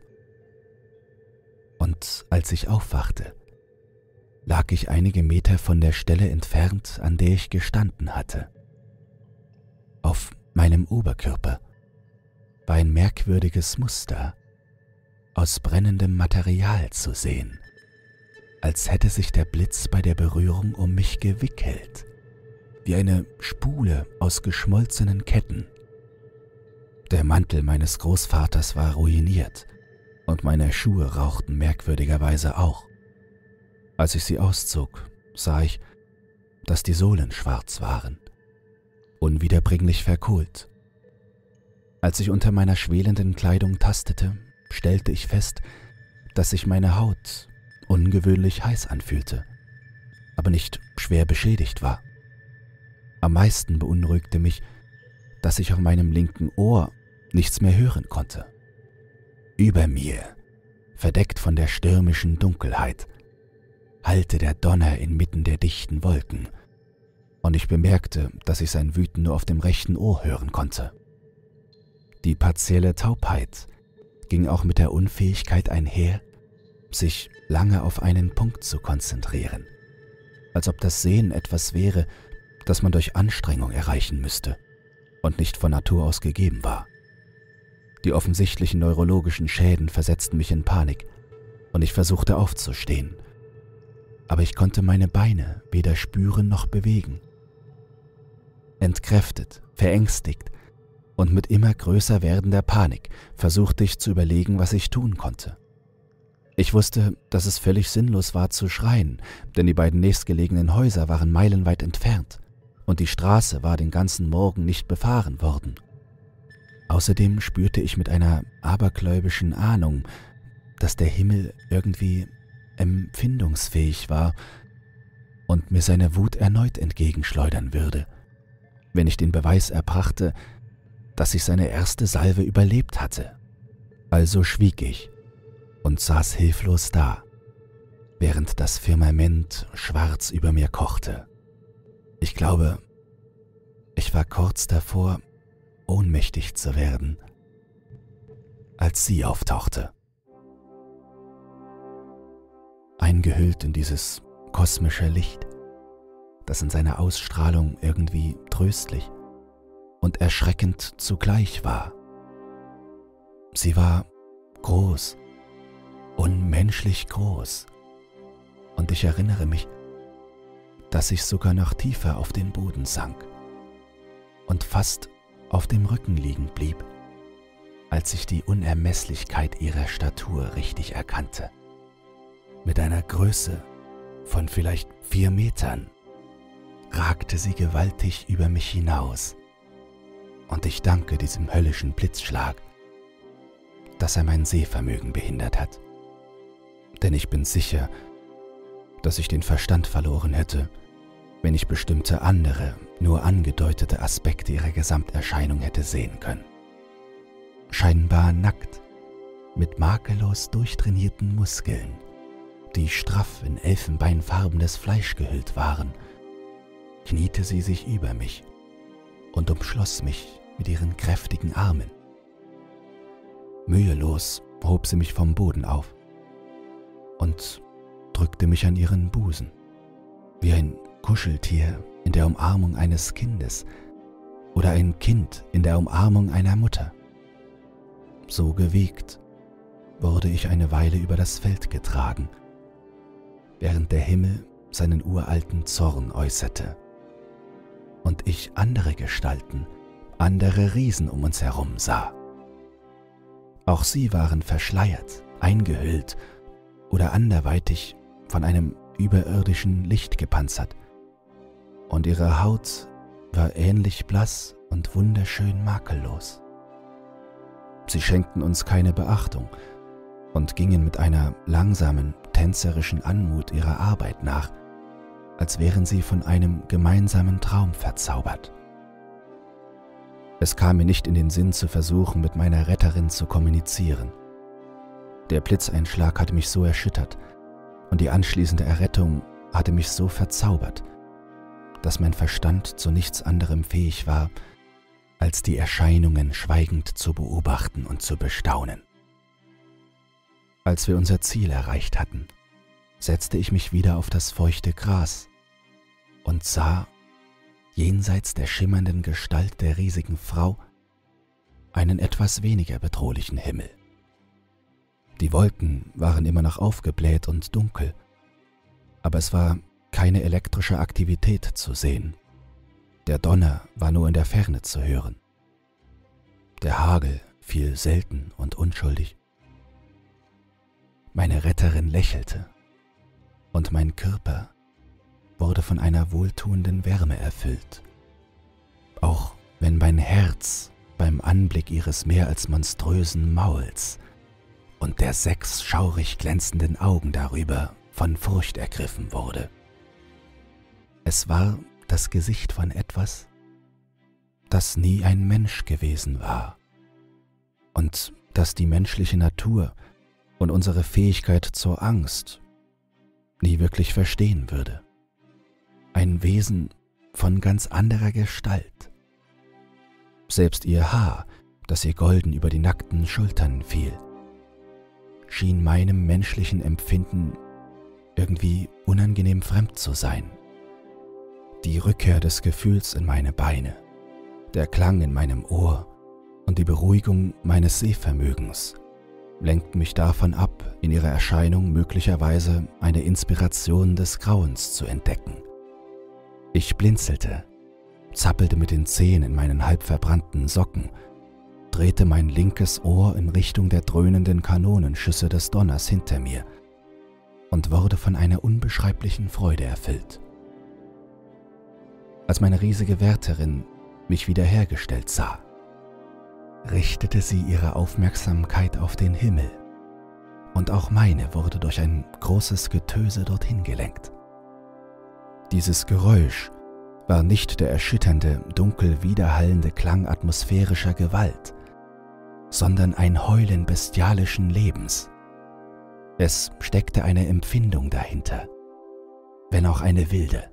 Und als ich aufwachte, lag ich einige Meter von der Stelle entfernt, an der ich gestanden hatte. Auf meinem Oberkörper war ein merkwürdiges Muster aus brennendem Material zu sehen, als hätte sich der Blitz bei der Berührung um mich gewickelt, wie eine Spule aus geschmolzenen Ketten. Der Mantel meines Großvaters war ruiniert und meine Schuhe rauchten merkwürdigerweise auch. Als ich sie auszog, sah ich, dass die Sohlen schwarz waren, unwiederbringlich verkohlt. Als ich unter meiner schwelenden Kleidung tastete, stellte ich fest, dass sich meine Haut ungewöhnlich heiß anfühlte, aber nicht schwer beschädigt war. Am meisten beunruhigte mich, dass ich auf meinem linken Ohr nichts mehr hören konnte. Über mir, verdeckt von der stürmischen Dunkelheit, hallte der Donner inmitten der dichten Wolken, und ich bemerkte, dass ich sein Wüten nur auf dem rechten Ohr hören konnte. Die partielle Taubheit ging auch mit der Unfähigkeit einher, sich lange auf einen Punkt zu konzentrieren, als ob das Sehen etwas wäre, das man durch Anstrengung erreichen müsste und nicht von Natur aus gegeben war. Die offensichtlichen neurologischen Schäden versetzten mich in Panik, und ich versuchte aufzustehen, aber ich konnte meine Beine weder spüren noch bewegen. Entkräftet, verängstigt und mit immer größer werdender Panik versuchte ich zu überlegen, was ich tun konnte. Ich wusste, dass es völlig sinnlos war zu schreien, denn die beiden nächstgelegenen Häuser waren meilenweit entfernt und die Straße war den ganzen Morgen nicht befahren worden. Außerdem spürte ich mit einer abergläubischen Ahnung, dass der Himmel irgendwie empfindungsfähig war und mir seine Wut erneut entgegenschleudern würde, wenn ich den Beweis erbrachte, dass ich seine erste Salve überlebt hatte. Also schwieg ich und saß hilflos da, während das Firmament schwarz über mir kochte. Ich glaube, ich war kurz davor, ohnmächtig zu werden, als sie auftauchte. Eingehüllt in dieses kosmische Licht, das in seiner Ausstrahlung irgendwie tröstlich und erschreckend zugleich war. Sie war groß, unmenschlich groß, und ich erinnere mich, dass ich sogar noch tiefer auf den Boden sank und fast auf dem Rücken liegen blieb, als ich die Unermesslichkeit ihrer Statur richtig erkannte. Mit einer Größe von vielleicht vier Metern ragte sie gewaltig über mich hinaus, und ich danke diesem höllischen Blitzschlag, dass er mein Sehvermögen behindert hat. Denn ich bin sicher, dass ich den Verstand verloren hätte, wenn ich bestimmte andere, nur angedeutete Aspekte ihrer Gesamterscheinung hätte sehen können. Scheinbar nackt, mit makellos durchtrainierten Muskeln, die straff in elfenbeinfarbenes Fleisch gehüllt waren, kniete sie sich über mich und umschloss mich mit ihren kräftigen Armen. Mühelos hob sie mich vom Boden auf und drückte mich an ihren Busen, wie ein Kuscheltier in der Umarmung eines Kindes oder ein Kind in der Umarmung einer Mutter. So gewiegt wurde ich eine Weile über das Feld getragen, während der Himmel seinen uralten Zorn äußerte und ich andere Gestalten, andere Riesen um uns herum sah. Auch sie waren verschleiert, eingehüllt oder anderweitig von einem überirdischen Licht gepanzert, und ihre Haut war ähnlich blass und wunderschön makellos. Sie schenkten uns keine Beachtung und gingen mit einer langsamen, tänzerischen Anmut ihrer Arbeit nach, als wären sie von einem gemeinsamen Traum verzaubert. Es kam mir nicht in den Sinn zu versuchen, mit meiner Retterin zu kommunizieren. Der Blitzeinschlag hatte mich so erschüttert und die anschließende Errettung hatte mich so verzaubert, dass mein Verstand zu nichts anderem fähig war, als die Erscheinungen schweigend zu beobachten und zu bestaunen. Als wir unser Ziel erreicht hatten, setzte ich mich wieder auf das feuchte Gras und sah, jenseits der schimmernden Gestalt der riesigen Frau, einen etwas weniger bedrohlichen Himmel. Die Wolken waren immer noch aufgebläht und dunkel, aber es war keine elektrische Aktivität zu sehen. Der Donner war nur in der Ferne zu hören. Der Hagel fiel selten und unschuldig. Meine Retterin lächelte, und mein Körper wurde von einer wohltuenden Wärme erfüllt, auch wenn mein Herz beim Anblick ihres mehr als monströsen Mauls und der sechs schaurig glänzenden Augen darüber von Furcht ergriffen wurde. Es war das Gesicht von etwas, das nie ein Mensch gewesen war und das die menschliche Natur und unsere Fähigkeit zur Angst nie wirklich verstehen würde. Ein Wesen von ganz anderer Gestalt. Selbst ihr Haar, das ihr golden über die nackten Schultern fiel, schien meinem menschlichen Empfinden irgendwie unangenehm fremd zu sein. Die Rückkehr des Gefühls in meine Beine, der Klang in meinem Ohr und die Beruhigung meines Sehvermögens lenkten mich davon ab, in ihrer Erscheinung möglicherweise eine Inspiration des Grauens zu entdecken. Ich blinzelte, zappelte mit den Zehen in meinen halb verbrannten Socken, drehte mein linkes Ohr in Richtung der dröhnenden Kanonenschüsse des Donners hinter mir und wurde von einer unbeschreiblichen Freude erfüllt. Als meine riesige Wärterin mich wiederhergestellt sah, richtete sie ihre Aufmerksamkeit auf den Himmel, und auch meine wurde durch ein großes Getöse dorthin gelenkt. Dieses Geräusch war nicht der erschütternde, dunkel widerhallende Klang atmosphärischer Gewalt, sondern ein Heulen bestialischen Lebens. Es steckte eine Empfindung dahinter, wenn auch eine wilde.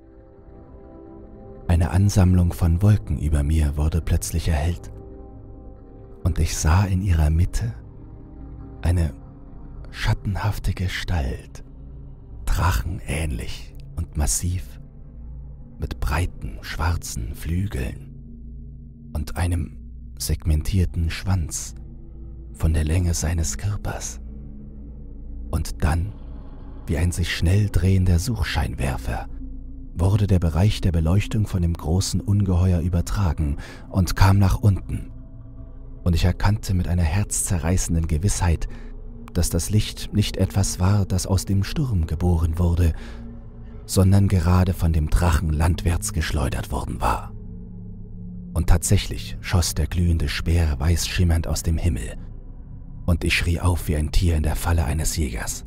Eine Ansammlung von Wolken über mir wurde plötzlich erhellt, und ich sah in ihrer Mitte eine schattenhafte Gestalt, drachenähnlich und massiv, mit breiten, schwarzen Flügeln und einem segmentierten Schwanz von der Länge seines Körpers. Und dann, wie ein sich schnell drehender Suchscheinwerfer, wurde der Bereich der Beleuchtung von dem großen Ungeheuer übertragen und kam nach unten. Und ich erkannte mit einer herzzerreißenden Gewissheit, dass das Licht nicht etwas war, das aus dem Sturm geboren wurde, sondern gerade von dem Drachen landwärts geschleudert worden war. Und tatsächlich schoss der glühende Speer weiß schimmernd aus dem Himmel, und ich schrie auf wie ein Tier in der Falle eines Jägers.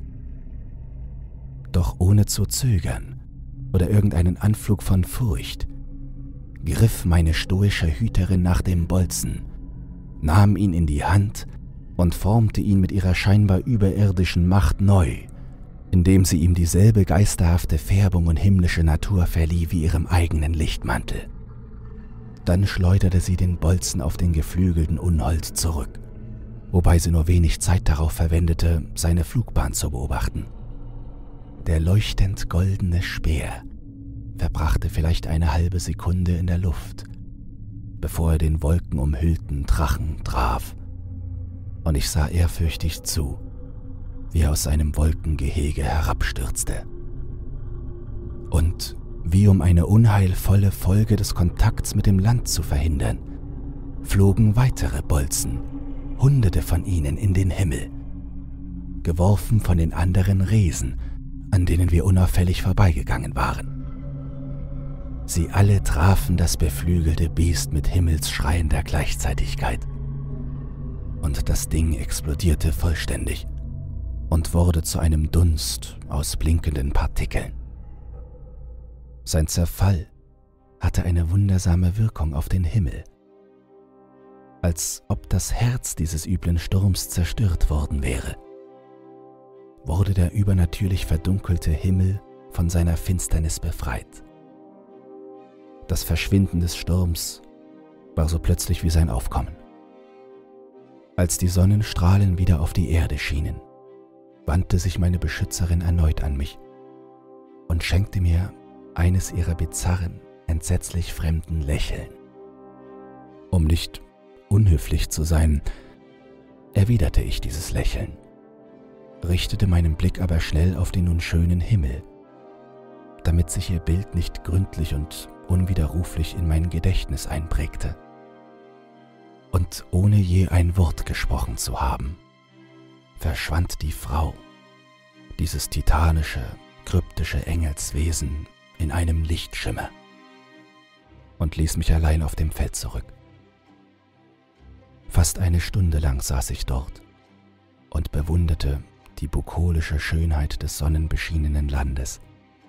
Doch ohne zu zögern oder irgendeinen Anflug von Furcht, griff meine stoische Hüterin nach dem Bolzen, nahm ihn in die Hand und formte ihn mit ihrer scheinbar überirdischen Macht neu, indem sie ihm dieselbe geisterhafte Färbung und himmlische Natur verlieh wie ihrem eigenen Lichtmantel. Dann schleuderte sie den Bolzen auf den geflügelten Unhold zurück, wobei sie nur wenig Zeit darauf verwendete, seine Flugbahn zu beobachten. Der leuchtend goldene Speer verbrachte vielleicht eine halbe Sekunde in der Luft, bevor er den wolkenumhüllten Drachen traf, und ich sah ehrfürchtig zu, wie er aus seinem Wolkengehege herabstürzte. Und wie um eine unheilvolle Folge des Kontakts mit dem Land zu verhindern, flogen weitere Bolzen, hunderte von ihnen, in den Himmel, geworfen von den anderen Riesen, an denen wir unauffällig vorbeigegangen waren. Sie alle trafen das beflügelte Biest mit himmelsschreiender Gleichzeitigkeit. Und das Ding explodierte vollständig und wurde zu einem Dunst aus blinkenden Partikeln. Sein Zerfall hatte eine wundersame Wirkung auf den Himmel, als ob das Herz dieses üblen Sturms zerstört worden wäre. Wurde der übernatürlich verdunkelte Himmel von seiner Finsternis befreit. Das Verschwinden des Sturms war so plötzlich wie sein Aufkommen. Als die Sonnenstrahlen wieder auf die Erde schienen, wandte sich meine Beschützerin erneut an mich und schenkte mir eines ihrer bizarren, entsetzlich fremden Lächeln. Um nicht unhöflich zu sein, erwiderte ich dieses Lächeln, richtete meinen Blick aber schnell auf den nun schönen Himmel, damit sich ihr Bild nicht gründlich und unwiderruflich in mein Gedächtnis einprägte. Und ohne je ein Wort gesprochen zu haben, verschwand die Frau, dieses titanische, kryptische Engelswesen, in einem Lichtschimmer und ließ mich allein auf dem Feld zurück. Fast eine Stunde lang saß ich dort und bewunderte die bukolische Schönheit des sonnenbeschienenen Landes.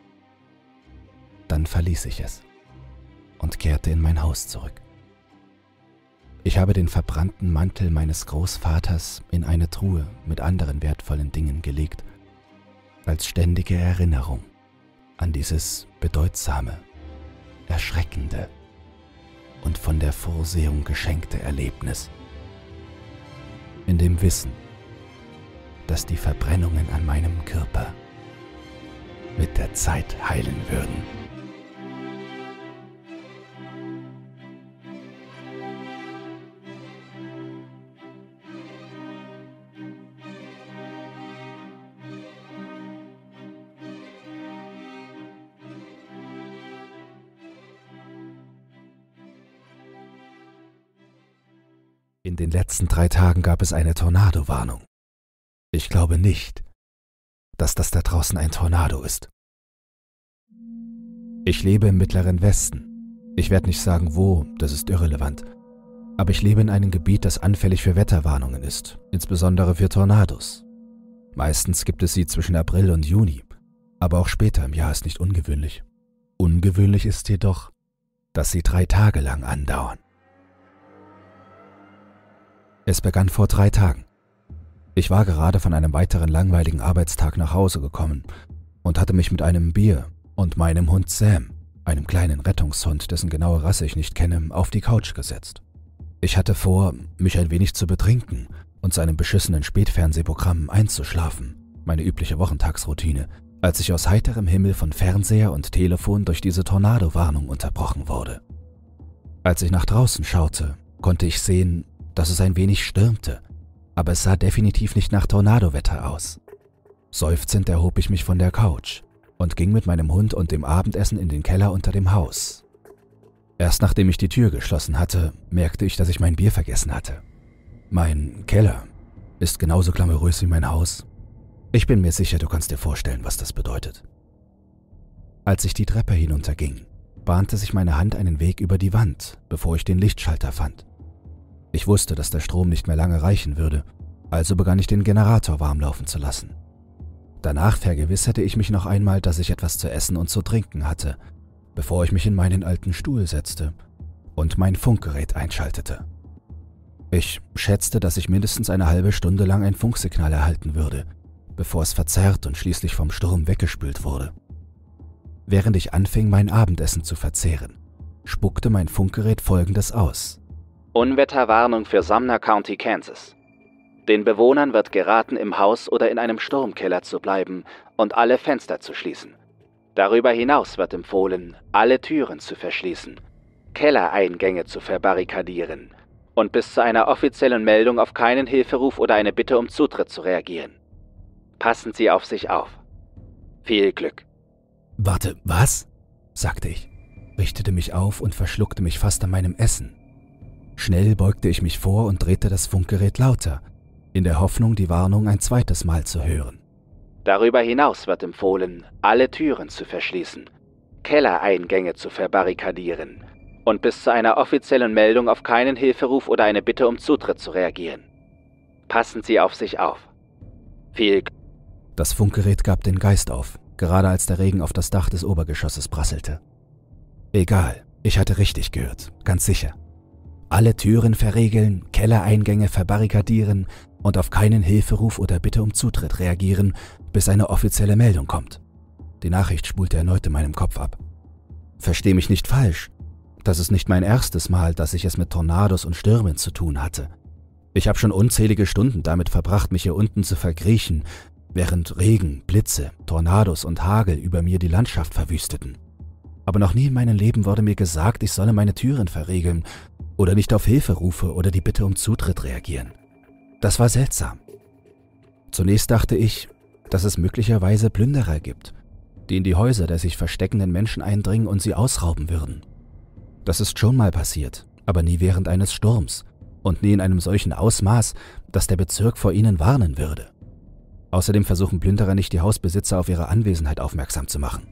Dann verließ ich es und kehrte in mein Haus zurück. Ich habe den verbrannten Mantel meines Großvaters in eine Truhe mit anderen wertvollen Dingen gelegt, als ständige Erinnerung an dieses bedeutsame, erschreckende und von der Vorsehung geschenkte Erlebnis. In dem Wissen, dass die Verbrennungen an meinem Körper mit der Zeit heilen würden. In den letzten drei Tagen gab es eine Tornado-Warnung. Ich glaube nicht, dass das da draußen ein Tornado ist. Ich lebe im Mittleren Westen. Ich werde nicht sagen, wo, das ist irrelevant. Aber ich lebe in einem Gebiet, das anfällig für Wetterwarnungen ist, insbesondere für Tornados. Meistens gibt es sie zwischen April und Juni, aber auch später im Jahr ist nicht ungewöhnlich. Ungewöhnlich ist jedoch, dass sie drei Tage lang andauern. Es begann vor drei Tagen. Ich war gerade von einem weiteren langweiligen Arbeitstag nach Hause gekommen und hatte mich mit einem Bier und meinem Hund Sam, einem kleinen Rettungshund, dessen genaue Rasse ich nicht kenne, auf die Couch gesetzt. Ich hatte vor, mich ein wenig zu betrinken und zu einem beschissenen Spätfernsehprogramm einzuschlafen, meine übliche Wochentagsroutine, als ich aus heiterem Himmel von Fernseher und Telefon durch diese Tornado-Warnung unterbrochen wurde. Als ich nach draußen schaute, konnte ich sehen, dass es ein wenig stürmte, aber es sah definitiv nicht nach Tornadowetter aus. Seufzend erhob ich mich von der Couch und ging mit meinem Hund und dem Abendessen in den Keller unter dem Haus. Erst nachdem ich die Tür geschlossen hatte, merkte ich, dass ich mein Bier vergessen hatte. Mein Keller ist genauso glamourös wie mein Haus. Ich bin mir sicher, du kannst dir vorstellen, was das bedeutet. Als ich die Treppe hinunterging, bahnte sich meine Hand einen Weg über die Wand, bevor ich den Lichtschalter fand. Ich wusste, dass der Strom nicht mehr lange reichen würde, also begann ich den Generator warm laufen zu lassen. Danach vergewisserte ich mich noch einmal, dass ich etwas zu essen und zu trinken hatte, bevor ich mich in meinen alten Stuhl setzte und mein Funkgerät einschaltete. Ich schätzte, dass ich mindestens eine halbe Stunde lang ein Funksignal erhalten würde, bevor es verzerrt und schließlich vom Sturm weggespült wurde. Während ich anfing, mein Abendessen zu verzehren, spuckte mein Funkgerät Folgendes aus. Unwetterwarnung für Sumner County, Kansas. Den Bewohnern wird geraten, im Haus oder in einem Sturmkeller zu bleiben und alle Fenster zu schließen. Darüber hinaus wird empfohlen, alle Türen zu verschließen, Kellereingänge zu verbarrikadieren und bis zu einer offiziellen Meldung auf keinen Hilferuf oder eine Bitte um Zutritt zu reagieren. Passen Sie auf sich auf. Viel Glück. »Warte, was?« sagte ich, richtete mich auf und verschluckte mich fast an meinem Essen. Schnell beugte ich mich vor und drehte das Funkgerät lauter, in der Hoffnung, die Warnung ein zweites Mal zu hören. Darüber hinaus wird empfohlen, alle Türen zu verschließen, Kellereingänge zu verbarrikadieren und bis zu einer offiziellen Meldung auf keinen Hilferuf oder eine Bitte um Zutritt zu reagieren. Passen Sie auf sich auf. Viel Glück. Das Funkgerät gab den Geist auf, gerade als der Regen auf das Dach des Obergeschosses prasselte. Egal, ich hatte richtig gehört, ganz sicher. Alle Türen verriegeln, Kellereingänge verbarrikadieren und auf keinen Hilferuf oder Bitte um Zutritt reagieren, bis eine offizielle Meldung kommt. Die Nachricht spulte erneut in meinem Kopf ab. Versteh mich nicht falsch. Das ist nicht mein erstes Mal, dass ich es mit Tornados und Stürmen zu tun hatte. Ich habe schon unzählige Stunden damit verbracht, mich hier unten zu verkriechen, während Regen, Blitze, Tornados und Hagel über mir die Landschaft verwüsteten. Aber noch nie in meinem Leben wurde mir gesagt, ich solle meine Türen verriegeln oder nicht auf Hilferufe oder die Bitte um Zutritt reagieren. Das war seltsam. Zunächst dachte ich, dass es möglicherweise Plünderer gibt, die in die Häuser der sich versteckenden Menschen eindringen und sie ausrauben würden. Das ist schon mal passiert, aber nie während eines Sturms und nie in einem solchen Ausmaß, dass der Bezirk vor ihnen warnen würde. Außerdem versuchen Plünderer nicht, die Hausbesitzer auf ihre Anwesenheit aufmerksam zu machen.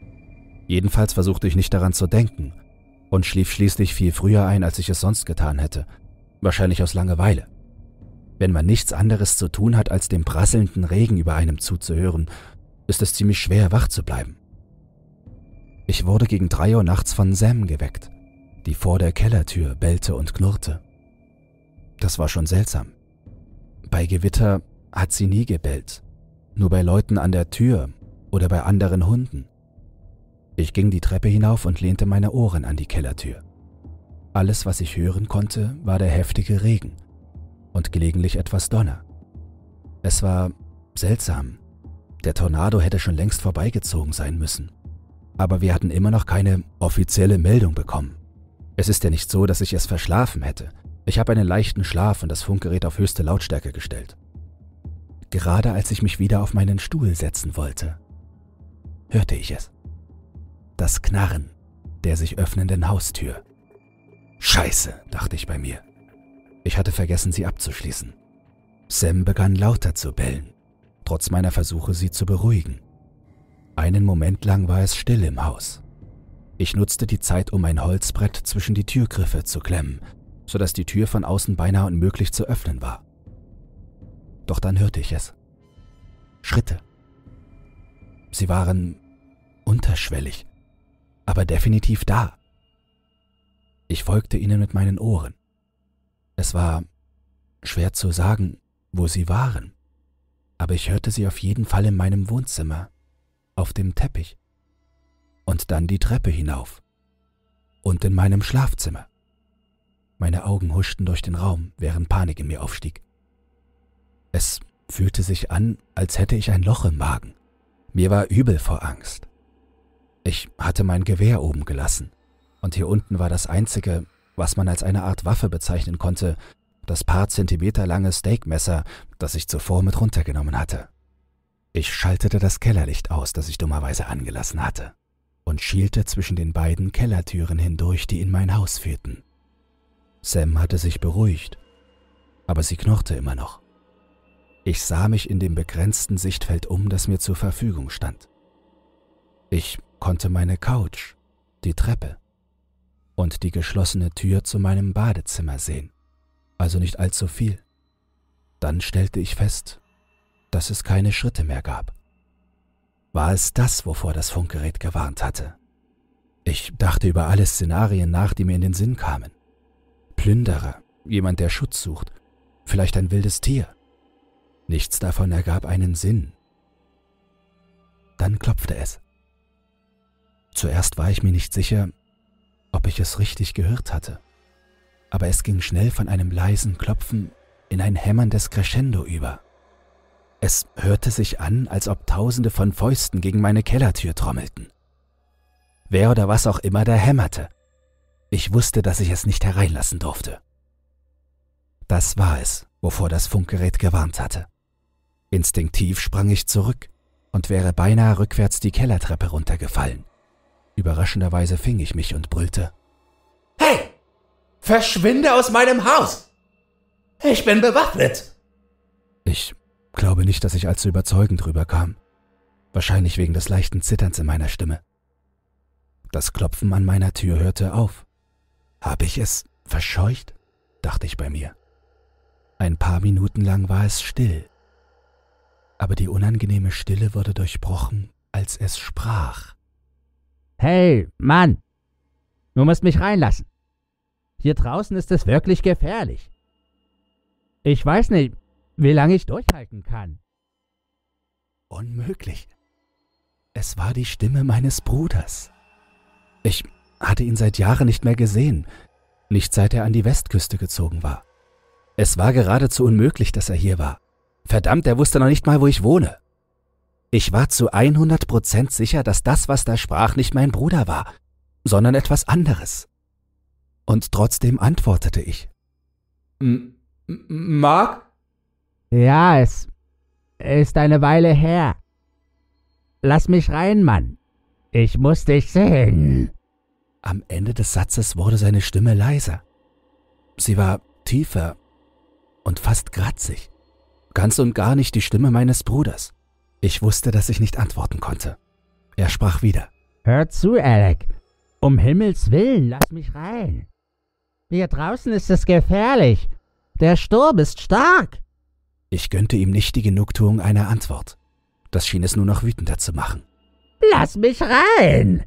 Jedenfalls versuchte ich nicht daran zu denken und schlief schließlich viel früher ein, als ich es sonst getan hätte, wahrscheinlich aus Langeweile. Wenn man nichts anderes zu tun hat, als dem prasselnden Regen über einem zuzuhören, ist es ziemlich schwer, wach zu bleiben. Ich wurde gegen drei Uhr nachts von Sam geweckt, die vor der Kellertür bellte und knurrte. Das war schon seltsam. Bei Gewitter hat sie nie gebellt, nur bei Leuten an der Tür oder bei anderen Hunden. Ich ging die Treppe hinauf und lehnte meine Ohren an die Kellertür. Alles, was ich hören konnte, war der heftige Regen und gelegentlich etwas Donner. Es war seltsam. Der Tornado hätte schon längst vorbeigezogen sein müssen. Aber wir hatten immer noch keine offizielle Meldung bekommen. Es ist ja nicht so, dass ich es verschlafen hätte. Ich habe einen leichten Schlaf und das Funkgerät auf höchste Lautstärke gestellt. Gerade als ich mich wieder auf meinen Stuhl setzen wollte, hörte ich es. Das Knarren der sich öffnenden Haustür. Scheiße, dachte ich bei mir. Ich hatte vergessen, sie abzuschließen. Sam begann lauter zu bellen, trotz meiner Versuche, sie zu beruhigen. Einen Moment lang war es still im Haus. Ich nutzte die Zeit, um ein Holzbrett zwischen die Türgriffe zu klemmen, sodass die Tür von außen beinahe unmöglich zu öffnen war. Doch dann hörte ich es. Schritte. Sie waren unterschwellig, aber definitiv da. Ich folgte ihnen mit meinen Ohren. Es war schwer zu sagen, wo sie waren, aber ich hörte sie auf jeden Fall in meinem Wohnzimmer, auf dem Teppich und dann die Treppe hinauf und in meinem Schlafzimmer. Meine Augen huschten durch den Raum, während Panik in mir aufstieg. Es fühlte sich an, als hätte ich ein Loch im Magen. Mir war übel vor Angst. Ich hatte mein Gewehr oben gelassen und hier unten war das einzige, was man als eine Art Waffe bezeichnen konnte, das paar Zentimeter lange Steakmesser, das ich zuvor mit runtergenommen hatte. Ich schaltete das Kellerlicht aus, das ich dummerweise angelassen hatte, und schielte zwischen den beiden Kellertüren hindurch, die in mein Haus führten. Sam hatte sich beruhigt, aber sie knurrte immer noch. Ich sah mich in dem begrenzten Sichtfeld um, das mir zur Verfügung stand. Ich konnte meine Couch, die Treppe und die geschlossene Tür zu meinem Badezimmer sehen, also nicht allzu viel. Dann stellte ich fest, dass es keine Schritte mehr gab. War es das, wovor das Funkgerät gewarnt hatte? Ich dachte über alle Szenarien nach, die mir in den Sinn kamen. Plünderer, jemand, der Schutz sucht, vielleicht ein wildes Tier. Nichts davon ergab einen Sinn. Dann klopfte es. Zuerst war ich mir nicht sicher, ob ich es richtig gehört hatte, aber es ging schnell von einem leisen Klopfen in ein hämmerndes Crescendo über. Es hörte sich an, als ob Tausende von Fäusten gegen meine Kellertür trommelten. Wer oder was auch immer da hämmerte. Ich wusste, dass ich es nicht hereinlassen durfte. Das war es, wovor das Funkgerät gewarnt hatte. Instinktiv sprang ich zurück und wäre beinahe rückwärts die Kellertreppe runtergefallen. Überraschenderweise fing ich mich und brüllte: Hey! Verschwinde aus meinem Haus! Ich bin bewaffnet! Ich glaube nicht, dass ich allzu überzeugend rüberkam. Wahrscheinlich wegen des leichten Zitterns in meiner Stimme. Das Klopfen an meiner Tür hörte auf. Habe ich es verscheucht? Dachte ich bei mir. Ein paar Minuten lang war es still. Aber die unangenehme Stille wurde durchbrochen, als es sprach. Hey, Mann! Du musst mich reinlassen. Hier draußen ist es wirklich gefährlich. Ich weiß nicht, wie lange ich durchhalten kann. Unmöglich. Es war die Stimme meines Bruders. Ich hatte ihn seit Jahren nicht mehr gesehen, nicht seit er an die Westküste gezogen war. Es war geradezu unmöglich, dass er hier war. Verdammt, er wusste noch nicht mal, wo ich wohne. Ich war zu hundert Prozent sicher, dass das, was da sprach, nicht mein Bruder war, sondern etwas anderes. Und trotzdem antwortete ich. M- M- Mark? Ja, es ist eine Weile her. Lass mich rein, Mann. Ich muss dich sehen. Am Ende des Satzes wurde seine Stimme leiser. Sie war tiefer und fast kratzig. Ganz und gar nicht die Stimme meines Bruders. Ich wusste, dass ich nicht antworten konnte. Er sprach wieder. Hör zu, Alec. Um Himmels Willen, lass mich rein. Hier draußen ist es gefährlich. Der Sturm ist stark. Ich gönnte ihm nicht die Genugtuung einer Antwort. Das schien es nur noch wütender zu machen. Lass mich rein!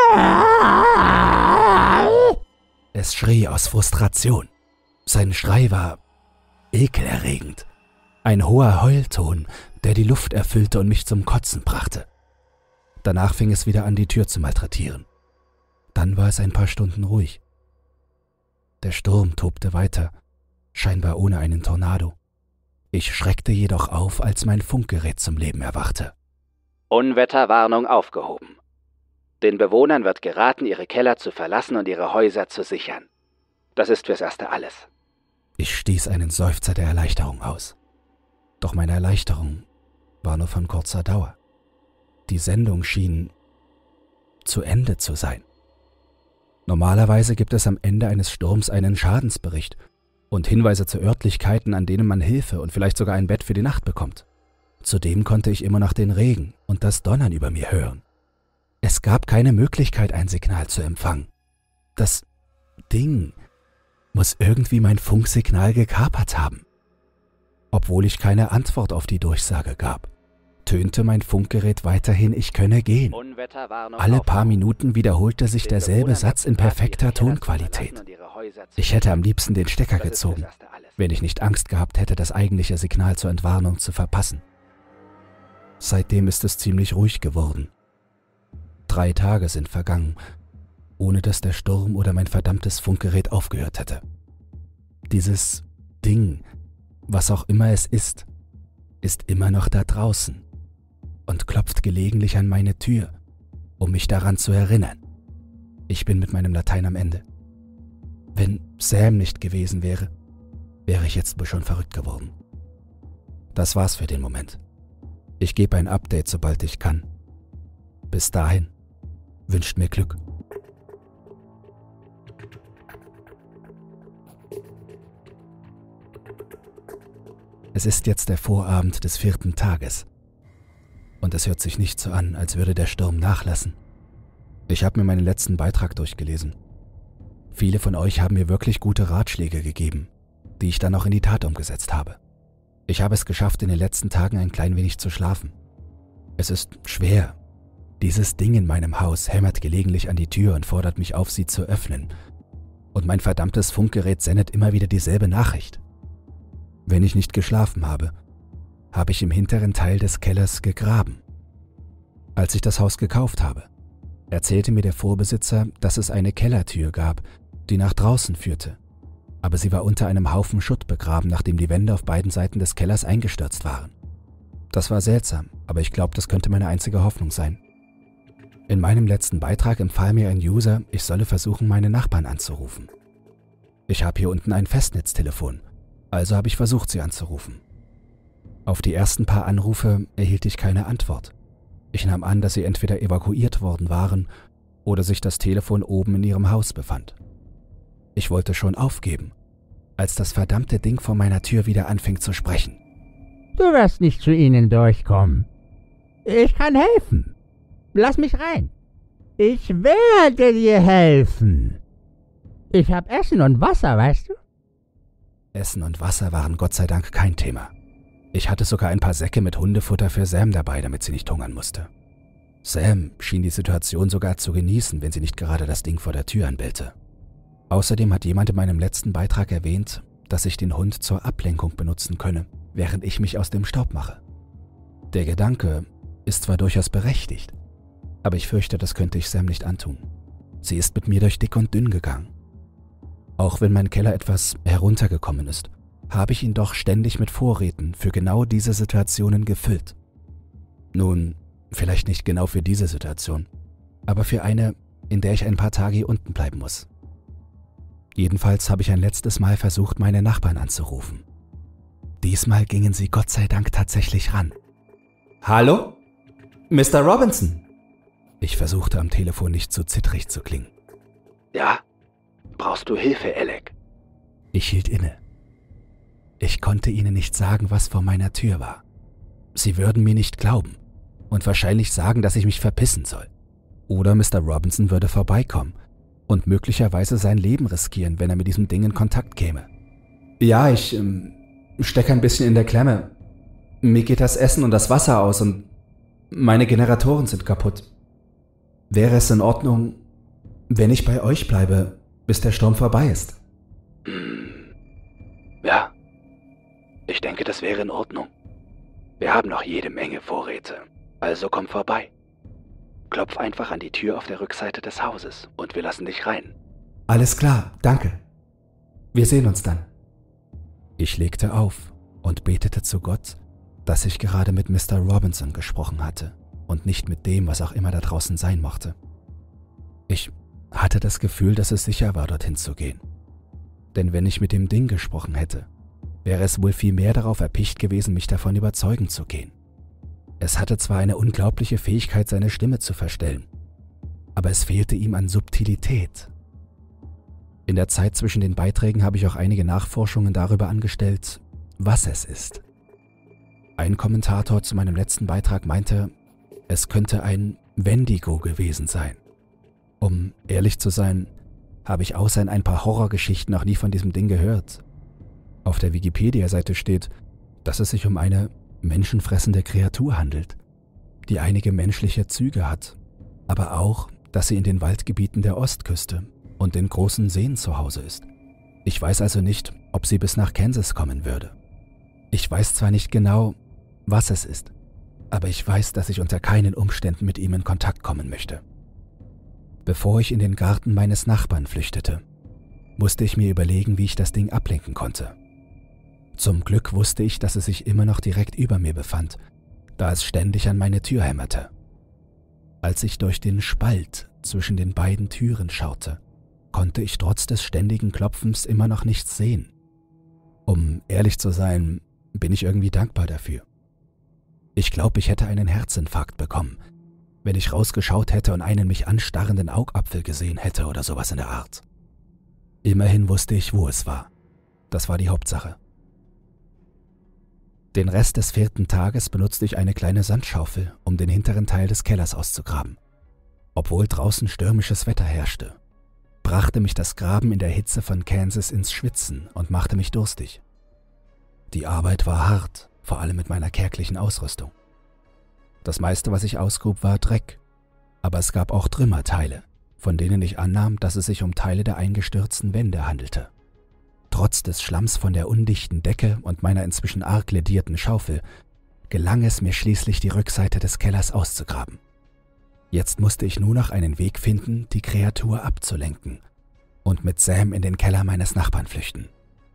Es schrie aus Frustration. Sein Schrei war ekelerregend. Ein hoher Heulton, der die Luft erfüllte und mich zum Kotzen brachte. Danach fing es wieder an, die Tür zu malträtieren. Dann war es ein paar Stunden ruhig. Der Sturm tobte weiter, scheinbar ohne einen Tornado. Ich schreckte jedoch auf, als mein Funkgerät zum Leben erwachte. Unwetterwarnung aufgehoben. Den Bewohnern wird geraten, ihre Keller zu verlassen und ihre Häuser zu sichern. Das ist fürs Erste alles. Ich stieß einen Seufzer der Erleichterung aus. Doch meine Erleichterung war nur von kurzer Dauer. Die Sendung schien zu Ende zu sein. Normalerweise gibt es am Ende eines Sturms einen Schadensbericht und Hinweise zu Örtlichkeiten, an denen man Hilfe und vielleicht sogar ein Bett für die Nacht bekommt. Zudem konnte ich immer noch den Regen und das Donnern über mir hören. Es gab keine Möglichkeit, ein Signal zu empfangen. Das Ding muss irgendwie mein Funksignal gekapert haben. Obwohl ich keine Antwort auf die Durchsage gab, tönte mein Funkgerät weiterhin, ich könne gehen. Alle paar Minuten wiederholte sich derselbe Satz in perfekter Tonqualität. Ich hätte am liebsten den Stecker gezogen, wenn ich nicht Angst gehabt hätte, das eigentliche Signal zur Entwarnung zu verpassen. Seitdem ist es ziemlich ruhig geworden. Drei Tage sind vergangen, ohne dass der Sturm oder mein verdammtes Funkgerät aufgehört hätte. Dieses Ding, was auch immer es ist, ist immer noch da draußen und klopft gelegentlich an meine Tür, um mich daran zu erinnern. Ich bin mit meinem Latein am Ende. Wenn Sam nicht gewesen wäre, wäre ich jetzt wohl schon verrückt geworden. Das war's für den Moment. Ich gebe ein Update, sobald ich kann. Bis dahin, wünscht mir Glück. Es ist jetzt der Vorabend des vierten Tages. Und es hört sich nicht so an, als würde der Sturm nachlassen. Ich habe mir meinen letzten Beitrag durchgelesen. Viele von euch haben mir wirklich gute Ratschläge gegeben, die ich dann auch in die Tat umgesetzt habe. Ich habe es geschafft, in den letzten Tagen ein klein wenig zu schlafen. Es ist schwer. Dieses Ding in meinem Haus hämmert gelegentlich an die Tür und fordert mich auf, sie zu öffnen. Und mein verdammtes Funkgerät sendet immer wieder dieselbe Nachricht. Wenn ich nicht geschlafen habe, habe ich im hinteren Teil des Kellers gegraben. Als ich das Haus gekauft habe, erzählte mir der Vorbesitzer, dass es eine Kellertür gab, die nach draußen führte. Aber sie war unter einem Haufen Schutt begraben, nachdem die Wände auf beiden Seiten des Kellers eingestürzt waren. Das war seltsam, aber ich glaube, das könnte meine einzige Hoffnung sein. In meinem letzten Beitrag empfahl mir ein User, ich solle versuchen, meine Nachbarn anzurufen. Ich habe hier unten ein Festnetztelefon, also habe ich versucht, sie anzurufen. Auf die ersten paar Anrufe erhielt ich keine Antwort. Ich nahm an, dass sie entweder evakuiert worden waren oder sich das Telefon oben in ihrem Haus befand. Ich wollte schon aufgeben, als das verdammte Ding vor meiner Tür wieder anfing zu sprechen. Du wirst nicht zu ihnen durchkommen. Ich kann helfen. Lass mich rein. Ich werde dir helfen. Ich hab Essen und Wasser, weißt du? Essen und Wasser waren Gott sei Dank kein Thema. Ich hatte sogar ein paar Säcke mit Hundefutter für Sam dabei, damit sie nicht hungern musste. Sam schien die Situation sogar zu genießen, wenn sie nicht gerade das Ding vor der Tür anbellte. Außerdem hat jemand in meinem letzten Beitrag erwähnt, dass ich den Hund zur Ablenkung benutzen könne, während ich mich aus dem Staub mache. Der Gedanke ist zwar durchaus berechtigt, aber ich fürchte, das könnte ich Sam nicht antun. Sie ist mit mir durch dick und dünn gegangen. Auch wenn mein Keller etwas heruntergekommen ist, habe ich ihn doch ständig mit Vorräten für genau diese Situationen gefüllt. Nun, vielleicht nicht genau für diese Situation, aber für eine, in der ich ein paar Tage hier unten bleiben muss. Jedenfalls habe ich ein letztes Mal versucht, meine Nachbarn anzurufen. Diesmal gingen sie Gott sei Dank tatsächlich ran. Hallo? Mister Robinson? Ich versuchte am Telefon nicht so zittrig zu klingen. Ja? Brauchst du Hilfe, Alec? Ich hielt inne. Ich konnte ihnen nicht sagen, was vor meiner Tür war. Sie würden mir nicht glauben und wahrscheinlich sagen, dass ich mich verpissen soll. Oder Mister Robinson würde vorbeikommen und möglicherweise sein Leben riskieren, wenn er mit diesem Ding in Kontakt käme. Ja, ich ähm, stecke ein bisschen in der Klemme. Mir geht das Essen und das Wasser aus und meine Generatoren sind kaputt. Wäre es in Ordnung, wenn ich bei euch bleibe, bis der Sturm vorbei ist? Ja, ich denke, das wäre in Ordnung. Wir haben noch jede Menge Vorräte, also komm vorbei. Klopf einfach an die Tür auf der Rückseite des Hauses und wir lassen dich rein. Alles klar, danke. Wir sehen uns dann. Ich legte auf und betete zu Gott, dass ich gerade mit Mister Robinson gesprochen hatte und nicht mit dem, was auch immer da draußen sein mochte. Ich hatte das Gefühl, dass es sicher war, dorthin zu gehen. Denn wenn ich mit dem Ding gesprochen hätte, wäre es wohl viel mehr darauf erpicht gewesen, mich davon überzeugen zu gehen. Es hatte zwar eine unglaubliche Fähigkeit, seine Stimme zu verstellen, aber es fehlte ihm an Subtilität. In der Zeit zwischen den Beiträgen habe ich auch einige Nachforschungen darüber angestellt, was es ist. Ein Kommentator zu meinem letzten Beitrag meinte, es könnte ein Wendigo gewesen sein. Um ehrlich zu sein, habe ich außer in ein paar Horrorgeschichten noch nie von diesem Ding gehört. Auf der Wikipedia-Seite steht, dass es sich um eine menschenfressende Kreatur handelt, die einige menschliche Züge hat, aber auch, dass sie in den Waldgebieten der Ostküste und den großen Seen zu Hause ist. Ich weiß also nicht, ob sie bis nach Kansas kommen würde. Ich weiß zwar nicht genau, was es ist, aber ich weiß, dass ich unter keinen Umständen mit ihm in Kontakt kommen möchte. Bevor ich in den Garten meines Nachbarn flüchtete, musste ich mir überlegen, wie ich das Ding ablenken konnte. Zum Glück wusste ich, dass es sich immer noch direkt über mir befand, da es ständig an meine Tür hämmerte. Als ich durch den Spalt zwischen den beiden Türen schaute, konnte ich trotz des ständigen Klopfens immer noch nichts sehen. Um ehrlich zu sein, bin ich irgendwie dankbar dafür. Ich glaube, ich hätte einen Herzinfarkt bekommen, wenn ich rausgeschaut hätte und einen mich anstarrenden Augapfel gesehen hätte oder sowas in der Art. Immerhin wusste ich, wo es war. Das war die Hauptsache. Den Rest des vierten Tages benutzte ich eine kleine Sandschaufel, um den hinteren Teil des Kellers auszugraben. Obwohl draußen stürmisches Wetter herrschte, brachte mich das Graben in der Hitze von Kansas ins Schwitzen und machte mich durstig. Die Arbeit war hart, vor allem mit meiner kärglichen Ausrüstung. Das meiste, was ich ausgrub, war Dreck, aber es gab auch Trümmerteile, von denen ich annahm, dass es sich um Teile der eingestürzten Wände handelte. Trotz des Schlamms von der undichten Decke und meiner inzwischen arg ledierten Schaufel gelang es mir schließlich, die Rückseite des Kellers auszugraben. Jetzt musste ich nur noch einen Weg finden, die Kreatur abzulenken und mit Sam in den Keller meines Nachbarn flüchten.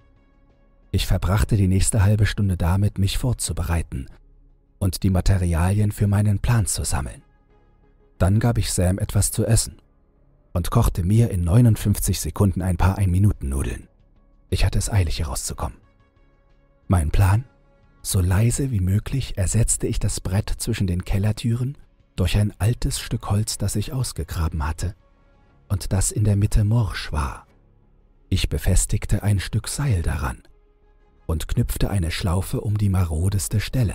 Ich verbrachte die nächste halbe Stunde damit, mich vorzubereiten und die Materialien für meinen Plan zu sammeln. Dann gab ich Sam etwas zu essen und kochte mir in neunundfünfzig Sekunden ein paar Ein-Minuten-Nudeln. Ich hatte es eilig, hier rauszukommen. Mein Plan? So leise wie möglich ersetzte ich das Brett zwischen den Kellertüren durch ein altes Stück Holz, das ich ausgegraben hatte und das in der Mitte morsch war. Ich befestigte ein Stück Seil daran und knüpfte eine Schlaufe um die marodeste Stelle.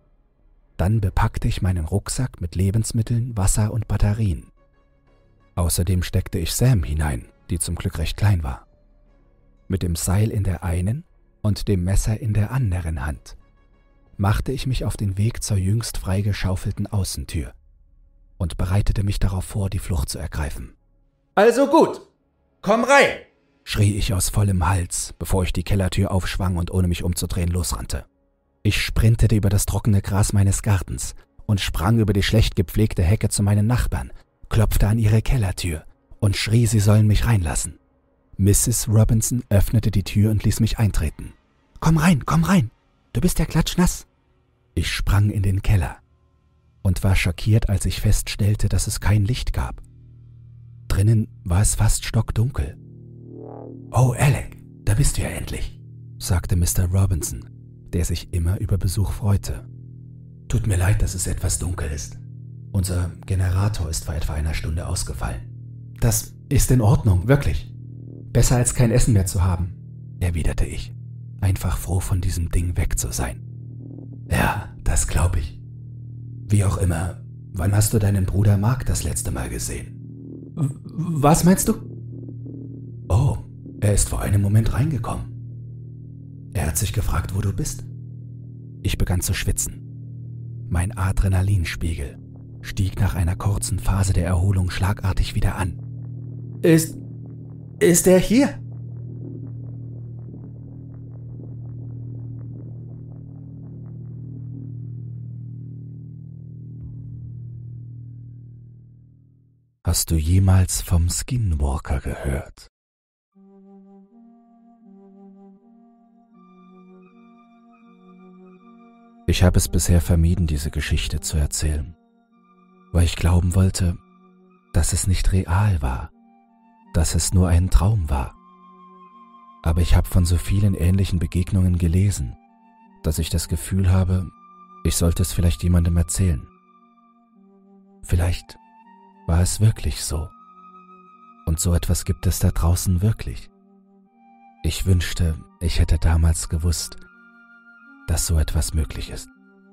Dann bepackte ich meinen Rucksack mit Lebensmitteln, Wasser und Batterien. Außerdem steckte ich Sam hinein, die zum Glück recht klein war. Mit dem Seil in der einen und dem Messer in der anderen Hand machte ich mich auf den Weg zur jüngst freigeschaufelten Außentür und bereitete mich darauf vor, die Flucht zu ergreifen. Also gut, komm rein, schrie ich aus vollem Hals, bevor ich die Kellertür aufschwang und ohne mich umzudrehen losrannte. Ich sprintete über das trockene Gras meines Gartens und sprang über die schlecht gepflegte Hecke zu meinen Nachbarn, klopfte an ihre Kellertür und schrie, sie sollen mich reinlassen. Misses Robinson öffnete die Tür und ließ mich eintreten. »Komm rein, komm rein, du bist ja klatschnass.« Ich sprang in den Keller und war schockiert, als ich feststellte, dass es kein Licht gab. Drinnen war es fast stockdunkel. »Oh, Alec, da bist du ja endlich«, sagte Mister Robinson, der sich immer über Besuch freute. »Tut mir leid, dass es etwas dunkel ist. Unser Generator ist vor etwa einer Stunde ausgefallen.« »Das ist in Ordnung, wirklich. Besser als kein Essen mehr zu haben«, erwiderte ich, einfach froh, von diesem Ding weg zu sein. »Ja, das glaube ich. Wie auch immer, wann hast du deinen Bruder Mark das letzte Mal gesehen?« »Was meinst du?« »Oh, er ist vor einem Moment reingekommen. Er hat sich gefragt, wo du bist. Ich begann zu schwitzen. Mein Adrenalinspiegel stieg nach einer kurzen Phase der Erholung schlagartig wieder an. Ist... ist er hier? Hast du jemals vom Skinwalker gehört? Ich habe es bisher vermieden, diese Geschichte zu erzählen, weil ich glauben wollte, dass es nicht real war, dass es nur ein Traum war. Aber ich habe von so vielen ähnlichen Begegnungen gelesen, dass ich das Gefühl habe, ich sollte es vielleicht jemandem erzählen. Vielleicht war es wirklich so. Und so etwas gibt es da draußen wirklich. Ich wünschte, ich hätte damals gewusst, dass so etwas möglich ist.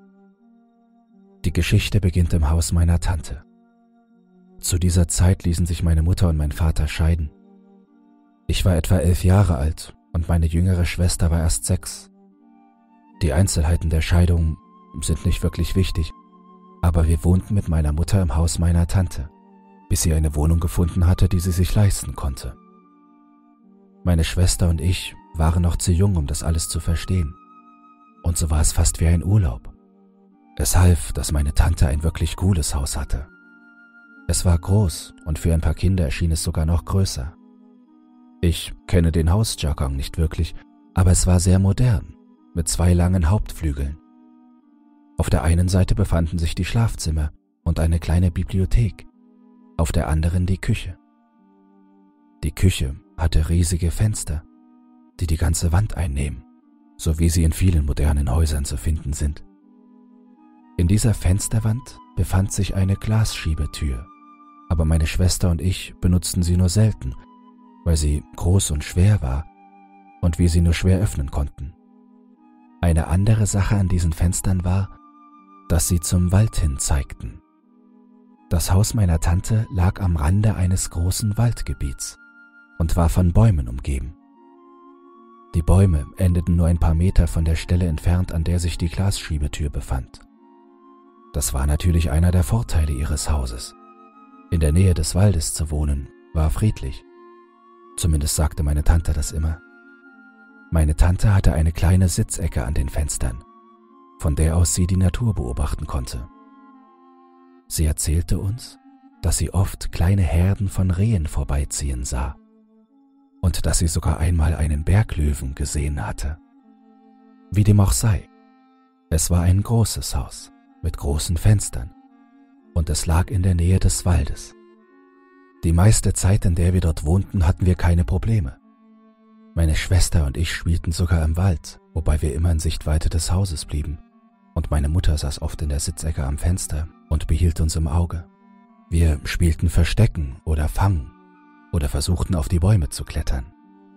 Die Geschichte beginnt im Haus meiner Tante. Zu dieser Zeit ließen sich meine Mutter und mein Vater scheiden. Ich war etwa elf Jahre alt und meine jüngere Schwester war erst sechs. Die Einzelheiten der Scheidung sind nicht wirklich wichtig, aber wir wohnten mit meiner Mutter im Haus meiner Tante, bis sie eine Wohnung gefunden hatte, die sie sich leisten konnte. Meine Schwester und ich waren noch zu jung, um das alles zu verstehen. Und so war es fast wie ein Urlaub. Es half, dass meine Tante ein wirklich cooles Haus hatte. Es war groß und für ein paar Kinder erschien es sogar noch größer. Ich kenne den Hausjargon nicht wirklich, aber es war sehr modern, mit zwei langen Hauptflügeln. Auf der einen Seite befanden sich die Schlafzimmer und eine kleine Bibliothek, auf der anderen die Küche. Die Küche hatte riesige Fenster, die die ganze Wand einnehmen, so wie sie in vielen modernen Häusern zu finden sind. In dieser Fensterwand befand sich eine Glasschiebetür, aber meine Schwester und ich benutzten sie nur selten, weil sie groß und schwer war und wir sie nur schwer öffnen konnten. Eine andere Sache an diesen Fenstern war, dass sie zum Wald hin zeigten. Das Haus meiner Tante lag am Rande eines großen Waldgebiets und war von Bäumen umgeben. Die Bäume endeten nur ein paar Meter von der Stelle entfernt, an der sich die Glasschiebetür befand. Das war natürlich einer der Vorteile ihres Hauses. In der Nähe des Waldes zu wohnen, war friedlich. Zumindest sagte meine Tante das immer. Meine Tante hatte eine kleine Sitzecke an den Fenstern, von der aus sie die Natur beobachten konnte. Sie erzählte uns, dass sie oft kleine Herden von Rehen vorbeiziehen sah und dass sie sogar einmal einen Berglöwen gesehen hatte. Wie dem auch sei, es war ein großes Haus mit großen Fenstern und es lag in der Nähe des Waldes. Die meiste Zeit, in der wir dort wohnten, hatten wir keine Probleme. Meine Schwester und ich spielten sogar im Wald, wobei wir immer in Sichtweite des Hauses blieben, und meine Mutter saß oft in der Sitzecke am Fenster und behielt uns im Auge. Wir spielten Verstecken oder Fangen oder versuchten auf die Bäume zu klettern.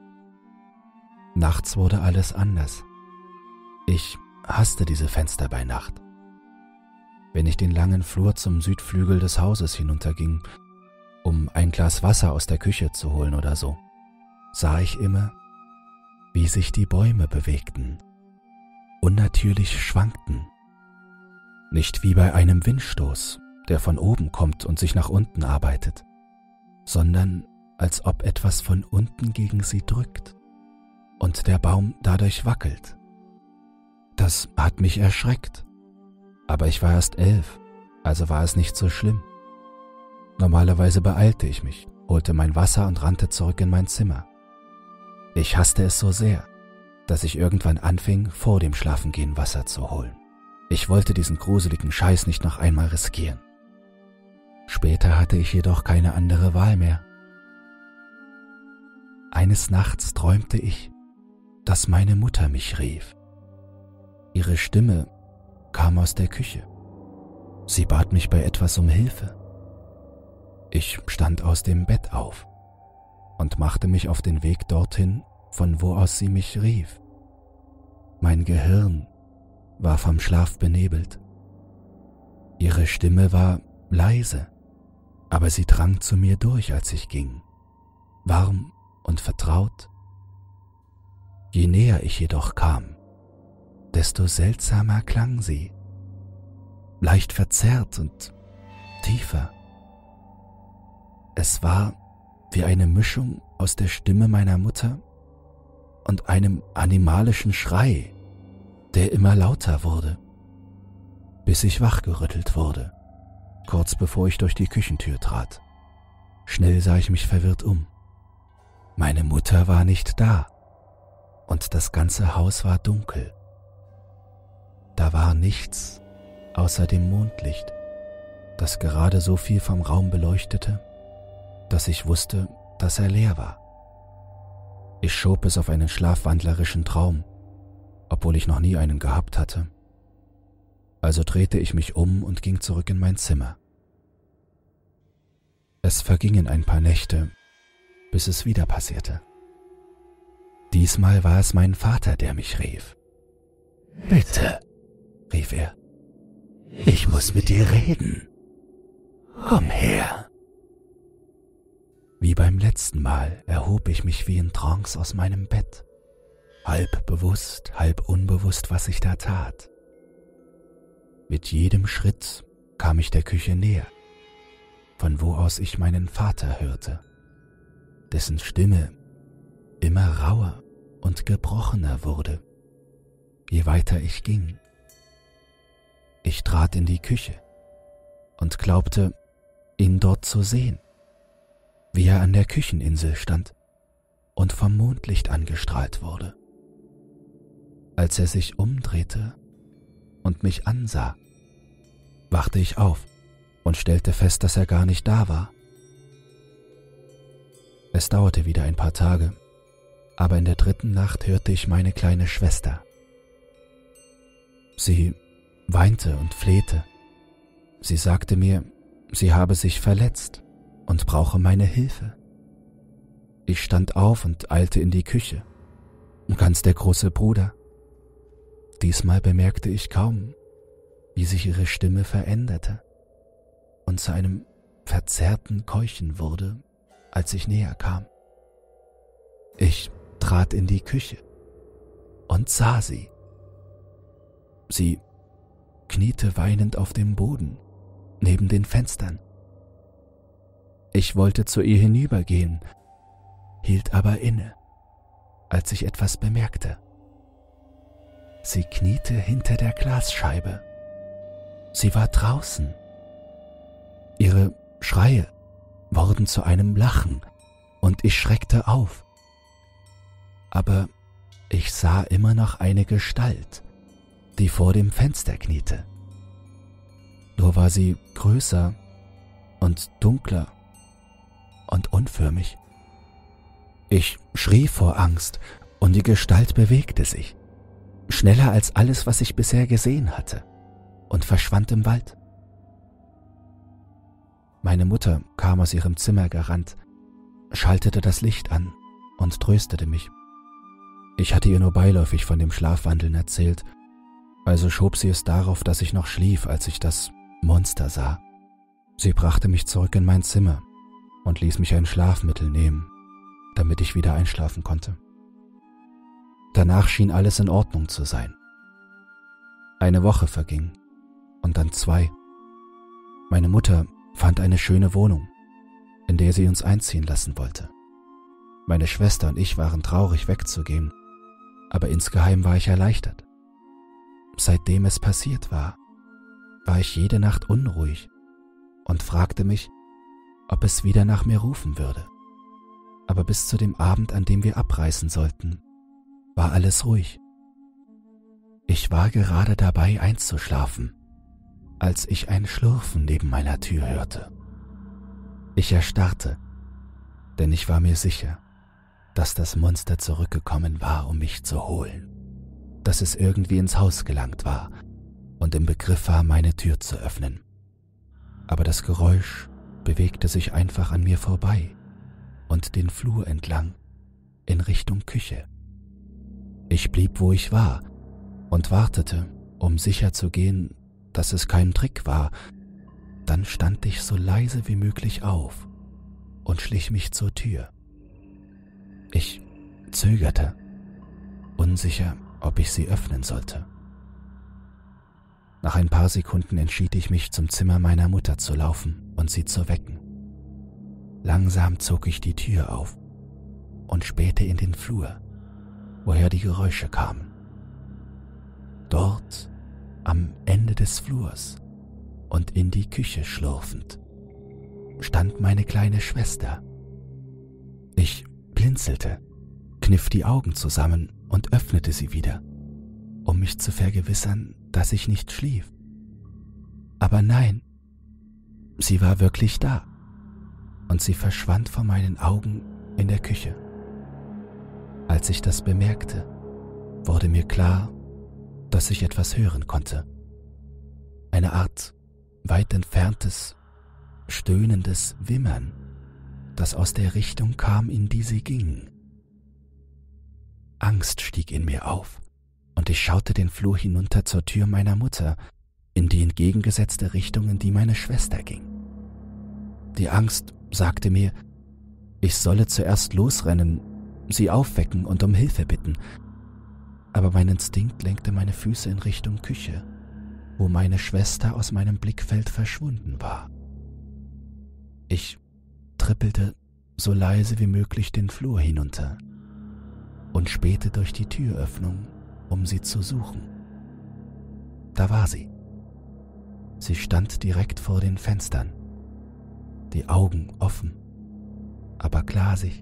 Nachts wurde alles anders. Ich hasste diese Fenster bei Nacht. Wenn ich den langen Flur zum Südflügel des Hauses hinunterging, um ein Glas Wasser aus der Küche zu holen oder so, sah ich immer, wie sich die Bäume bewegten, unnatürlich schwankten. Nicht wie bei einem Windstoß, der von oben kommt und sich nach unten arbeitet, sondern als ob etwas von unten gegen sie drückt und der Baum dadurch wackelt. Das hat mich erschreckt, aber ich war erst elf, also war es nicht so schlimm. Normalerweise beeilte ich mich, holte mein Wasser und rannte zurück in mein Zimmer. Ich hasste es so sehr, dass ich irgendwann anfing, vor dem Schlafengehen Wasser zu holen. Ich wollte diesen gruseligen Scheiß nicht noch einmal riskieren. Später hatte ich jedoch keine andere Wahl mehr. Eines Nachts träumte ich, dass meine Mutter mich rief. Ihre Stimme kam aus der Küche. Sie bat mich bei etwas um Hilfe. Ich stand aus dem Bett auf und machte mich auf den Weg dorthin, von wo aus sie mich rief. Mein Gehirn war vom Schlaf benebelt. Ihre Stimme war leise, aber sie drang zu mir durch, als ich ging, warm und vertraut. Je näher ich jedoch kam, desto seltsamer klang sie, leicht verzerrt und tiefer. Es war wie eine Mischung aus der Stimme meiner Mutter und einem animalischen Schrei, der immer lauter wurde, bis ich wachgerüttelt wurde, kurz bevor ich durch die Küchentür trat. Schnell sah ich mich verwirrt um. Meine Mutter war nicht da und das ganze Haus war dunkel. Da war nichts außer dem Mondlicht, das gerade so viel vom Raum beleuchtete, dass ich wusste, dass er leer war. Ich schob es auf einen schlafwandlerischen Traum, obwohl ich noch nie einen gehabt hatte. Also drehte ich mich um und ging zurück in mein Zimmer. Es vergingen ein paar Nächte, bis es wieder passierte. Diesmal war es mein Vater, der mich rief. Bitte, rief er. ich muss mit dir reden. Komm her. Wie beim letzten Mal erhob ich mich wie in Trance aus meinem Bett, halb bewusst, halb unbewusst, was ich da tat. Mit jedem Schritt kam ich der Küche näher, von wo aus ich meinen Vater hörte, dessen Stimme immer rauer und gebrochener wurde, je weiter ich ging. Ich trat in die Küche und glaubte, ihn dort zu sehen, wie er an der Kücheninsel stand und vom Mondlicht angestrahlt wurde. Als er sich umdrehte und mich ansah, wachte ich auf und stellte fest, dass er gar nicht da war. Es dauerte wieder ein paar Tage, aber in der dritten Nacht hörte ich meine kleine Schwester. Sie weinte und flehte. Sie sagte mir, sie habe sich verletzt und brauche meine Hilfe. Ich stand auf und eilte in die Küche, ganz der große Bruder. Diesmal bemerkte ich kaum, wie sich ihre Stimme veränderte und zu einem verzerrten Keuchen wurde, als ich näher kam. Ich trat in die Küche und sah sie. Sie kniete weinend auf dem Boden, neben den Fenstern. Ich wollte zu ihr hinübergehen, hielt aber inne, als ich etwas bemerkte. Sie kniete hinter der Glasscheibe. Sie war draußen. Ihre Schreie wurden zu einem Lachen und ich schreckte auf. Aber ich sah immer noch eine Gestalt, die vor dem Fenster kniete. Nur war sie größer und dunkler und unförmig. Ich schrie vor Angst und die Gestalt bewegte sich, schneller als alles, was ich bisher gesehen hatte, und verschwand im Wald. Meine Mutter kam aus ihrem Zimmer gerannt, schaltete das Licht an und tröstete mich. Ich hatte ihr nur beiläufig von dem Schlafwandeln erzählt, also schob sie es darauf, dass ich noch schlief, als ich das Monster sah. Sie brachte mich zurück in mein Zimmer und ließ mich ein Schlafmittel nehmen, damit ich wieder einschlafen konnte. Danach schien alles in Ordnung zu sein. Eine Woche verging und dann zwei. Meine Mutter fand eine schöne Wohnung, in der sie uns einziehen lassen wollte. Meine Schwester und ich waren traurig wegzugehen, aber insgeheim war ich erleichtert. Seitdem es passiert war, war ich jede Nacht unruhig und fragte mich, ob es wieder nach mir rufen würde. Aber bis zu dem Abend, an dem wir abreisen sollten, war alles ruhig. Ich war gerade dabei einzuschlafen, als ich ein Schlurfen neben meiner Tür hörte. Ich erstarrte, denn ich war mir sicher, dass das Monster zurückgekommen war, um mich zu holen, dass es irgendwie ins Haus gelangt war und im Begriff war, meine Tür zu öffnen. Aber das Geräusch bewegte sich einfach an mir vorbei und den Flur entlang in Richtung Küche. Ich blieb, wo ich war, und wartete, um sicher zu gehen, dass es kein Trick war. Dann stand ich so leise wie möglich auf und schlich mich zur Tür. Ich zögerte, unsicher, ob ich sie öffnen sollte. Nach ein paar Sekunden entschied ich mich, zum Zimmer meiner Mutter zu laufen und sie zu wecken. Langsam zog ich die Tür auf und spähte in den Flur, woher die Geräusche kamen. Dort, am Ende des Flurs und in die Küche schlurfend, stand meine kleine Schwester. Ich blinzelte, kniff die Augen zusammen und öffnete sie wieder, um mich zu vergewissern, dass ich nicht schlief. Aber nein, sie war wirklich da und sie verschwand vor meinen Augen in der Küche. Als ich das bemerkte, wurde mir klar, dass ich etwas hören konnte. Eine Art weit entferntes, stöhnendes Wimmern, das aus der Richtung kam, in die sie ging. Angst stieg in mir auf, und ich schaute den Flur hinunter zur Tür meiner Mutter, in die entgegengesetzte Richtung, in die meine Schwester ging. Die Angst sagte mir, ich solle zuerst losrennen, sie aufwecken und um Hilfe bitten, aber mein Instinkt lenkte meine Füße in Richtung Küche, wo meine Schwester aus meinem Blickfeld verschwunden war. Ich trippelte so leise wie möglich den Flur hinunter und spähte durch die Türöffnung, um sie zu suchen. Da war sie. Sie stand direkt vor den Fenstern, die Augen offen, aber glasig.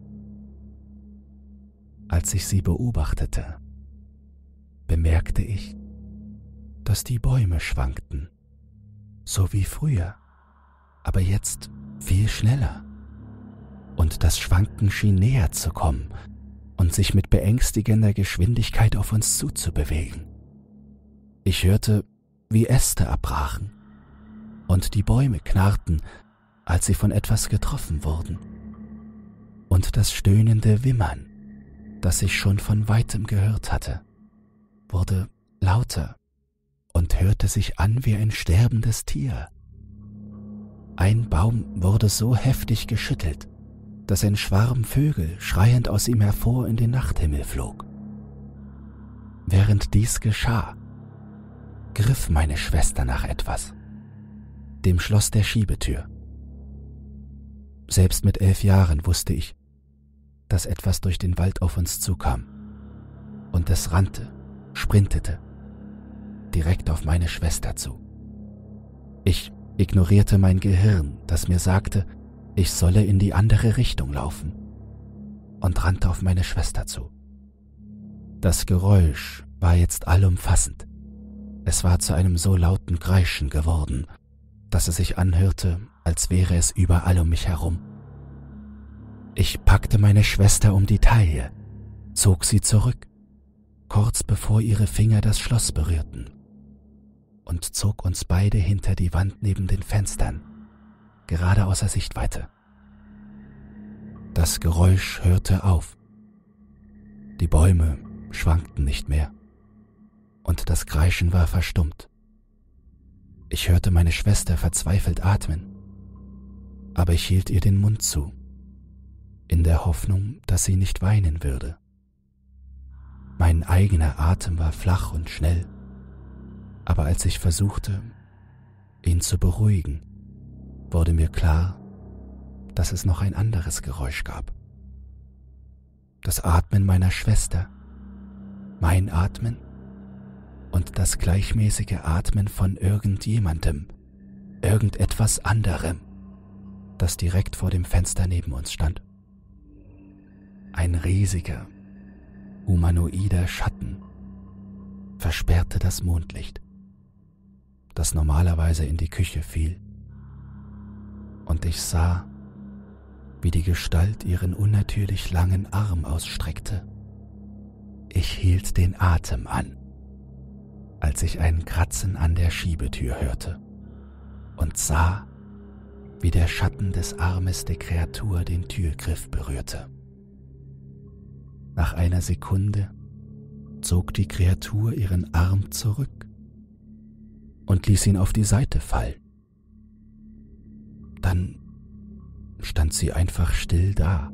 Als ich sie beobachtete, bemerkte ich, dass die Bäume schwankten, so wie früher, aber jetzt viel schneller. Und das Schwanken schien näher zu kommen und sich mit beängstigender Geschwindigkeit auf uns zuzubewegen. Ich hörte, wie Äste abbrachen und die Bäume knarrten, als sie von etwas getroffen wurden. Und das stöhnende Wimmern, das ich schon von weitem gehört hatte, wurde lauter und hörte sich an wie ein sterbendes Tier. Ein Baum wurde so heftig geschüttelt, dass ein Schwarm Vögel schreiend aus ihm hervor in den Nachthimmel flog. Während dies geschah, griff meine Schwester nach etwas, dem Schloss der Schiebetür. Selbst mit elf Jahren wusste ich, dass etwas durch den Wald auf uns zukam, und es rannte, sprintete, direkt auf meine Schwester zu. Ich ignorierte mein Gehirn, das mir sagte, ich solle in die andere Richtung laufen, und rannte auf meine Schwester zu. Das Geräusch war jetzt allumfassend. Es war zu einem so lauten Kreischen geworden, dass es sich anhörte, als wäre es überall um mich herum. Ich packte meine Schwester um die Taille, zog sie zurück, kurz bevor ihre Finger das Schloss berührten, und zog uns beide hinter die Wand neben den Fenstern, gerade außer Sichtweite. Das Geräusch hörte auf. Die Bäume schwankten nicht mehr, und das Kreischen war verstummt. Ich hörte meine Schwester verzweifelt atmen, aber ich hielt ihr den Mund zu, in der Hoffnung, dass sie nicht weinen würde. Mein eigener Atem war flach und schnell, aber als ich versuchte, ihn zu beruhigen, wurde mir klar, dass es noch ein anderes Geräusch gab. Das Atmen meiner Schwester, mein Atmen und das gleichmäßige Atmen von irgendjemandem, irgendetwas anderem, das direkt vor dem Fenster neben uns stand. Ein riesiger, humanoider Schatten versperrte das Mondlicht, das normalerweise in die Küche fiel, und ich sah, wie die Gestalt ihren unnatürlich langen Arm ausstreckte. Ich hielt den Atem an, als ich ein Kratzen an der Schiebetür hörte und sah, wie der Schatten des Armes der Kreatur den Türgriff berührte. Nach einer Sekunde zog die Kreatur ihren Arm zurück und ließ ihn auf die Seite fallen. Dann stand sie einfach still da,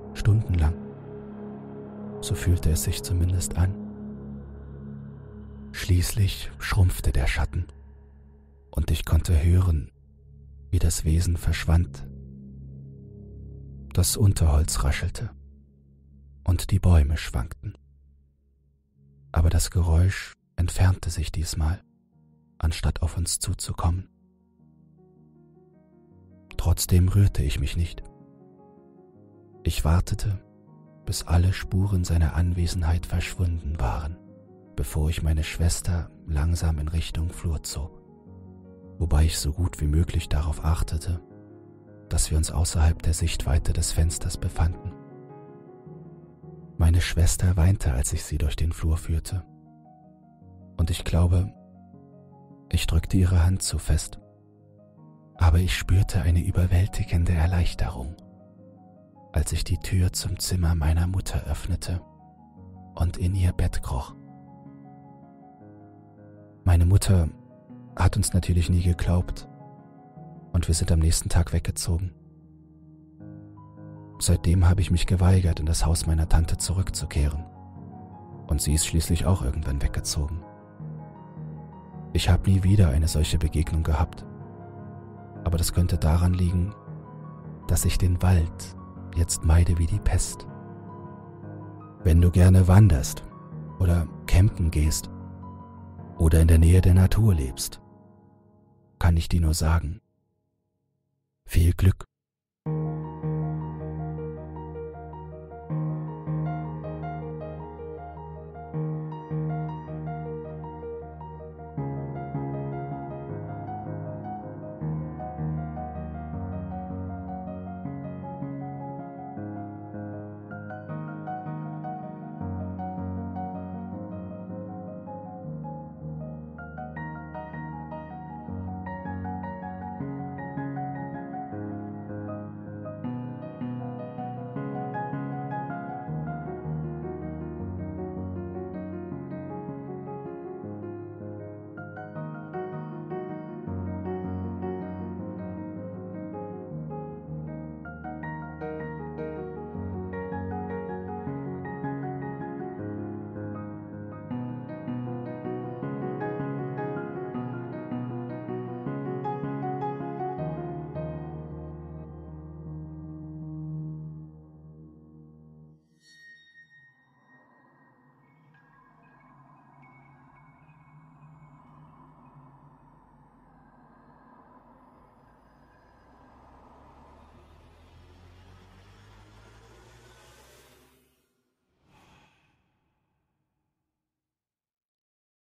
stundenlang. So fühlte es sich zumindest an. Schließlich schrumpfte der Schatten und ich konnte hören, wie das Wesen verschwand. Das Unterholz raschelte und die Bäume schwankten. Aber das Geräusch entfernte sich diesmal, anstatt auf uns zuzukommen. Trotzdem rührte ich mich nicht. Ich wartete, bis alle Spuren seiner Anwesenheit verschwunden waren, bevor ich meine Schwester langsam in Richtung Flur zog, wobei ich so gut wie möglich darauf achtete, dass wir uns außerhalb der Sichtweite des Fensters befanden. Meine Schwester weinte, als ich sie durch den Flur führte, und ich glaube, ich drückte ihre Hand zu fest, aber ich spürte eine überwältigende Erleichterung, als ich die Tür zum Zimmer meiner Mutter öffnete und in ihr Bett kroch. Meine Mutter hat uns natürlich nie geglaubt und wir sind am nächsten Tag weggezogen. Seitdem habe ich mich geweigert, in das Haus meiner Tante zurückzukehren und sie ist schließlich auch irgendwann weggezogen. Ich habe nie wieder eine solche Begegnung gehabt, aber das könnte daran liegen, dass ich den Wald jetzt meide wie die Pest. Wenn du gerne wanderst oder campen gehst oder in der Nähe der Natur lebst, kann ich dir nur sagen, viel Glück.